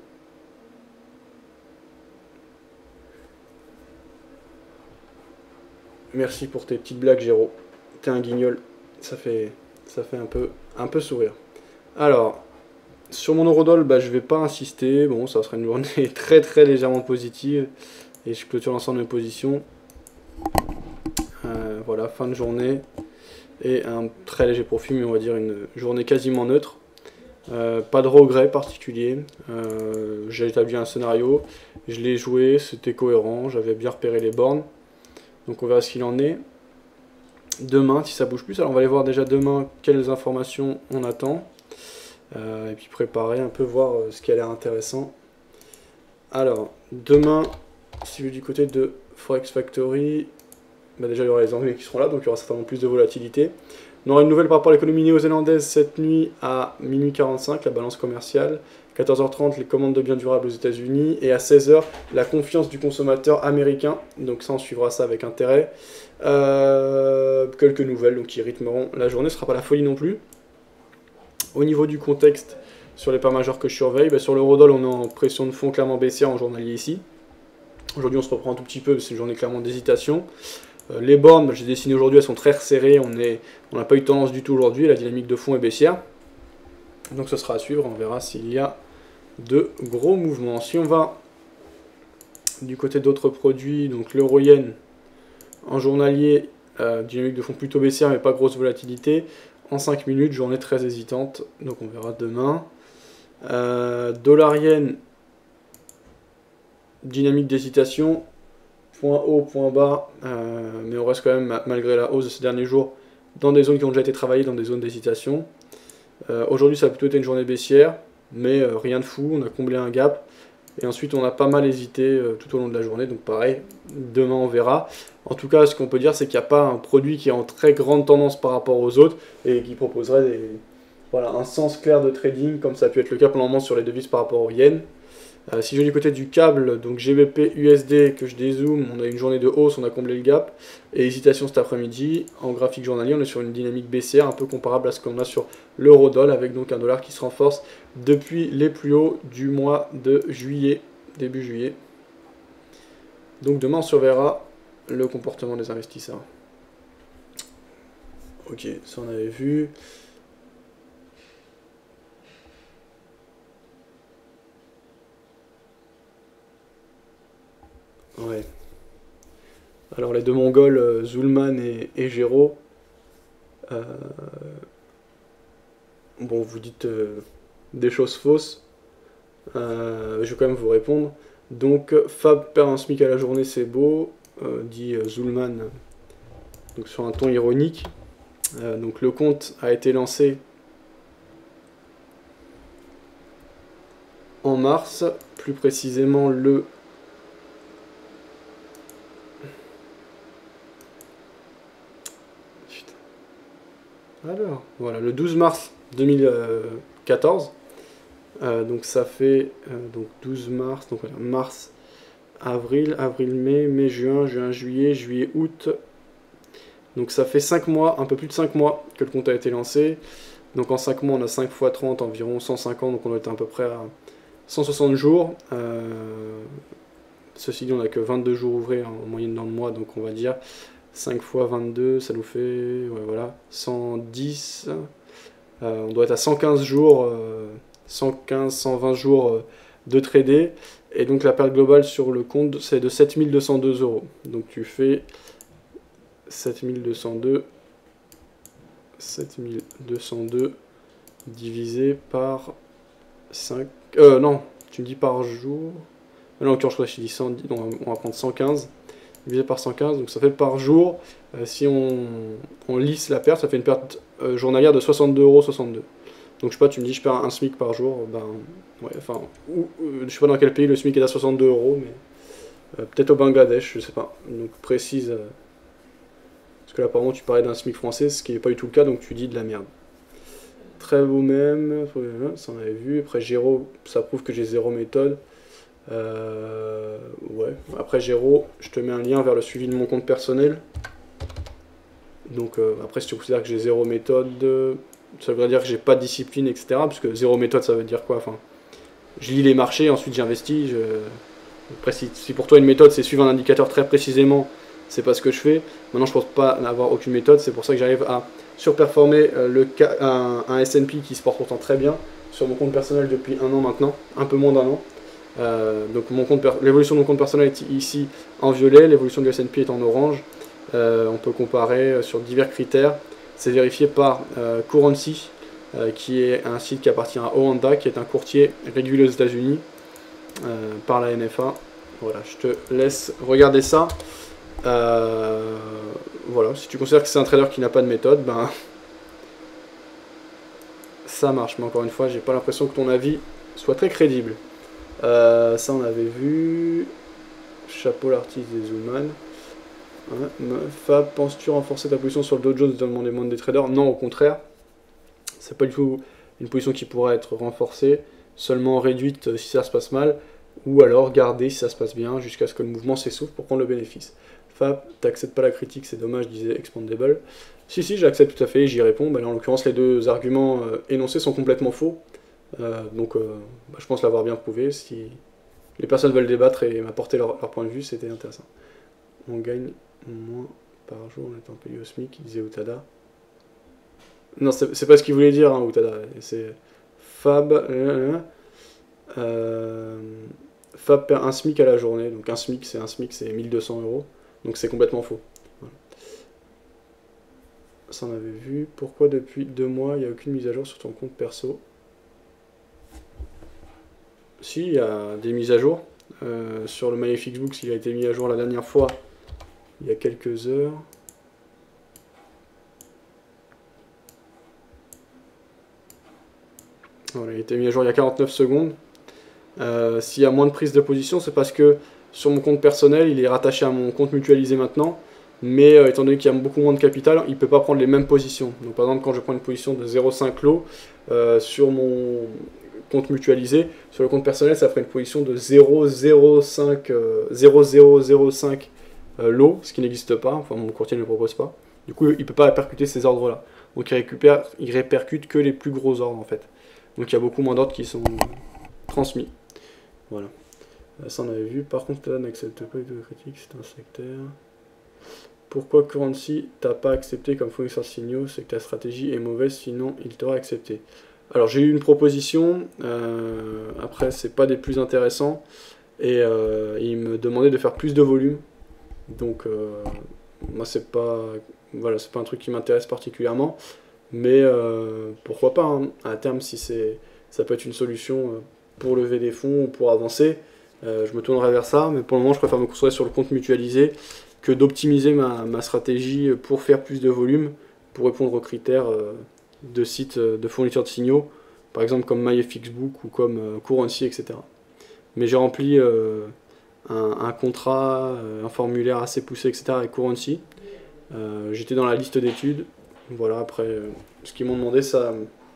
S1: Merci pour tes petites blagues, Géraud. T'es un guignol. Ça fait un peu sourire. Alors, Sur mon Eurodoll, bah, je vais pas insister. Bon, ça sera une journée très très légèrement positive. Et je clôture l'ensemble de mes positions. Voilà, fin de journée. Et un très léger profit, mais on va dire une journée quasiment neutre. Pas de regret particulier. J'ai établi un scénario. Je l'ai joué, c'était cohérent. J'avais bien repéré les bornes. Donc on verra ce qu'il en est. Demain, si ça bouge plus. Alors on va aller voir déjà demain quelles informations on attend. Et puis préparer un peu, voir ce qui a l'air intéressant. Alors, demain, si vous du côté de Forex Factory, bah déjà il y aura les Anglais qui seront là, donc il y aura certainement plus de volatilité. On aura une nouvelle par rapport à l'économie néo-zélandaise cette nuit à minuit 45, la balance commerciale. 14h30, les commandes de biens durables aux États-Unis. Et à 16h, la confiance du consommateur américain. Donc ça, on suivra ça avec intérêt. Quelques nouvelles donc, qui rythmeront la journée. Ce ne sera pas la folie non plus. Au niveau du contexte, sur les paires majeures que je surveille, bah sur l'eurodoll, on est en pression de fond clairement baissière en journalier ici. Aujourd'hui, on se reprend un tout petit peu, c'est une journée clairement d'hésitation. Les bornes, bah, j'ai dessiné aujourd'hui, elles sont très resserrées, on n'a pas eu tendance du tout aujourd'hui, la dynamique de fond est baissière. Donc ce sera à suivre, on verra s'il y a de gros mouvements. Si on va du côté d'autres produits, donc l'euro-yen en journalier, dynamique de fond plutôt baissière mais pas grosse volatilité. En 5 minutes, journée très hésitante, donc on verra demain. Dollar-yen, dynamique d'hésitation, point haut, point bas, mais on reste quand même, malgré la hausse de ces derniers jours, dans des zones qui ont déjà été travaillées, dans des zones d'hésitation. Aujourd'hui, ça a plutôt été une journée baissière, mais rien de fou, on a comblé un gap. Et ensuite, on a pas mal hésité tout au long de la journée, donc pareil, demain on verra. En tout cas, ce qu'on peut dire, c'est qu'il n'y a pas un produit qui est en très grande tendance par rapport aux autres et qui proposerait voilà, un sens clair de trading, comme ça a pu être le cas pour le moment sur les devises par rapport au yen. Si je vais du côté du câble, donc GBP USD, que je dézoome, on a une journée de hausse, on a comblé le gap, et hésitation cet après-midi. En graphique journalier, on est sur une dynamique baissière, un peu comparable à ce qu'on a sur l'eurodoll, avec donc un dollar qui se renforce depuis les plus hauts du mois de juillet, début juillet. Donc demain, on surveillera le comportement des investisseurs. Ok, ça on avait vu. Ouais. Alors les deux Mongols, Zulman et Gero, bon vous dites des choses fausses, je vais quand même vous répondre. Donc Fab perd un SMIC à la journée, c'est beau, dit Zulman, donc sur un ton ironique. Donc le compte a été lancé en mars, plus précisément le voilà, le 12 mars 2014, donc ça fait donc 12 mars, donc voilà, mars, avril, mai, juin, juillet, août, donc ça fait 5 mois, un peu plus de 5 mois que le compte a été lancé, donc en 5 mois on a 5 x 30, environ 150, donc on doit être à peu près à 160 jours, ceci dit on n'a que 22 jours ouvrés en moyenne dans le mois, donc on va dire 5 x 22, ça nous fait ouais, voilà, 110, on doit être à 115 jours, 115, 120 jours de trader, et donc la perte globale sur le compte c'est de 7202 €. Donc tu fais 7202 divisé par 5, non, tu me dis par jour, non, encore je crois que je dis 110, donc on va prendre 115. Divisé par 115, donc ça fait par jour, si on lisse la perte, ça fait une perte journalière de 62,62 €. Donc je sais pas, tu me dis je perds un SMIC par jour, ben ouais, enfin, je sais pas dans quel pays le SMIC est à 62 €, mais peut-être au Bangladesh, je sais pas. Donc précise, parce que là apparemment tu parlais d'un SMIC français, ce qui n'est pas du tout le cas, donc tu dis de la merde. Très beau même, ça on avait vu. Après Gero, ça prouve que j'ai zéro méthode. Ouais, après Gero, je te mets un lien vers le suivi de mon compte personnel. Donc après si tu considères que j'ai zéro méthode, ça veut dire que j'ai pas de discipline, etc. Parce que zéro méthode ça veut dire quoi, enfin, je lis les marchés, ensuite j'investis. Après si pour toi une méthode c'est suivre un indicateur très précisément, c'est pas ce que je fais. Maintenant je pense pas avoir aucune méthode, c'est pour ça que j'arrive à surperformer un S&P qui se porte pourtant très bien, sur mon compte personnel depuis 1 an maintenant, un peu moins d'1 an. Donc l'évolution de mon compte personnel est ici en violet, l'évolution du S&P est en orange. On peut comparer sur divers critères. C'est vérifié par Currency, qui est un site qui appartient à Oanda, qui est un courtier régulé aux États-Unis par la NFA. Voilà, je te laisse regarder ça. Voilà, si tu considères que c'est un trader qui n'a pas de méthode, ben ça marche. Mais encore une fois, j'ai pas l'impression que ton avis soit très crédible. Ça on avait vu. Chapeau l'artiste des Zoomman. Fab, penses-tu renforcer ta position sur le Dow Jones dans le monde des traders? Non, au contraire. C'est pas du tout une position qui pourrait être renforcée, seulement réduite si ça se passe mal, ou alors garder si ça se passe bien jusqu'à ce que le mouvement s'essouffle pour prendre le bénéfice. Fab, t'acceptes pas la critique, c'est dommage, disait Expandable. Si, j'accepte tout à fait, j'y réponds. Là, en l'occurrence, les deux arguments énoncés sont complètement faux. Je pense l'avoir bien prouvé. Si les personnes veulent débattre et m'apporter leur point de vue, c'était intéressant. On gagne moins par jour en étant payé au SMIC, disait Utada. Non, c'est pas ce qu'il voulait dire, hein, Utada. C'est Fab. Fab perd un SMIC à la journée. Donc un SMIC, c'est 1200 €. Donc c'est complètement faux. Voilà. Ça on avait vu. Pourquoi depuis 2 mois, il n'y a aucune mise à jour sur ton compte perso? Si, il y a des mises à jour. Sur le MyFixBook, il a été mis à jour la dernière fois, il y a quelques heures. Voilà, il a été mis à jour il y a 49 secondes. S'il y a moins de prise de position, c'est parce que sur mon compte personnel, il est rattaché à mon compte mutualisé maintenant. Mais étant donné qu'il y a beaucoup moins de capital, il ne peut pas prendre les mêmes positions. Donc par exemple, quand je prends une position de 0,5 lot sur mon compte mutualisé, sur le compte personnel, ça ferait une position de 0,05 lot, ce qui n'existe pas, enfin mon courtier ne le propose pas. Du coup, il ne peut pas répercuter ces ordres-là. Donc il répercute que les plus gros ordres en fait. Donc il y a beaucoup moins d'ordres qui sont transmis. Voilà. Ça on avait vu. Par contre, là, n'accepte pas les critiques, c'est un sectaire. Pourquoi Currency t'as pas accepté comme fournisseur de signaux? C'est que ta stratégie est mauvaise, sinon il t'aurait accepté. Alors j'ai eu une proposition, après c'est pas des plus intéressants, et il me demandait de faire plus de volume. Donc moi c'est pas un truc qui m'intéresse particulièrement, mais pourquoi pas, hein. À terme, si ça peut être une solution pour lever des fonds ou pour avancer, je me tournerai vers ça, mais pour le moment je préfère me concentrer sur le compte mutualisé que d'optimiser ma stratégie pour faire plus de volume, pour répondre aux critères de sites de fournisseurs de signaux, par exemple comme MyFixBook ou comme Currency, etc. Mais j'ai rempli un contrat, un formulaire assez poussé, etc. avec Currency. J'étais dans la liste d'études. Voilà, après, ce qu'ils m'ont demandé, ça,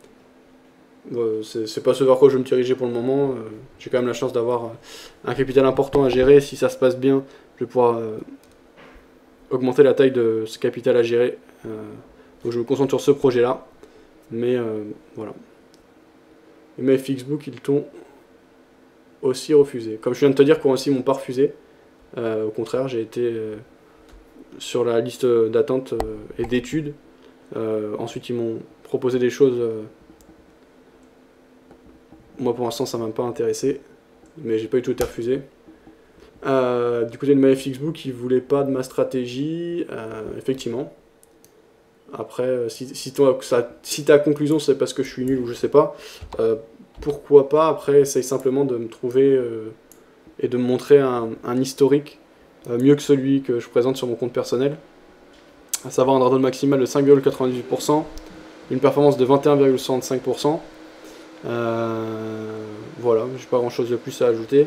S1: c'est pas ce vers quoi je vais me diriger pour le moment. J'ai quand même la chance d'avoir un capital important à gérer. Si ça se passe bien, je vais pouvoir augmenter la taille de ce capital à gérer. Donc je me concentre sur ce projet-là. Mais voilà. Et mes Fixbook, ils t'ont aussi refusé. Comme je viens de te dire, Currency m'ont pas refusé. Au contraire, j'ai été sur la liste d'attente et d'études. Ensuite, ils m'ont proposé des choses. Moi, pour l'instant, ça m'a pas intéressé. Mais j'ai pas du tout été refusé. Du côté de MyFixBook, ils voulaient pas de ma stratégie. Effectivement. Après, si ta conclusion c'est parce que je suis nul ou je sais pas, pourquoi pas. Après, essaye simplement de me trouver et de me montrer un historique mieux que celui que je présente sur mon compte personnel, à savoir un drawdown maximal de 5,98%, une performance de 21,65%. Voilà, j'ai pas grand chose de plus à ajouter.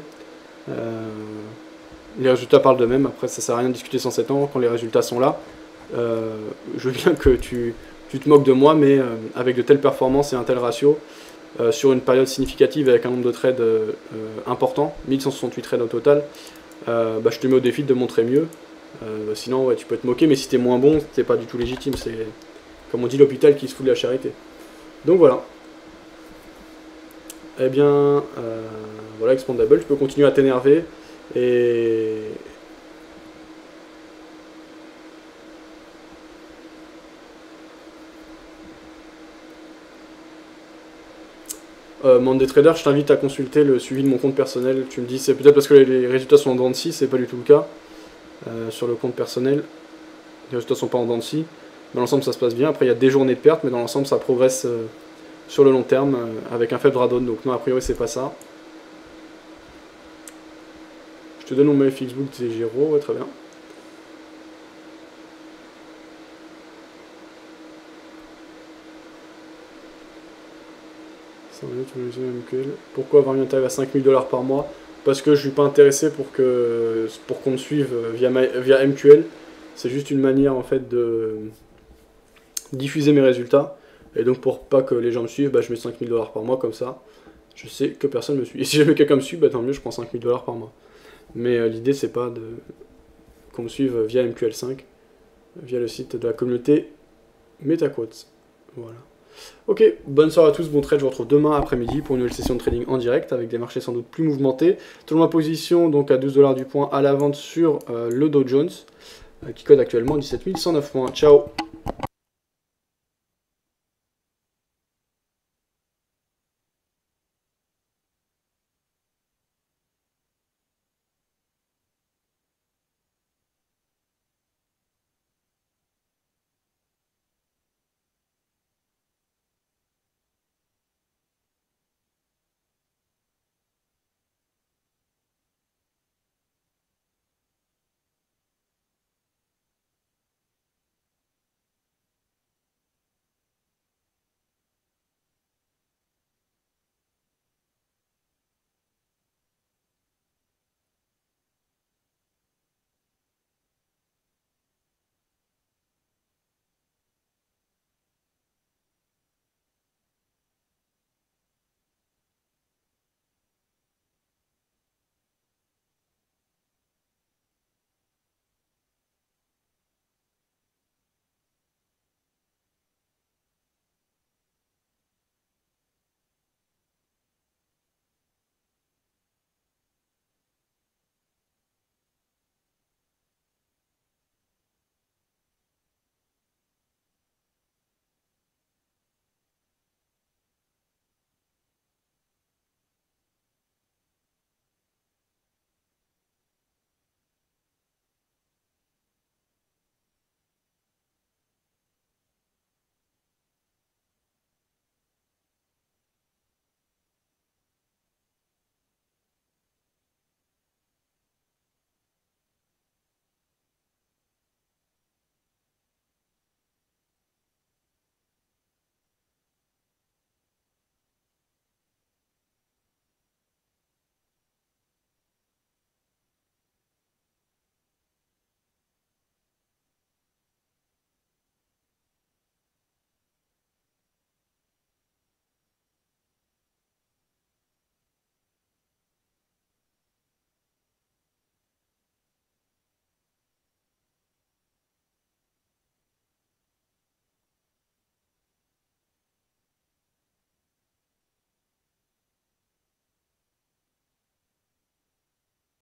S1: Les résultats parlent d'eux-mêmes. Après, ça sert à rien de discuter sans 7 ans quand les résultats sont là. Je veux bien que tu te moques de moi, mais avec de telles performances et un tel ratio, sur une période significative avec un nombre de trades important, 1168 trades au total, je te mets au défi de montrer mieux. Sinon, ouais, tu peux te moquer, mais si t'es moins bon, t'es pas du tout légitime. C'est, comme on dit, l'hôpital qui se fout de la charité. Donc voilà. Eh bien, voilà, Expandable, tu peux continuer à t'énerver et... Monday Trader, je t'invite à consulter le suivi de mon compte personnel. Tu me dis, c'est peut-être parce que les résultats sont en dents de scie, c'est pas du tout le cas. Sur le compte personnel, les résultats sont pas en dents de scie. Dans l'ensemble, ça se passe bien. Après, il y a des journées de perte, mais dans l'ensemble, ça progresse sur le long terme avec un faible drawdown. Donc non, a priori, c'est pas ça. Je te donne mon mail Fixbook, c'est Giro, ouais, très bien. Pourquoi avoir mis un tarif à 5 000 $ par mois? Parce que je suis pas intéressé pour qu'on me suive via MQL. C'est juste une manière en fait de diffuser mes résultats. Et donc pour pas que les gens me suivent, bah, je mets 5 000 $ par mois comme ça. Je sais que personne me suit. Et si jamais quelqu'un me suit, bah, tant mieux, je prends 5 000 $ par mois. Mais l'idée c'est pas qu'on me suive via MQL5, via le site de la communauté MetaQuotes. Voilà. Ok, bonne soirée à tous, bon trade, je vous retrouve demain après-midi pour une nouvelle session de trading en direct avec des marchés sans doute plus mouvementés. Toujours ma position donc à 12 $ du point à la vente sur le Dow Jones qui code actuellement 17 109 points. Ciao.